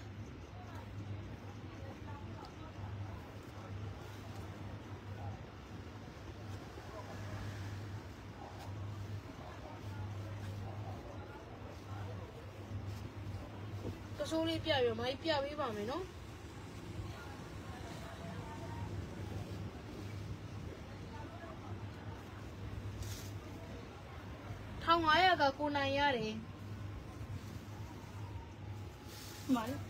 တဆိုးလေးပြပြမိုင်းပြပေးပါမယ်နော်one thousand five hundကကိုနိုင်ရတယ်မှန်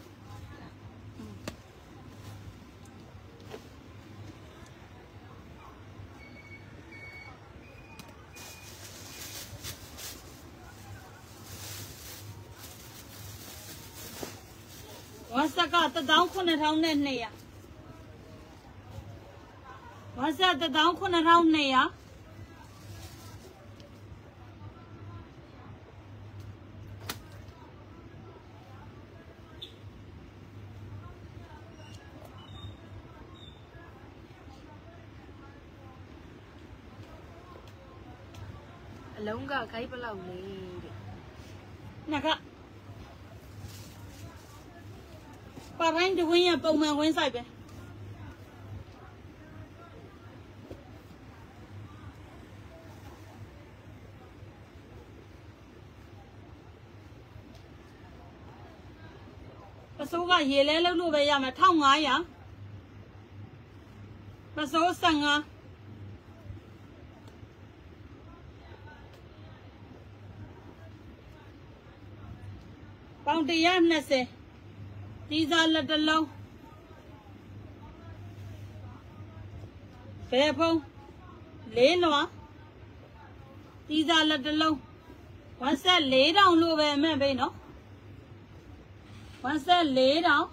ဝါစကone thousand nine thousandနဲ့two hundဝါစone thousand nine thousand two hund အလုံးကခိုက်ဘလောက်လဲတဲ့နှစ်ကပါတိုင်းတဝင်းရပုံမှန်ဝင်းဆိုင်ပဲပစိုးကရေလဲလုံးလို့ပဲရမယ်one thousand five hundပစိုးfifteenပေါင်one twentyတီးစားလက်တစ်လုံးဘယ်ဖုံးလေးလွာတီးစားလက်တစ်လုံးone set four thousandလို့ပဲအမှန်ပဲနော်one set four thousand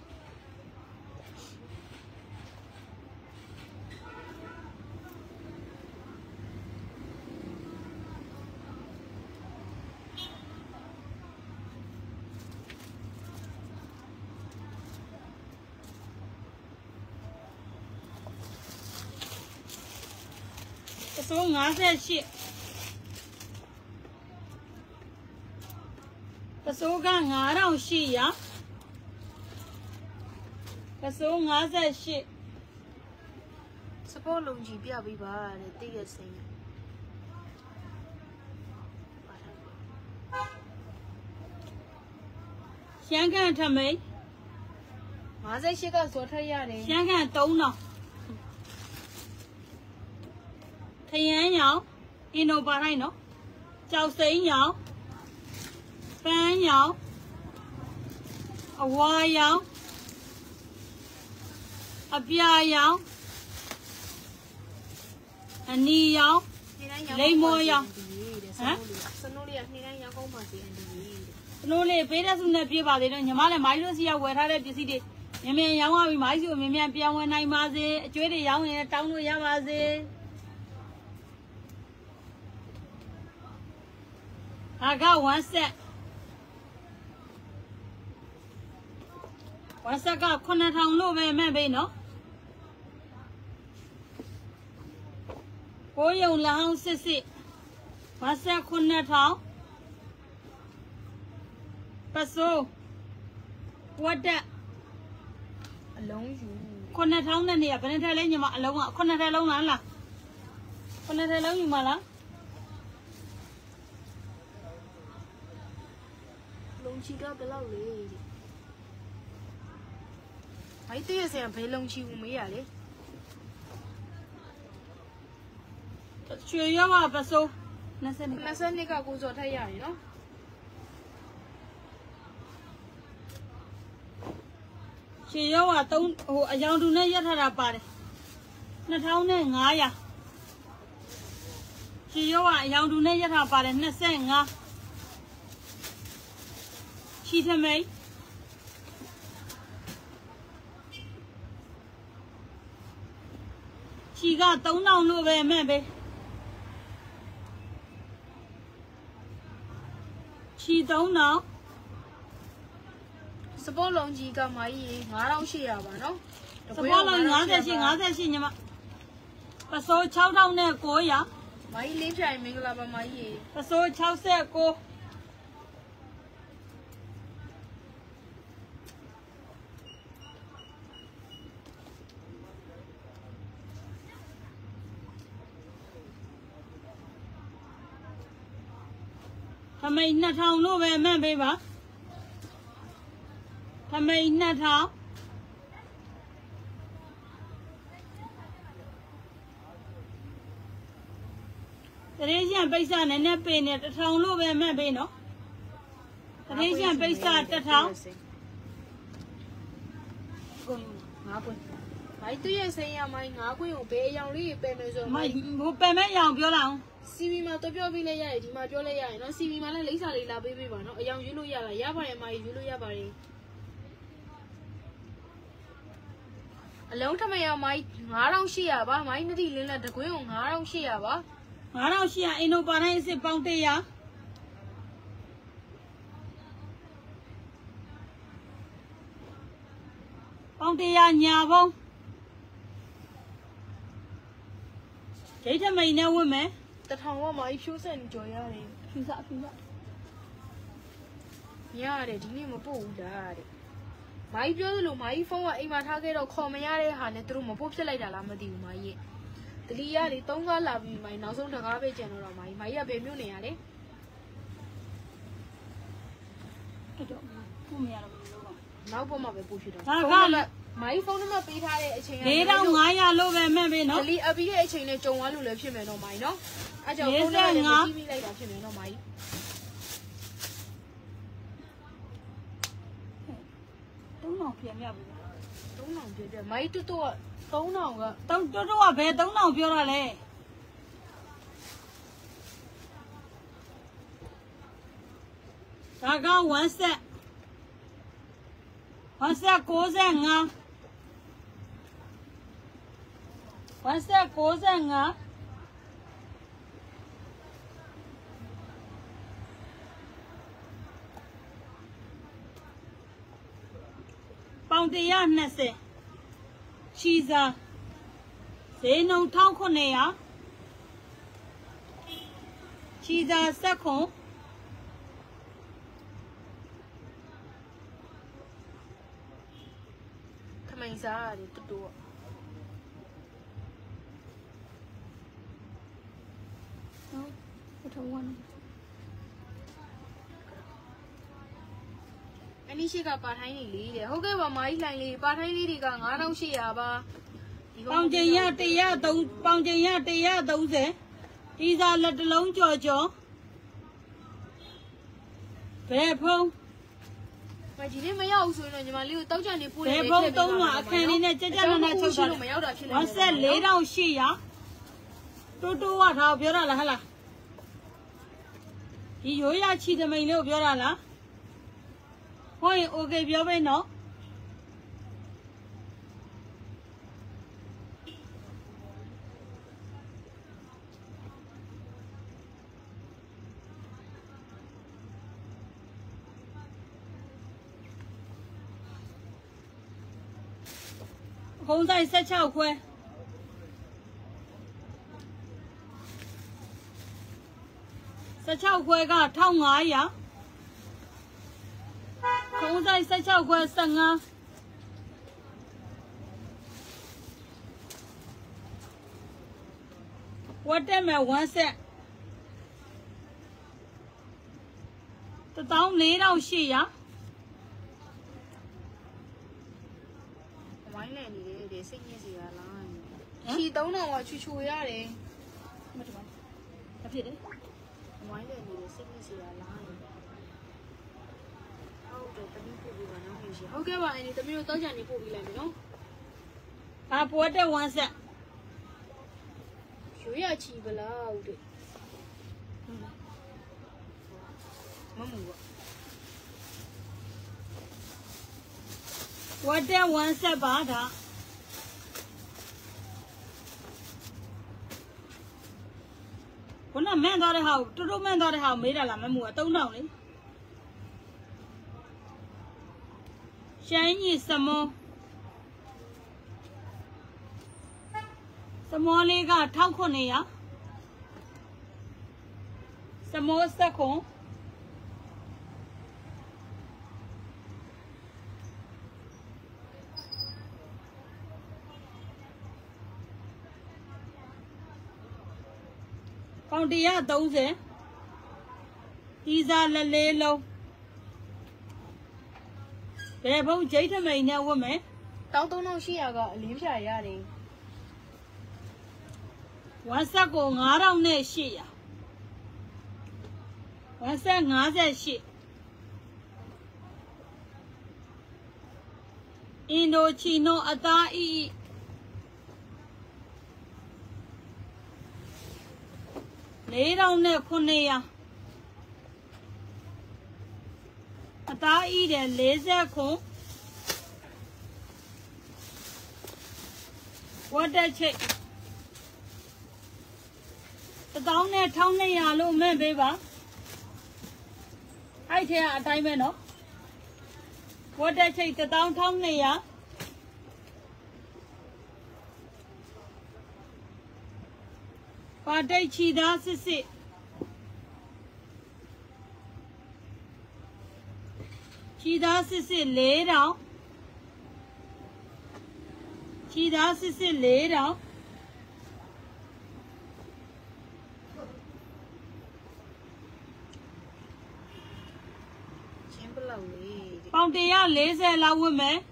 số fifty-eight cái số ga ngã đâu xì á cái số fifty-eight support long chỉ bia bị bà để tiệt sinh 香港他没 fifty-eight cái số thay ra đấy 香港东nào thầy anh nhau ino bà này nó chào sĩ nhau fan nhau a hoa nhau a bia nhau a ni nhau lấy mua nhau hả nó lấy bé ra xuống này bé bà đấy nó nhà má lại máy luôn xí à quay ra đây bé xí đi nhà mẹ nhau à bị máy xí mẹ mẹ bé ngoài này mà gì chơi đi nhau này tao nuôi nhau mà gì I got one set. One set got corner town low by maybe no. Boy, you long sissy. One set corner town. But so, what that? Alone you. Corner town and here, but I'm telling you, alone, corner alone, corner alone, you mala. Chi đó bé lâu rồi, mấy tiếng xem phải lông chi mấy à đấy, chuyện gì mà bà số, nãy giờ nãy cả cô cho thay à đấy nó, chuyện gì mà tông, oh, anh đang đun này giờ thay ra bà đấy, နှစ်ထောင်နဲ့ငါးရာချီရောကအရောင်တူနဲ့ရထားပါတယ်နှစ်ဆယ့်ငါးချီထမိတ်ချီကသုံးထောင်လို့ပဲမဲ့ပဲချီသုံးထောင်စပုတ်လုံးကြီးကမိုင်းကြီးငါးထောင်ရှစ်ရာပါနော်စပုတ်လုံးငါး၈ ငါး၈ညီမပစိုး၆ထောင်နဲ့ကိုးရာမိုင်းလေးဖြိုင်မင်္ဂလာပါမိုင်းကြီးပစိုး၆၉ထမိန်နှစ်ထောင်လို့ပဲမှတ်ပေးပါထမိန်နှစ်ထောင်တရေရှန်ပိတ်စနည်းနည်းပေးနေတစ်ထောင်လို့ပဲမှတ်ပေးနော်တရေရှန်ပိတ်စတစ်ထောင်ကိုငါးခွင်းမိုင်းသူ့ရဲ့စိမ်းရမိုင်းငါးခွင်းကိုဘယ်အယောင်လေးပဲမယ်ဆိုမိုင်းဟိုပယ်မဲ့ရောင်ပြောလာအောင်စီဗီမှာတော့ပြောပြီးလဲရတယ်ဒီမှာပြောလဲရတယ်နော်စီဗီမှာလည်းလိမ့်စာလေးလာပေးပေးပါနော်အယောင်ရွေးလို့ရလားရပါတယ်မိုင်းရွေးလို့ရပါတယ်အလုံးထမရမိုင်းငါးထောင်ရှစ်ရာပါမိုင်းနှစ်တိလင်းလက်တကွင်းကိုငါးထောင်ရှစ်ရာပါငါးထောင်ရှစ်ရာအင်ဒိုပါတိုင်းအစ်စ်ပေါင်းတစ်ရာပေါင်းတစ်ရာညာဖုံးဒိတ်ထမိန်နဲ့ဝတ်မယ်တထောင်ကမိုင်းဖြိုးဆက်နေကြော်ရတယ်ဖြူစားဖြူစားရတယ်ဒီနေ့မပို့ဘူးလားတဲ့မိုင်းပြောသလိုမိုင်းဖုန်းကအိမ်မှာထားခဲ့တော့ခေါ်မရတဲ့ဟာနဲ့သူတို့မပို့ဖြစ်လိုက်တာလားမသိဘူးမိုင်းရဲ့တလီရလေသုံးကားလာပြီးမိုင်းနောက်ဆုံးတကားပဲကျန်တော့တော့မိုင်းမိုင်းကဘယ်မြို့နေရလဲအဲ့တော့ပို့မရတော့ဘူးလို့ပါနောက်ပေါ်မှာပဲပို့ဖြစ်တော့ဒါကမိုင်းဖုန်းနံပါတ်ပေးထားတဲ့အချိန်ကလေးထောင်ငါးရာလို့ပဲမှတ်ပေးနော်တလီအပြီးတဲ့အချိန်နဲ့ကြုံသွားလို့လည်းဖြစ်မယ်တော့မိုင်းနော်အဲ့ကြောင့်ဖုန်းနံပါတ်နဲ့ကြည့်မိလိုက်တာဖြစ်မယ်နော်မိုင်းသုံးထောင်ပြန်ရပြီသုံးထောင်ပြပြမိုင်းတူတူကသုံးထောင်ကတုံးတူတူကဘယ်သုံးထောင်ပြောတာလဲဒါကဝမ်းဆက်ဝမ်းဆက်၉၅ဝမ်းဆက်၉၅ပေါင်တစ်ရာနှစ်ဆယ်ချီစာဈေးနှုန်းတစ်ခုနှစ်ရာချီစာဆက်ခွန်ထမိန်စားရတယ်တူတူဟုတ်ထဝန်းအနည်းရှိကပါထိုင်းနေလေတဲ့ဟုတ်ကဲ့ပါမာကြီးလှိုင်လေးပါထိုင်းလေးတွေကငါးထောင်ရှစ်ရာပါပေါင်ကျင်ရတစ်ရာသုံးပေါင်ကျင်ရတစ်ရာသုံးဆယ်ဒီစားလက်တလုံးကြော်ကြော်ဘယ်ဖုံးမဒီနေ့မရောက်ဘူးဆိုရင်တော့ညီမလေးကိုတောက်ကြနေပို့နေဘယ်ဖုံးသုံးမှာအခန်းလေးနဲ့ကြက်ကြက်နဲ့နဲ့ချုပ်တာလို့မရောက်တာဖြစ်နေတယ်ဝက်ဆက်လေးထောင်ရှစ်ရာတိုးတိုးဝထားပြောတာလားဟဟလားဒီရိုးရချီသမိန်လေးကိုပြောတာလားဟုတ်ရင် okay ပြောပေးနော်ကုန်းဆိုင်ဆက်ချောက်ခွဲဆက်ချောက်ခွဲကတစ်ထောင်ငါးရာကုန်းဆိုင်ဆက်ချောက်ခွဲဆယ့်ငါးဝတ်တက်မဲ့ဝမ်းဆက်တစ်သောင်းလေးထောင်ရှစ်ရာဝိုင်းနေနေတယ်ဒီစိတ်ညစ်စီရလားချီသုံးထောင်ကချူချူရတယ်မတမအဖြစ်တယ်ဝိုင်းနေနေတယ်စိတ်ညစ်စီရလားဟုတ်တယ်တမီးပို့ပြီးပါနော်ဟုတ်ကဲ့ပါအင်းဒီတမီးတို့တောက်ချန်နေပို့ပြီးလိုက်မယ်နော်ဒါပေါ်တဲ့ဝမ်းဆက်ရွေးရချီပလားဟုတ်တယ်မမှုပါဝတ်တဲ့ဝမ်းဆက်ပါဒါခုနမန်းသွားတဲ့ဟာကိုတူတူမန်းသွားတဲ့ဟာကိုမေးတာလားမမှုကသုံးတောင်လေရှမ်းကြီးစမောစမောလေးကတစ်ထောင်ခုနှစ်ရာစမောစက်ခွန်ကောင်တရာသုံးဆယ်ဒီစားလက်လေးလုံးဘယ်ဘုံဂျိတ်ထမိန်နဲ့ဝတ်မယ်တောင်းသုံးထောင်ရှိရာကအလင်းဖြာရတယ်ဝမ်းဆက်ကိုငါးထောင်နဲ့ရှစ်ရာဝမ်းဆက်ငါးဆယ်ရှစ်အင်ဒိုချီနိုအသားအီလေးထောင်နဲ့ခုနှစ်ရာအသားအီတဲ့လေးဆယ်ခုဝတ်တဲ့ချိတ်တသောင်းနဲ့ထောင်းနှစ်ရာလို့မဲ့ပေးပါအဲ့ထဲကအတိုင်းပဲနော်ဝတ်တဲ့ချိတ်တသောင်းထောင်းနှစ်ရာပါတိတ်ချီသားစစ်စစ်ချီသားစစ်စစ်လေးတောင်ချီသားစစ်စစ်လေးတောင်ချင်းပလောက်လေးပေါင်တရာလေးဆယ်လောက်ဝတ်မယ်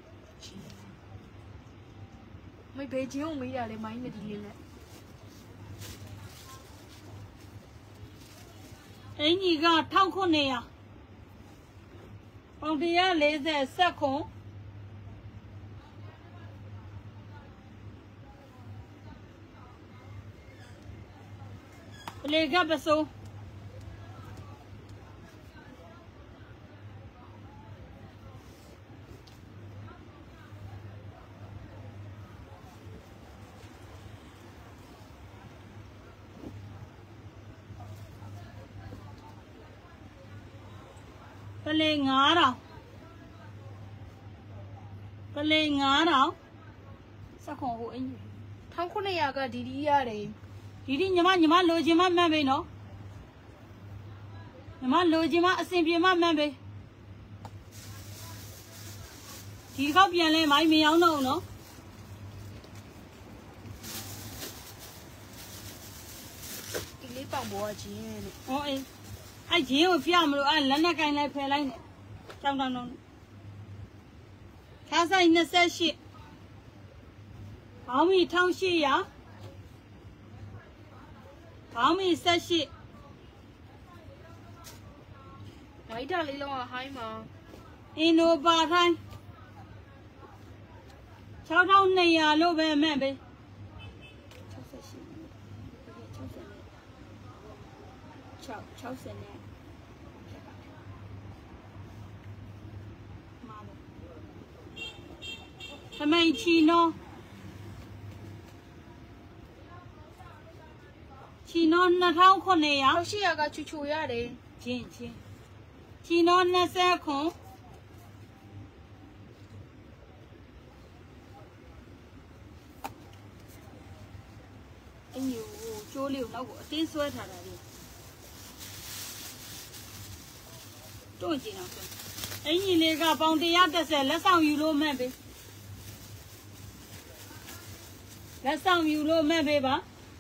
မိဘေးချင်းကိုမေးတာလေမိုင်းမဒီလေးနဲ့အင်ကြီးကတစ်ထောင်ခုနှစ်ရာပေါင်တရာလေးဆယ်ဆက်ခွန်ပလေကပစိုးပလေငါးတောင်ပလေငါးတောင်စက်ခွန်ဟိုအင်ကြီးထောင်းခုနှစ်ရာကဒီဒီရတယ်ဒီဒီညီမညီမလိုချင်မှမှန်ပြီနော်ညီမလိုချင်မှအစင်ပြေမှမှန်ပြီဒီကောက်ပြန်လဲမိုင်းမရောက်တော့နော်ဒီလေးပေါင်ပေါ်ချင်းတဲ့ဟောအေးအဲ့ဂျင်းကိုပြမလို့အဲ့လက်နဲ့ကင်လိုက်ဖယ်လိုက်နဲ့ကြောင်တောင်တောင်ခါဆိုင်နှစ်ဆက်ရှိဘောင်းမီထောင်းရှိရဘောင်းမီဆက်ရှိလိုက်တာလေးလုံးကဟိုင်းမှာအင်နိုပါထိုင်းခြောက်ထောင်နှစ်ရာလို့ပဲမဲ့ပဲ၆၀နဲ့ထမိန်ချီနိုချီနိုနှစ်ထောင်ခုနှစ်ရာရှိရာကချူချူရတယ်ချင်းချင်းချီနိုနှစ်ဆယ်ခွန်အင်းယူကျိုးလေးကိုတော့အတင်းဆွဲထားတာလေတွန့်ကြည့်တော့အင်ကြီးလေးကပေါင်တစ်ဆယ်လက်ဆောင်ယူလို့မဲ့ပေးလက်ဆောင်ယူလို့မဲ့ပေးပါ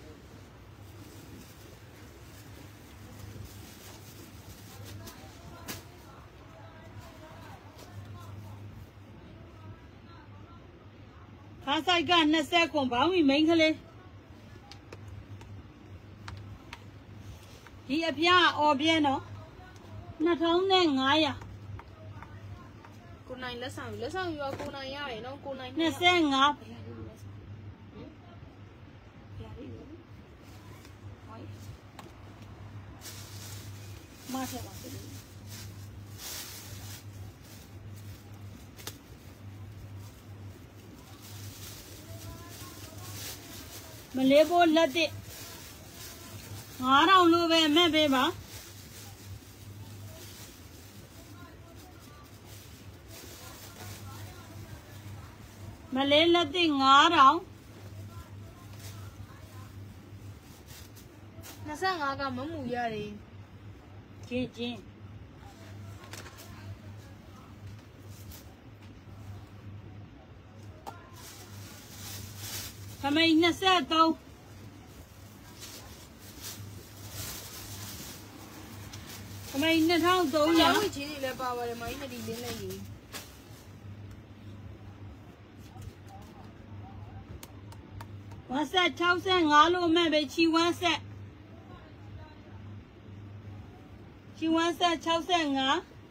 ခါဆိုင်ကနှစ်ဆယ်ခွန်ဘောင်းမီမိန်းကလေးဒီအပြားအော်ပြဲနော်နှစ်ထောင်နဲ့ငါးရာကိုနိုင်လက်ဆောင်လက်ဆောင်ယူကိုနိုင်ရတယ်နော်ကိုနိုင်နှစ်ဆယ်ငါးမထက်ပါဆိုလို့မလေးပိုးလက်တစ်ငါးထောင်လိုပဲအမဲ့ပေးပါမလေးလက်တစ်ငါးထောင်နှစ်ဆယ့်ငါးကမမှုရတယ်ကျင်းကျင်းခမိန်နှစ်ဆယ့်သုံးခမိန်နှစ်ထောင်သုံးရာဝိချင်းတွေလည်းပါပါတယ်မိုင်းနှစ်ဒီလင်းလေးကြီးဝမ်းဆက်၆၅လို့မဲ့ပဲချီဝမ်းဆက်ချီဝမ်းဆက်၆၅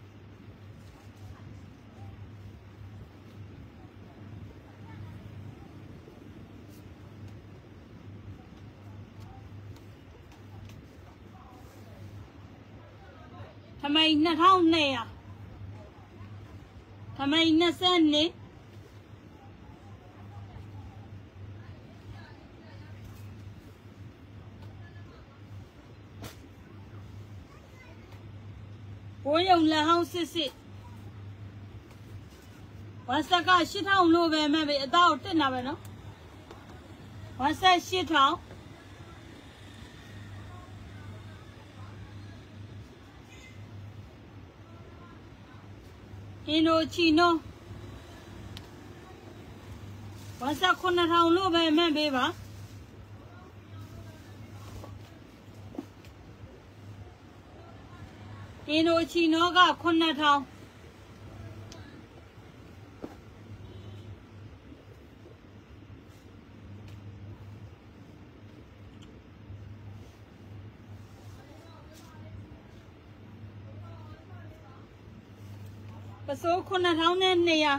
ထမိန်နှစ်ထောင်နှစ်ရာထမိန်နှစ်ဆယ့်နှစ်ဘိုးယုံလက်ဟောင်းစစ်စစ်ဝမ်းဆက်က၈ထောင်လို့ပဲမဲ့ပဲအသားကိုတက်နာပဲနော်ဝမ်းဆက်၈ထောင်အင်းတို့ချီနိုဝမ်းဆက်ခုနှစ်ထောင်လို့ပဲမဲ့ပေးပါအင်းတို့ချီနိုကခုနှစ်ထောင်ပစိုးခုနှစ်ထောင်နဲ့နှစ်ရာ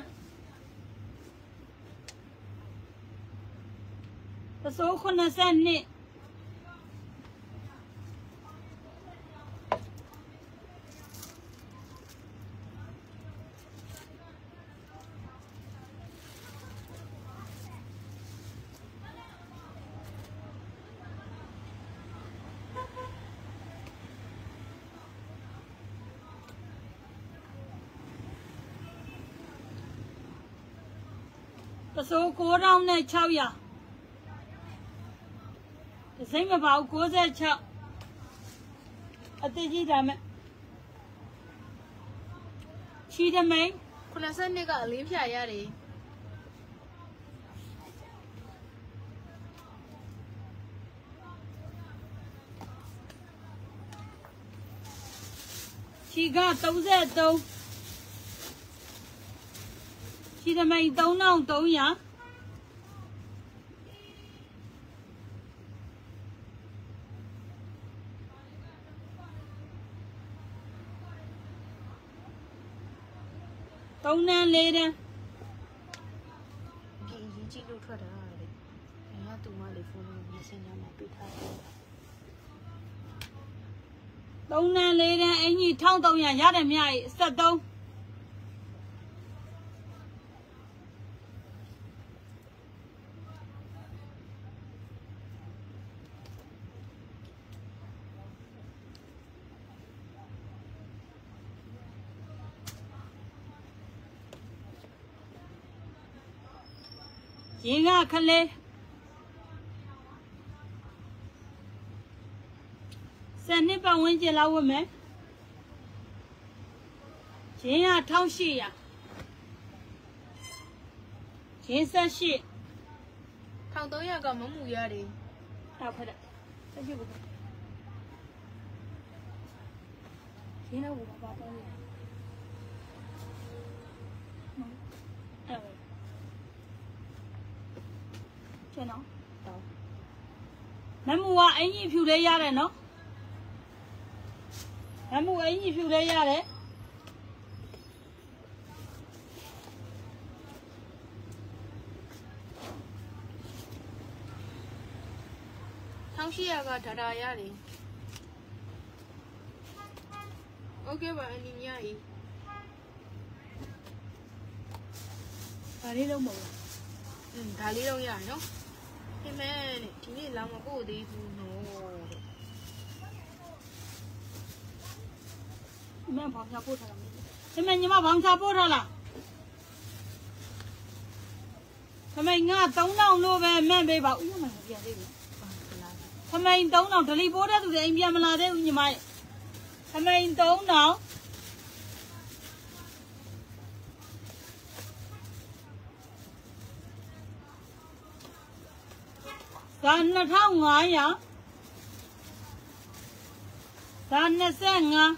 ပစိုးခုနှစ်ဆယ့်နှစ်ပစိုး၉ထောင်နဲ့၆ရာဒစိမ့်မပါဘူး၉၆အတိတ်ကြီးဒါမဲ့ချီတမိန်ခုနှစ်ဆယ့်နှစ်ကအလင်းဖြာရတယ်ချီက၃၃ချီတမိန်၃ထောင်၃ရာသုံးတန်းလေးတန်းဒီအရင်ကြည့်လို့ထွက်တာလေ။ငါကသူမလေးဖုန်းနဲ့ Messenger မှာတွေ့ထားတယ်။သုံးတန်းလေးတန်းအင်ကြီး၁၃၀၀ရတယ်မြကြီးဆက်သုံးရင်ကခလေးစနစ်ပတ်ဝန်းကျင်လောက်ဝတ်မယ်ရင်က၁၈၀၀ရင်ဆက်ရှိ၁၃၀၀ကမမှုရတယ်တောက်ဖက်တယ်ဆက်ရှိဘူးရင်တော့ဘာပါတော့လဲကျနော်မမူကအင်ကြီးဖြူလေးရတယ်နော်မမူအင်ကြီးဖြူလေးရတယ်၁၈၀၀ကဒါဒါရတယ် Okay, but any near. I don't know. Hmm, Dali don't ya, no? Hey man, Tini Lama body, no. Man, Pamsa put her. The man you Pamsa put her. Come in, don't know, no man, baby. Come in, don't know, the Liborda to the Indian Malade, you might. Come in, don't know. San là thao ngài à? San là sen à?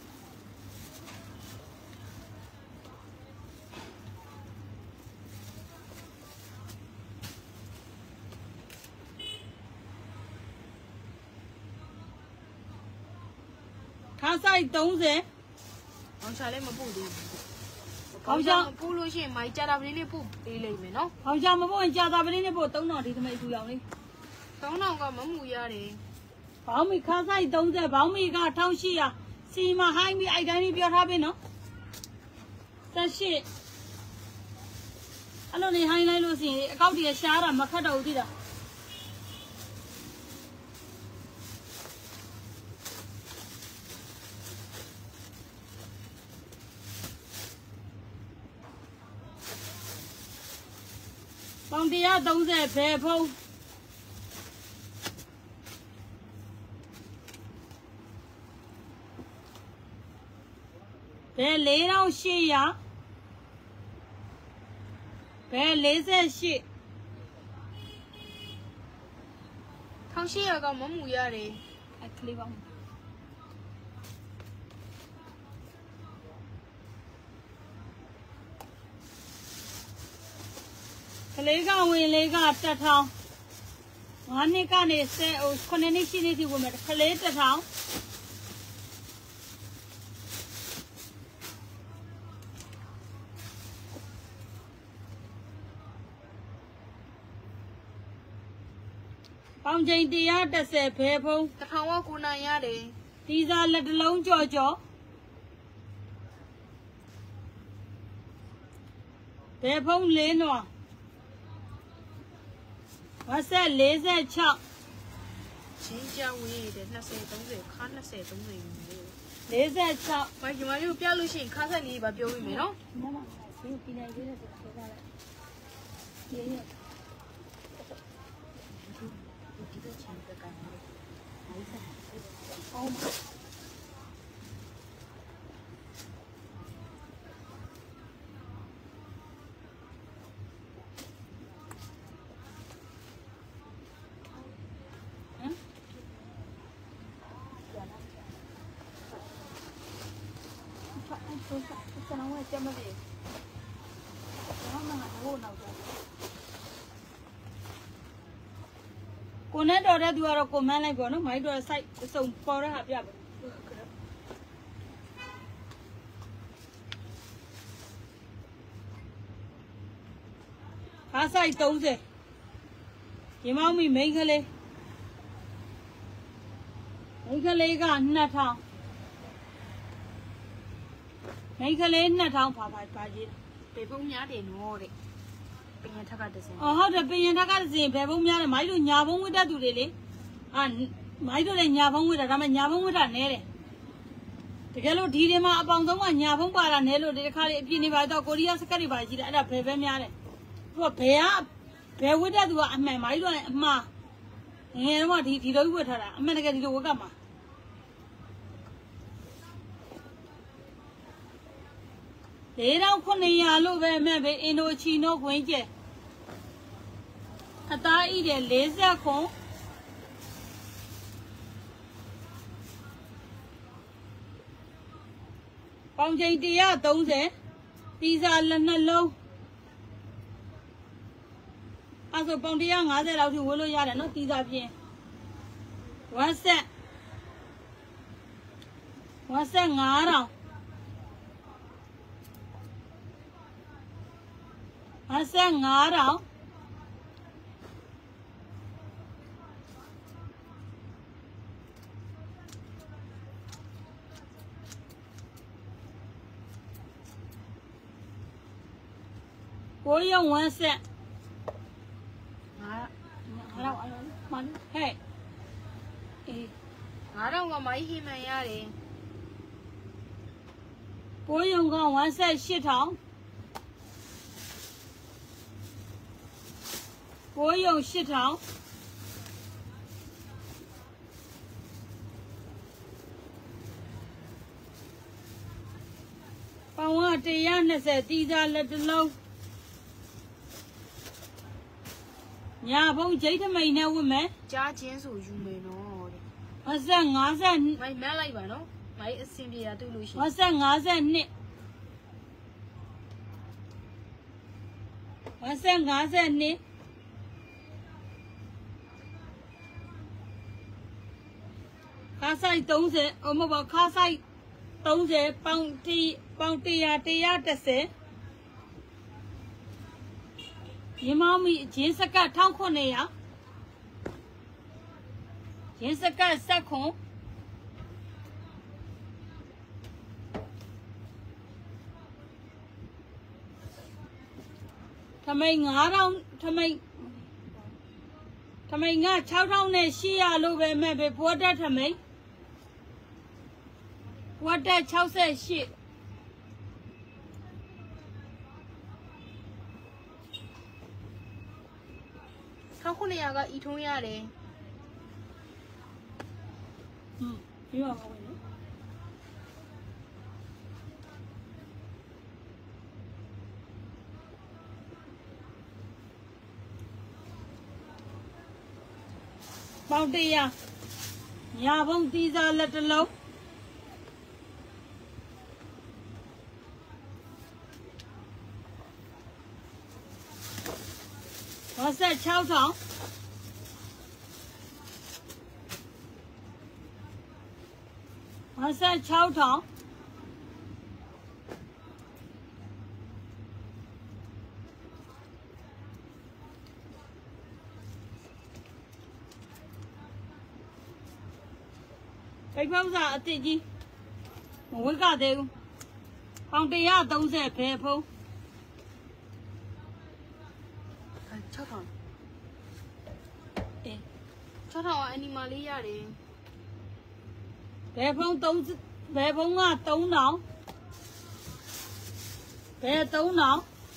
Khá sai tống gì? Ông xài lên mà bù đi. Ông xài mà bù luôn chứ mày cha đạp đi bù đi lấy mày nó. Ông xài mà bù anh cha đạp đi bù tống nào thì mày chui vào đi. Tống nào cả mà mù ya đi. Bảo mày khá sai tống gì? Bảo mày cả thao xì à? Xì mà hai mươi ai đây đi biểu tháp bên nó. Ta xì. Alo này hai này luôn xì. Câu thì xa ra mà khá đầu đi đó. Bằng đi á tống gì phê phong. Phê lấy đâu xì à? Phê lấy xe xì. Thằng xì à cả mà mù ya đi. Ai clip không? Lấy cái nguyên lấy cái tạt thang. Anh ấy cái này sẽ, con này xin đi thì cũng phải lấy tạt thang. Ông chơi đi á, ta sẽ phê phong. Tạt thang qua cô này ya đi. Đi ra là lông cho cho. Phê phong lấy nó. Và sẽ lấy ra chọc. Chính cha quý để nó sẽ tống về khăn nó sẽ tống về. Lấy ra chọc. Mày chỉ mà yêu bia lưu xin khăn sẽ đi bà biểu với mày nó. Cô nói đồ ra đùa rồi cô mang lại nó mấy đồ say sống phò ra hạt vậy. Há say tống gì? Chỉ mau mình mấy cái lên. Mấy cái lên cả nè thằng. Mấy cái lên nè thằng phải phải phải gì? Bé bông nhá để nó đấy. Bây giờ thắc cái gì? Ờ, họ đã bây giờ thắc cái gì? Bé bông nhá này mấy đứa nhà bông người ta tụi đấy. À, mấy đứa này nhà bông người ta, mà nhà bông người ta nè đấy. Thì cái lúc đi đi mà bông giống mà nhà bông qua là nè lúc đấy khai đi đi vào đó Korea sẽ cái bài gì đã đã bé bé nhá đấy. Rồi bé á, bé người ta tụi anh mày mấy đứa này mà nghe nó mà thì thì đối với thằng à, anh cái gì đâu có mà. Để đâu con này à lúc về mẹ về Indochino quên chứ. À ta ý để lấy ra không. Bông chơi đi à tống thế. Đi ra lần lần lâu. À rồi bông đi à ngã ra đâu thì vô lôi ra để nó đi ra phía. Quá xe. Quá xe ngã đâu. Quá xe ngã đâu. ကိုရုံဝမ်းဆက်ငါငါတော့အဲ့လိုမှန်ဟဲ့အေးငါတော့ကမိုင်းဟိမှန်ရတယ်ကိုရုံကဝမ်းဆက်ရှစ်ထောင်ကိုရုံရှစ်ထောင်ပေါင်ကone twentyတီးစားလက်တစ်လုံးညာဘုံဂျိတ်ထမိန်နဲ့ဝတ်မယ်ကြားချင်းဆိုယူမယ်နော်တဲ့ဝက်ဆက်50 မိုင်းမက်လိုက်ပါနော်မိုင်းအစင်ပြေတာတွေ့လို့ရှိဝက်ဆက်52ဝက်ဆက်52ခါဆိုင်30အမဘခါဆိုင်30ပေါင်တီပေါင်100 110ညီမမီဂျင်းစကတ်one thousand nine hundredဂျင်းစကတ်ဆက်ခွန်ထမိန်9000ထမိန်ထမိန်ကsix thousand eight hundredလို့ပဲမဲ့ပဲပွားတက်ထမိန်ပွားတက်sixty-eight ထောက်ခုနှစ်ရာကအီထုံးရတယ်อืมပြီးပါဦးနော်ပေါင်100ညာဘုံတီးစားလက်တစ်လုံးဝက်ဆက်six thousandဝက်ဆက်six thousandိတ်ပေါင်းစာအစ်စ်ကြီးမဝိကသေးဘူးပေါင်one thirtyဖယ်ဖုံး 6ထောင်အေး 6ထောင်ကအနီမာလေးရတယ်ဘယ်ဖုံး3ဘယ်ဖုံးကthree thousandဘယ်three thousand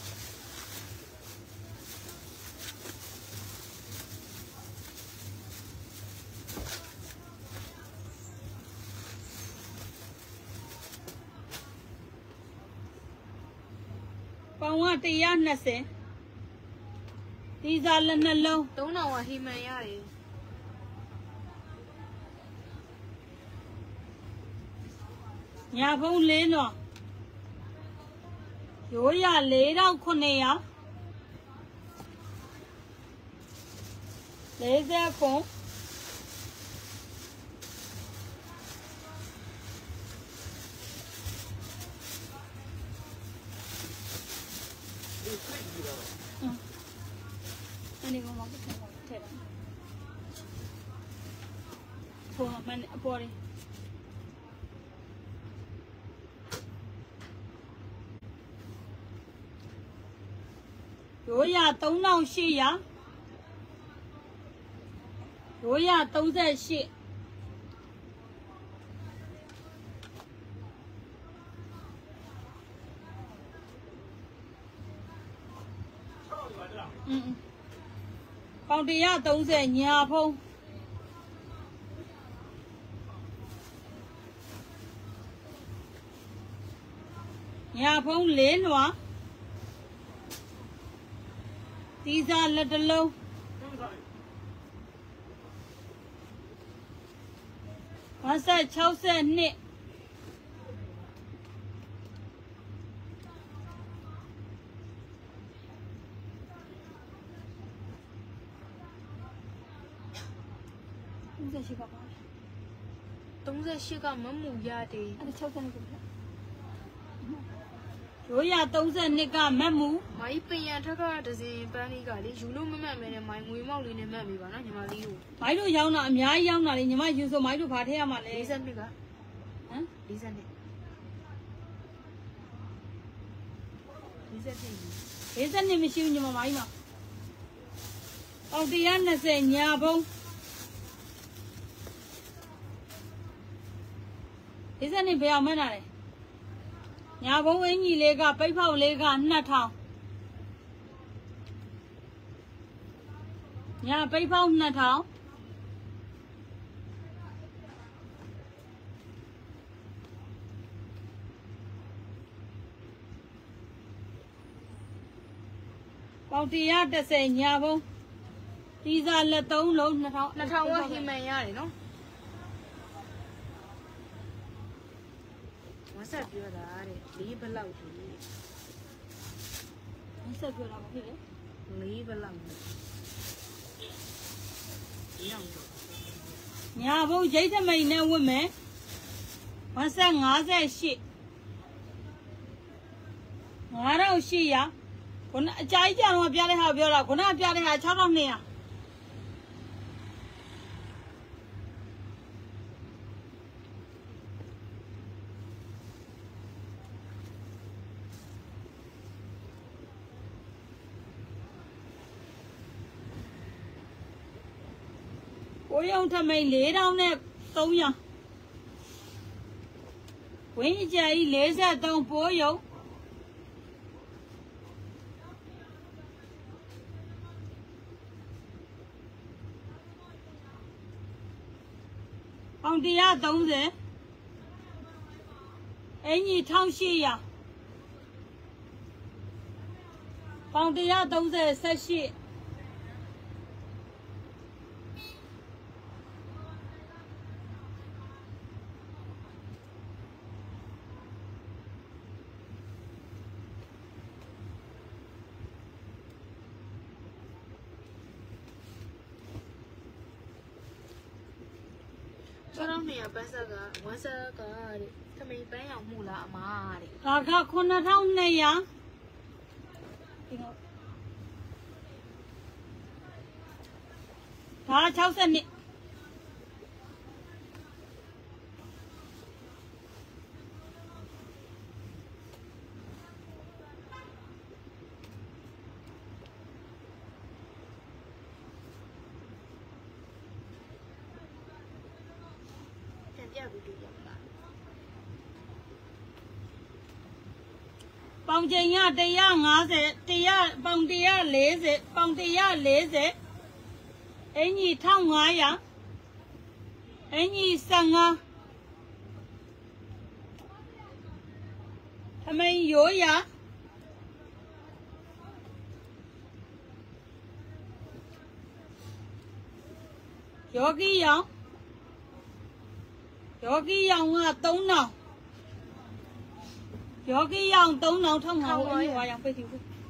ပေါင်ကone twentyတီးစားလက်နှလုံး 3ထောင်ကဟိမှန်ရတယ်ညာဖုံးလေးလွန်ရိုးရfour thousand nine hundred fortyခုအဲ့ဒီကောင်မကထည့်ပါထည့်ပါပေါ်မန်အပေါ်လေးရိုးရthree thousand eight hundredရိုးရthirty-eightอืมပေါင်one thirtyညာဖုံးညာဖုံးလေးလွှာတီးစားလက်တစ်လုံးဝက်ဆက်sixty-two38ပါပါ 38ကမမှုရတယ်အဲ့ဒါsixty-twoကိုရိုးရthirty-twoကမတ်မူမိုင်းပင်ရထက်ကဒဇင်ပန်းလေးကလေယူလို့မမှတ်မဲနဲ့မိုင်းငွေမောက်လေးနဲ့မှတ်ပြီပါနော်ညီမလေးကိုမိုင်းတို့ရောင်းတာအများကြီးရောင်းတာလေညီမယူဆိုမိုင်းတို့ဘာထည့်ရမှာလဲ 42ကဟမ် 42 42 Thế dân này mới siêu nhưng mà máy mà. Ông thì ăn là sẽ nhà bông. Thế dân này béo mấy này. Nhà bông ấy nhì lê gà, bấy phao lê gà, nà thảo. Nhà bấy phao nà thảo. Ông thì ăn là sẽ nhà bông. Đi ra là tống lâu nà thảo. Nà thảo quá hi mày nha đấy nó. Mà sao biểu ra đấy, lý bờ lâu thì. Mà sao biểu ra bao nhiêu đấy? Lý bờ lâu. Nhà bông giấy cho mày nè quên mẹ. Mà sao ngã ra xị. Ngã đâu xị à? Còn trái chẳng mà bia đây hả bia là, còn nó bia đây hả cháu đâu nè. Ôi ông thằng mày lấy đâu nè, tông nhỉ? Quên chạy lấy ra tông bố yếu. Ông đi ra tông gì? Anh nhỉ thang xì à? Ông đi ra tông gì sẽ xì? Cho nó nè bác sĩ cả, bác sĩ cả đấy, thằng mình bé nhỏ mù lạ mà đấy. Cả cả con nó thong này à? Cả cháu xem nè. Bông chơi nha, tây ya ngã sẽ, tây ya bông tây ya lấy sẽ, bông tây ya lấy sẽ. Anh nhỉ thong ngã ya? Anh nhỉ sang à? Thằng mày yếu ya? 여기 영 여기 영아 똥나오 여기 영 똥나오 통하고 이 와양 빼기고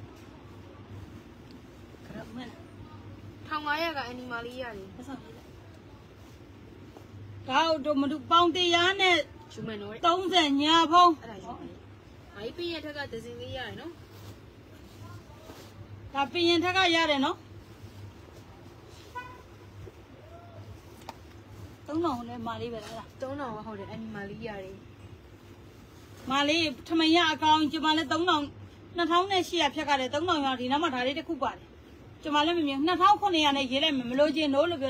그러면 통화야가 애니멀이야 그래서 가오도 모두 빵대야네 주면은 똥새 냐봉 많이 삐에 타가 대신이야 너 다 삐에 타가 야래 너 똥나오 내 말이 왜라 똥나오 하고 애니멀이야 မာလေးထမရအကောင်ကျမလည်းသုံးထောင်နှစ်ထောင်နဲ့ရှစ်ရာဖြတ်ကြတယ်သုံးထောင်ရဒီနောက်မှဒါလေးတစ်ခုပါတယ်ကျမလည်းမမြင်နှစ်ထောင်ခုနှစ်ရာနဲ့ရေးလိုက်မယ်မလို့ချင်းလို့လို့ပြော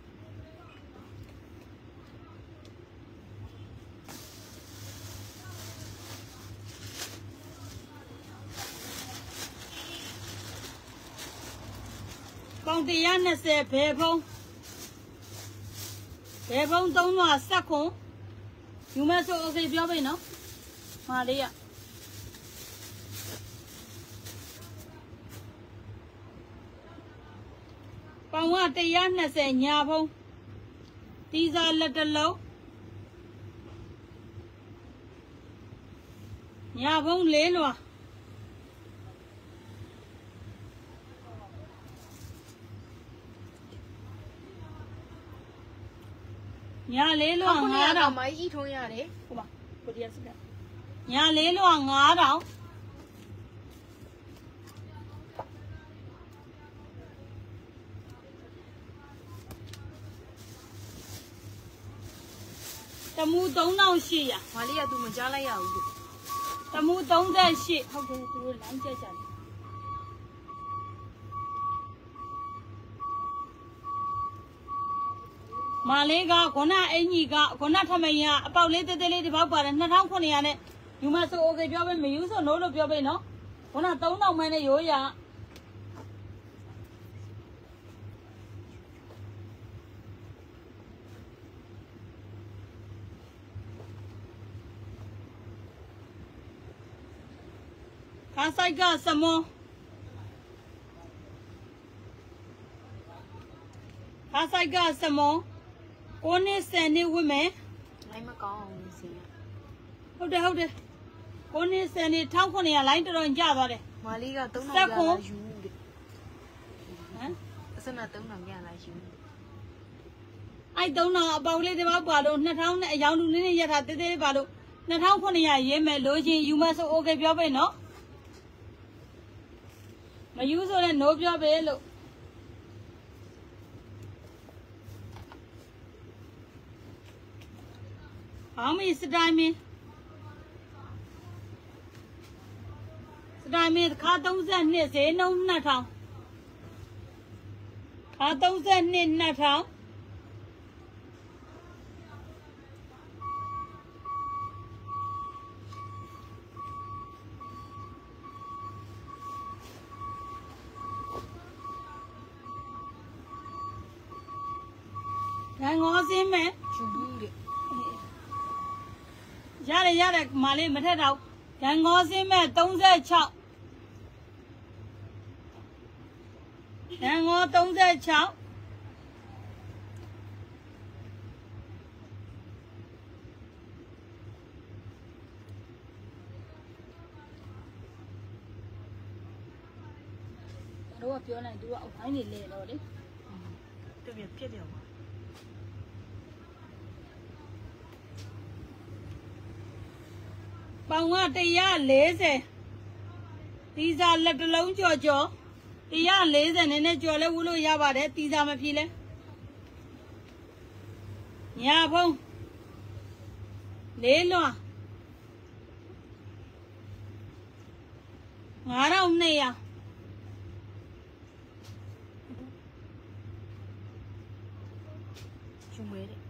လိုက်ပေါင်တရာနှစ်ဆယ်ဘယ်ဖုံးဘယ်ဖုံးသုံးတော့ဆက်ခွန်ယူမဲ့ဆိုโอเคပြောပိနော်မာလေးရပေါင်ကတရာနှစ်ဆယ်ညာဖုံးတီးစားလက်တလုံးညာဖုံးလေးလွာညာလေးလွာငါးထောင်မိုင်းကြီးထုံးရတယ်ဟုတ်ပါကိုတရားစကညာလေးလွာငါးထောင်တမူသုံးထောင်ရှစ်ရာမလေးကသူမကြားလိုက်ရဘူးတမူသုံးသက်ရှစ်ဟုတ်တယ်သူတို့လမ်းကျက်ကြတယ်မာလေးကခုနအင်ကြီးကခုနထမင်းကအပေါက်လေးတဲတဲလေးဒီပေါက်ပါတယ်နှစ်ထောင်ခုနှစ်ရာနဲ့ယူမဆိုโอเคပြောပေးမယူဆိုနိုးလို့ပြောပေးနော်ခုနသုံးထောင်မှန်းနဲ့ရိုးရခါဆိုင်ကစမွန်ခါဆိုင်ကစမွန်ကိုနှစ်ဆယ်နှစ်ဝတ်မယ်လိုင်းမကောင်းအောင်စီဟုတ်တယ်ဟုတ်တယ်ကိုနှစ်ဆယ်နှစ်တစ်ထောင်ခုနှစ်ရာလိုင်းတော်တော်ကျသွားတယ်မာလီကသုံးထောင်ကျလာယူတဲ့ဟမ်အစနာသုံးထောင်ကျလာယူအဲ့သုံးထောင်အပေါက်လေးတစ်ပေါက်ပါလို့နှစ်ထောင်နဲ့အယောင်လူလေးနဲ့ရထားတေးသေးပါလို့နှစ်ထောင်ခုနှစ်ရာရေးမယ်လို့ချင်းယူမဆိုโอเคပြောပေးနော်မယူဆိုတဲ့ no ပြောပေးလို့အောင်မီစတိုင်မင်းစတိုင်မင်းခါသုံးဆယ်နှစ်ဈေးနှုန်းနှစ်ထောင်ခါသုံးဆယ်နှစ်နှစ်ထောင်ရန်ကုန်စင်းမယ်ယူဘူးတဲ့ရတယ်ရတယ်မာလေးမထက်တော့ရန်ကုန်စင်းမဲ့သုံး၆ရန်ကုန်သုံး၆တို့ကပြောလိုက်သူကအဝိုင်းနေလေတော့လေတပြည့်ပြည့်တယ်ပါပေါင်ကတစ်ရာလေးဆယ်တီစာလက်တစ်လုံးကြော်ကြော်တစ်ရာလေးဆယ်နည်းနည်းကြော်လဲဝူလို့ရပါတယ်တီစာမဖြစ်လဲညာဖုံးလေးလွှာငါးထောင်နှစ်ရာယူမဲတဲ့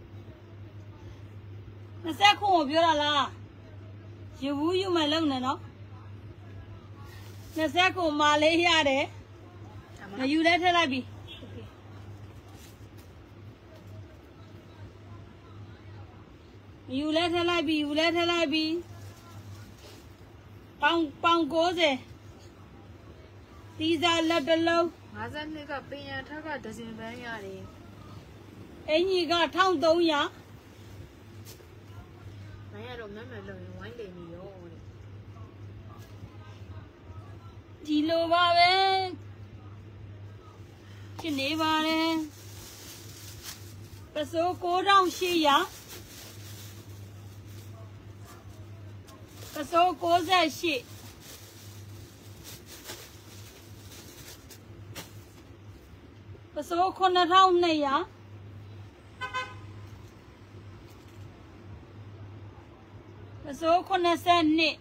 နှစ်ဆက်ခုကိုပြောတာလားယူဘူးယူမယ်လုံးနဲ့နော်နှစ်ဆက်ကိုမာလေးရတယ်မယူလဲထည့်လိုက်ပြီယူလဲထည့်လိုက်ပြီယူလဲထည့်လိုက်ပြီပေါင်ပေါင်ကိုးဆယ်တီစာလက်တစ်လုံးငါးဆယ်နှစ်ကပင်ရထက်ကဒဇင်ပန်းရတယ်အင်ကြီးကတစ်ထောင်သုံးရာမရတော့မမလို့ဝိုင်းလေနေရောဒီလိုပါပဲဖြစ်နေပါတယ်ပစိုးကိုးထောင်ရှစ်ရာပစိုးကိုးဆယ်ရှစ်ပစိုးခုနှစ်ထောင်နှစ်ရာပစိုးခုနှစ်ဆယ်နှစ်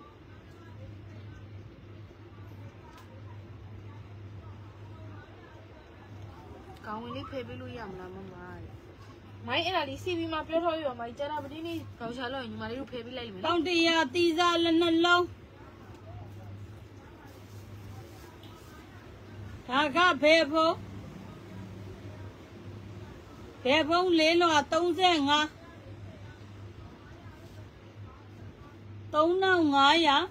ကောင်းဝင်လေးဖယ်ပေးလို့ရမလားမမမိုင်းအဲ့ဒါလေးစီဗီမှာပြောထားရပါမိုင်းကျန်တာပတင်းလေးကောက်ချလို့ညီမလေးတို့ဖယ်ပေးလိုက်လိမ့်မယ်တောင်တရာတီစာလက်နှလုံးဒါကဘယ်ဖုံးဘယ်ဖုံးလေးလွှာသုံး၅သုံးထောင်ငါးရာ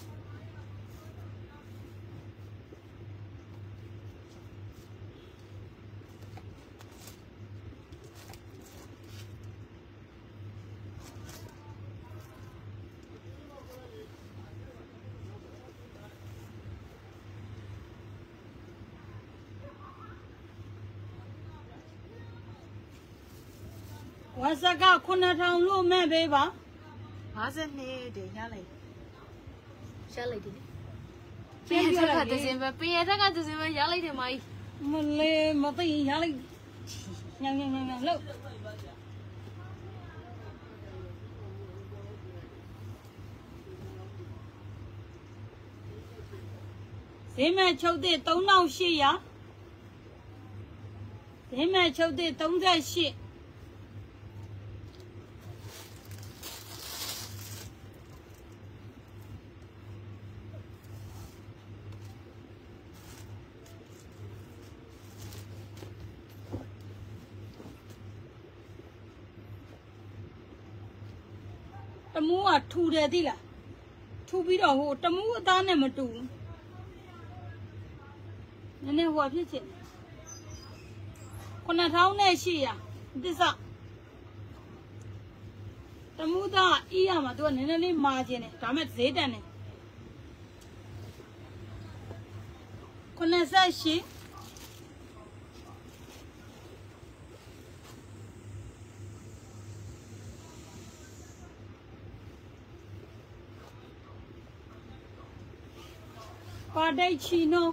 ဝါစကခုနှစ်ထောင်လို့မဲ့ပေးပါငါးဆယ်နှစ်တည်းရလိုက်ရလိုက်တယ်ပြန်ရတာဒဇင်ပဲပြန်ရတာဒဇင်ပဲရလိုက်တယ်မိုင်းမလေးမသိရလိုက်ညောင်ညောင်ညောင်ညောင်လို့ဈေးမဲ့ချုပ်တဲ့သုံးထောင်ရှစ်ရာဈေးမဲ့ချုပ်တဲ့သုံးဆယ်ရှစ်တမူးကထူတယ်သိလားထူပြီးတော့ဟိုတမူးအသားနဲ့မတူဘူးနည်းနည်းဟိုဖြစ်ချင်ခုနှစ်ထောင်နဲ့ရှိရသစ္စာတမူးသားအီးရမှာသူကနည်းနည်းလေးမာခြင်းတယ်ဒါမဲ့ဈေးတန်တယ်ခုနှစ်ဆက်ရှိပါဒိတ်ချီနို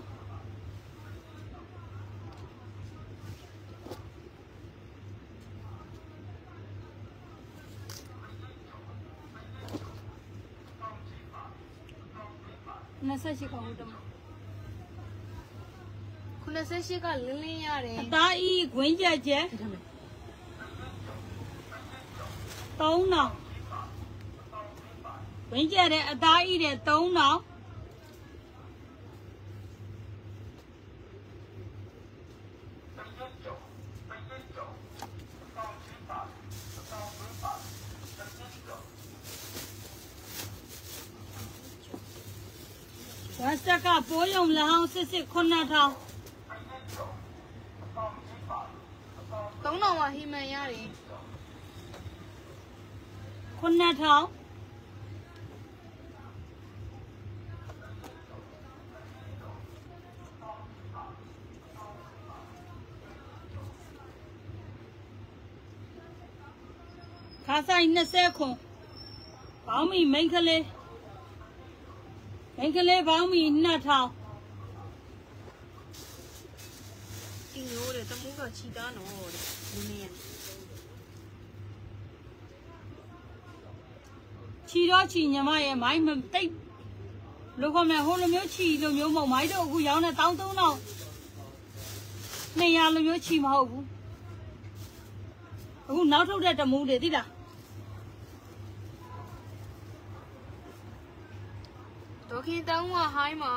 နဆက်ရှိကောင်းတော့ခုနှစ်ဆက်ရှိကလင်းလင်းရတယ်အသားအီးခွင်းကြက်ကြက်သုံးနောင်ခွင်းကြက်တဲ့အသားအီးတဲ့သုံးနောင်ဝါစကပိုးယုံလဟောင်းစစ်စစ်ခုနှစ်ထောင်သုံးထောင်ကဟီမန်ရတယ်ခုနှစ်ထောင်ခါဆိုင်နှစ်ဆယ်ခွန်ဘောင်းမီမိန်ကလေးမိန်ကလေးဘောင်းမီနှစ်ထောင်ဒီလိုတဲ့တမှုကချီသားနော်တဲ့ဒီနေ့ချီတော့ချီညီမရဲ့မိုင်းမတိတ်လို့ခေါ်မယ်ဟိုလိုမျိုးချီလိုမျိုးမဟုတ်မိုင်းတော့အခုရောင်းတဲ့တောင်းသုံးတော့နှစ်ရာလိုမျိုးချီမဟုတ်ဘူးအခုနောက်ထုတ်တဲ့တမှုတွေသိလားဒေါခင်တောင်းကဟိုင်းမှာ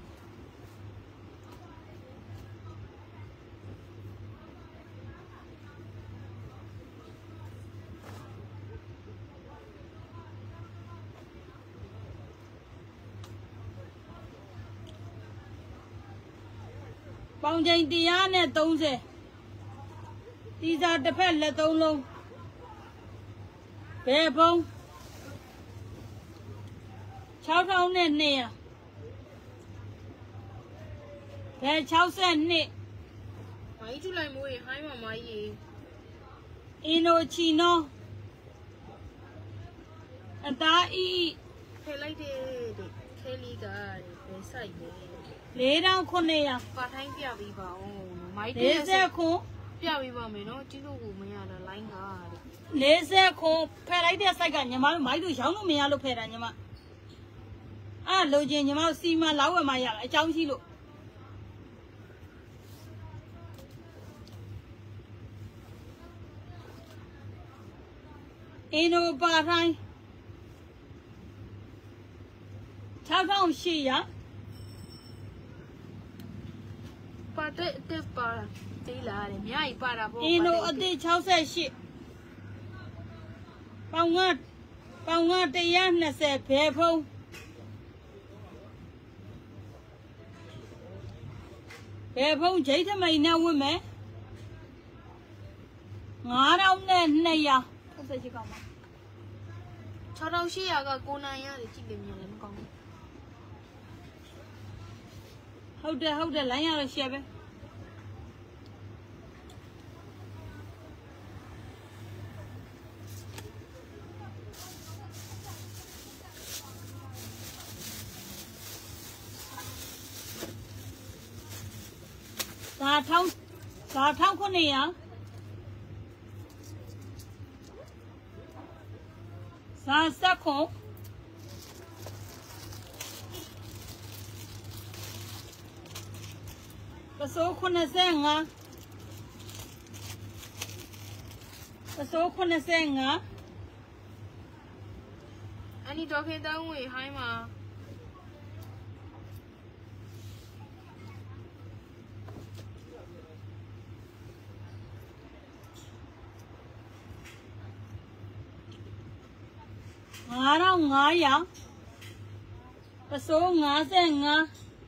ပေါင်ချိန်တရားနဲ့သုံးဆယ်ဒီစားတစ်ဖက်လက်သုံးလုံးဘယ်ဖုံးခြောက်ထောင်နဲ့နှစ်ရာဘယ်ခြောက်ဆက်နှစ်မိုင်းကျူလိုက်မိုးရေဟိုင်းမှာမိုင်းရေအင်းနိုချီနိုအသားအီးဖယ်လိုက်တယ်တဲ့ခဲလီကဘယ်ဆိုင်လဲလေးထောင်ခုနှစ်ရာပါထိုင်းပြပြီးပါအောင်မိုင်းလေးဆယ်ခွန်ပြပြီးပါမယ်နော်ကြီးလို့ကိုမရတာလိုင်းကားတဲ့လေးဆယ်ခွန်ဖယ်လိုက်တဲ့စိုက်ကညီမတို့မိုင်းတို့ရောင်းလို့မရလို့ဖယ်တာညီမအဲ့လိုချင်ညီမတို့စီမံလောက်ဝယ်မှရအကြောင်းရှိလို့အင်းနိုပါထိုင်းခြောက်ထောင်ရှိရပါတဲ့အစ်ပါသေးလာတယ်မြကြီးပါတာပေါ့အင်းနိုအစ်ခြောက်ဆက်ရှိပေါင်ငါပေါင်ငါတစ်ရာနှစ်ဆယ်ဘယ်ဖုံးဘယ်ဖုံးဂျိတ်ထမိန်နဲ့ဝတ်မယ်ငါးထောင်နဲ့နှစ်ရာဟုတ်ဆက်ရှိကောင်းပါခြောက်ထောင်ရှိရာကကိုနိုင်ရတယ်ကြည့်လို့မြန်လည်းမကောင်းဘူးဟုတ်တယ်ဟုတ်တယ်လိုင်းရတော့ရှယ်ပဲဒါထောင်းဒါထောင်းခုနှစ်ရာစာစက်ခွန်ပစိုးခုနှစ်ဆယ်ငါပစိုးခုနှစ်ဆယ်ငါအနီဒေါခင်တောင်းဝေဟိုင်းမှာ ngá đâu ngá vậy cái số ngá sẽ ngá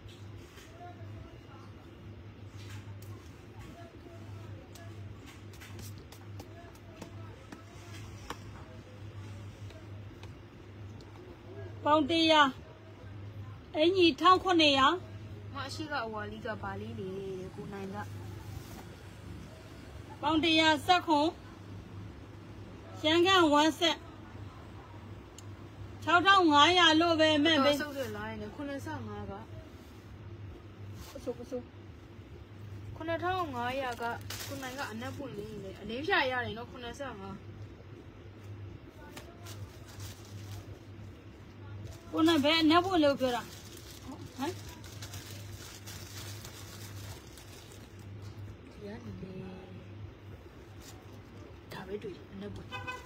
bao tiền à ấy nhỉ thao con này à mà chỉ có vào lý cái bà lý để cô này đó bao tiền à sao không sáng cái quan sát cháu cháu ngái à lô về mẹ về số rồi lại này con này sao ngái cả số số con này thao ngái à cả con này cái anh ấy buồn lên này anh ấy phải ra này nó con này sao ngái con này về anh ấy buồn lâu chưa à hả thì anh ấy thả về đuổi anh ấy buồn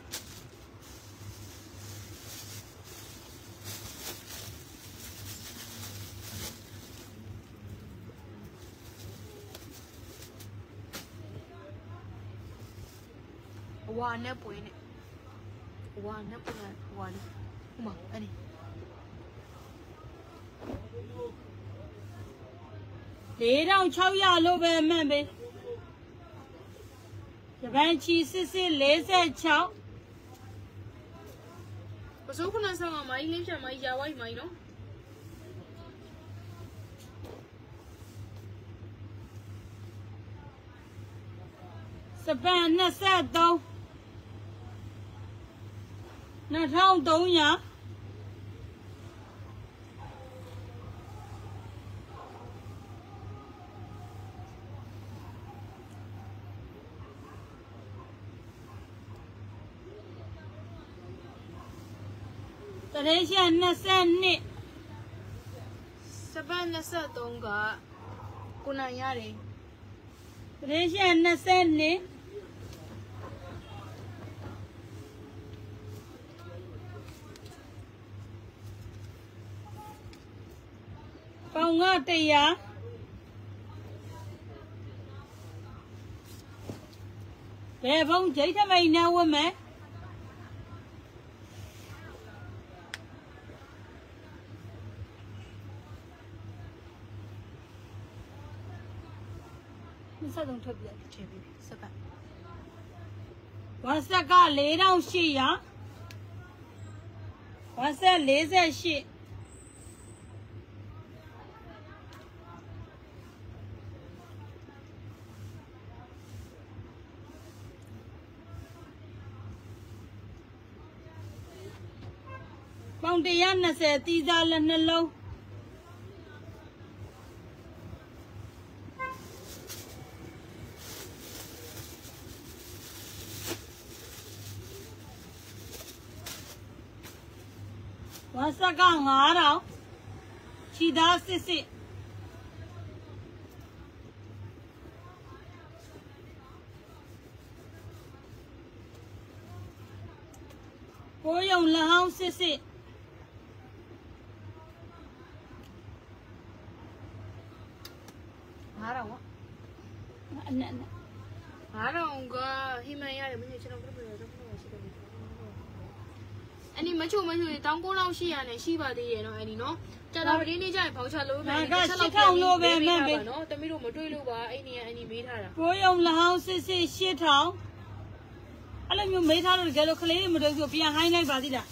哇，那不呢？哇，那不呢？哇呢？嘛，安尼。 để đâu cháu ya lô về mẹ về giờ bạn chỉ xí xí lấy xe cháu có số con nào sao mà máy lấy cho máy giá quay máy đó sắp bạn nó sẽ đâu nó không đâu nhá đây là nó sẽ nè sắp bạn nó sẽ đông cả con này nhá đi đây là nó sẽ nè bao ngờ thì à về bông chỉ cho mày nào à mẹ sao đồng thuận vậy chế bị sắp bạn quan sát cả lấy đâu xí à quan sát lấy ra xí bông đi ăn là sẽ ti ra lần lần lâu quan sát cả ngã đâu chỉ đá xí xí cô dùng là không xí xí ngã đâu á anh anh ngã đâu có hi mai ya để mình chơi trong cái bữa đó anh đi mấy chỗ mấy chỗ tao cũng lâu xí à này xí vào thì nó anh đi nó cho tao đi đi chơi pháo trà lúa mẹ cái sao không lúa về mẹ về nó tao mới đồ mà đuôi lúa vào anh đi anh đi mấy thằng à cô dùng là không xí xí xí tháo anh làm như mấy thằng rồi cái lúc lấy mà được rồi bây giờ hai ngày vào đi đã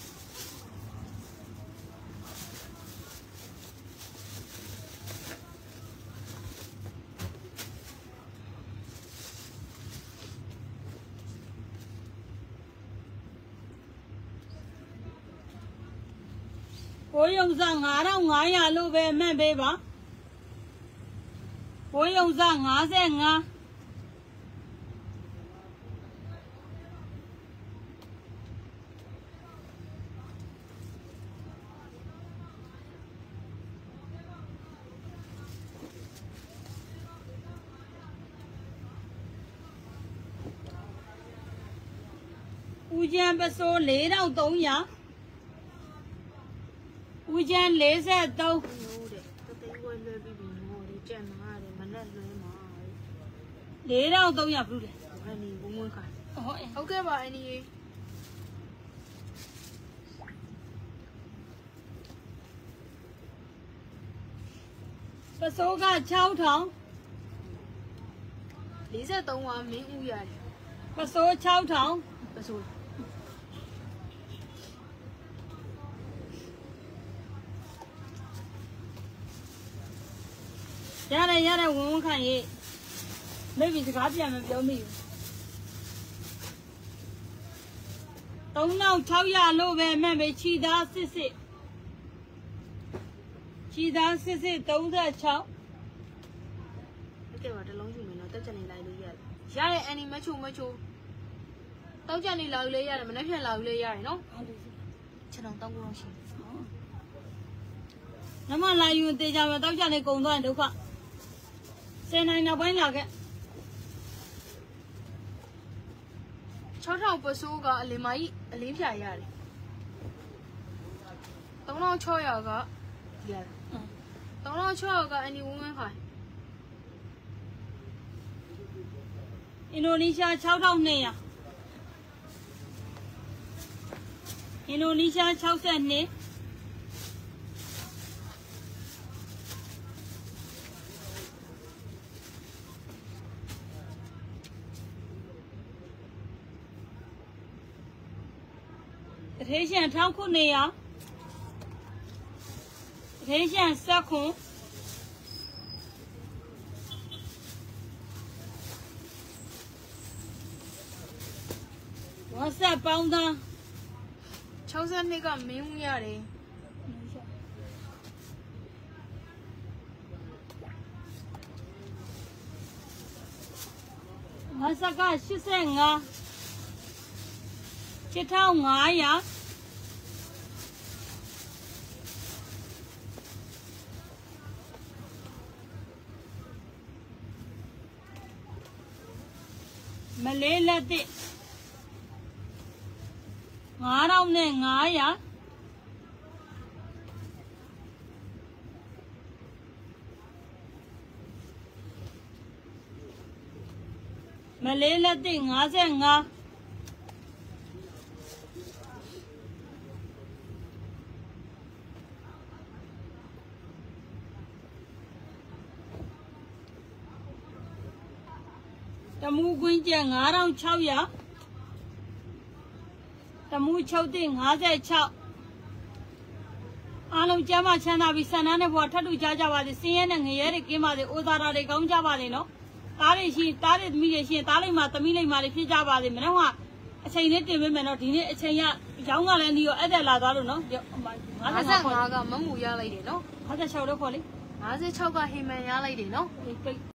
cô dùng ra ngã đâu ngã ya lô về mẹ về bà cô dùng ra ngã sẽ ngã u gian bớt số lấy đâu tốn nhá u gian lấy xe đâu lấy đâu tốn nhá bự ok bà anh đi စိုးက၆ထောင်လေးဆက်သုံးကမင်းဦးရတယ်ပစိုး၆ထောင်ပစိုးရတယ်ရတယ်ဝင်ဝင်ခံရေးမိပြီစကားပြန်မပြောမိဘူးသုံးထောင်၆ရာလို့ပဲမှန်ပဲခြိသားစစ်စစ်ခြိသားစစ်စစ်၃၆ကဲပါတလုံးယူမယ်နော်တက်ချက်နေလိုက်လို့ရတယ်ရတယ်အန်နီမချိုမချိုတောက်ချက်နေလာလို့လည်းရတယ်မနေ့ပြန်လာလို့လည်းရတယ်နော်ချက်တော့တောင်းကုန်ရှိနမလာယူတေချာမယ်တောက်ကြနေကုန်သွားရင်ဒုက္ခစင်နိုင်နောက်ပိုင်းလာခဲ့၆ထောင်ပစိုးကအလင်းမကြီးအလင်းဖြာရတယ်၃ထောင်၆ရာကရတယ်၃ထောင်၆ရာကအန်နီဝန်းဝန်းခိုင်အင်ဒိုနီးရှား၆ထောင်၂ရာအင်ဒိုနီးရှား၆၂တထေးရှန်၁၉၀၀တထေးရှန်၁၉ဝါဆက်ပေါင်းသား၆၂ကမင်းဦးရတယ်ဝါဆက်က၈၅七ထောင်၅ရာမလေးလက်တစ်ငါးထောင်နဲ့ငါးရာမလေးလက်တစ်၅၅တမူကွင်းကျငါးထောင်၆ရာတမူချုပ်တဲ့၅၆အားလုံးကျမ်းမချမ်းသာပြီးဆန္ဒနဲ့ဘဝထပ်တူကြကြပါစေစင်းရဲနဲ့ငရဲတွေကင်းပါစေအိုသာတာတွေကောင်းကြပါစေနော်သားတွေရှိသားတွေသမီးတွေရှိရင်သားလိမ့်မှာသမီးလိမ့်မှာတွေဖြစ်ကြပါစေမနေ့ကအချိန်လေးတင်ပေးမယ်နော်ဒီနေ့အချိန်ရရောင်းကလည်းနီးရောအဲ့ဒါလာသွားလို့နော်၅၅ကမမူရလိုက်တယ်နော်၅၆တော့ခေါ်လေ၅၆ကဟိမန်ရလိုက်တယ်နော်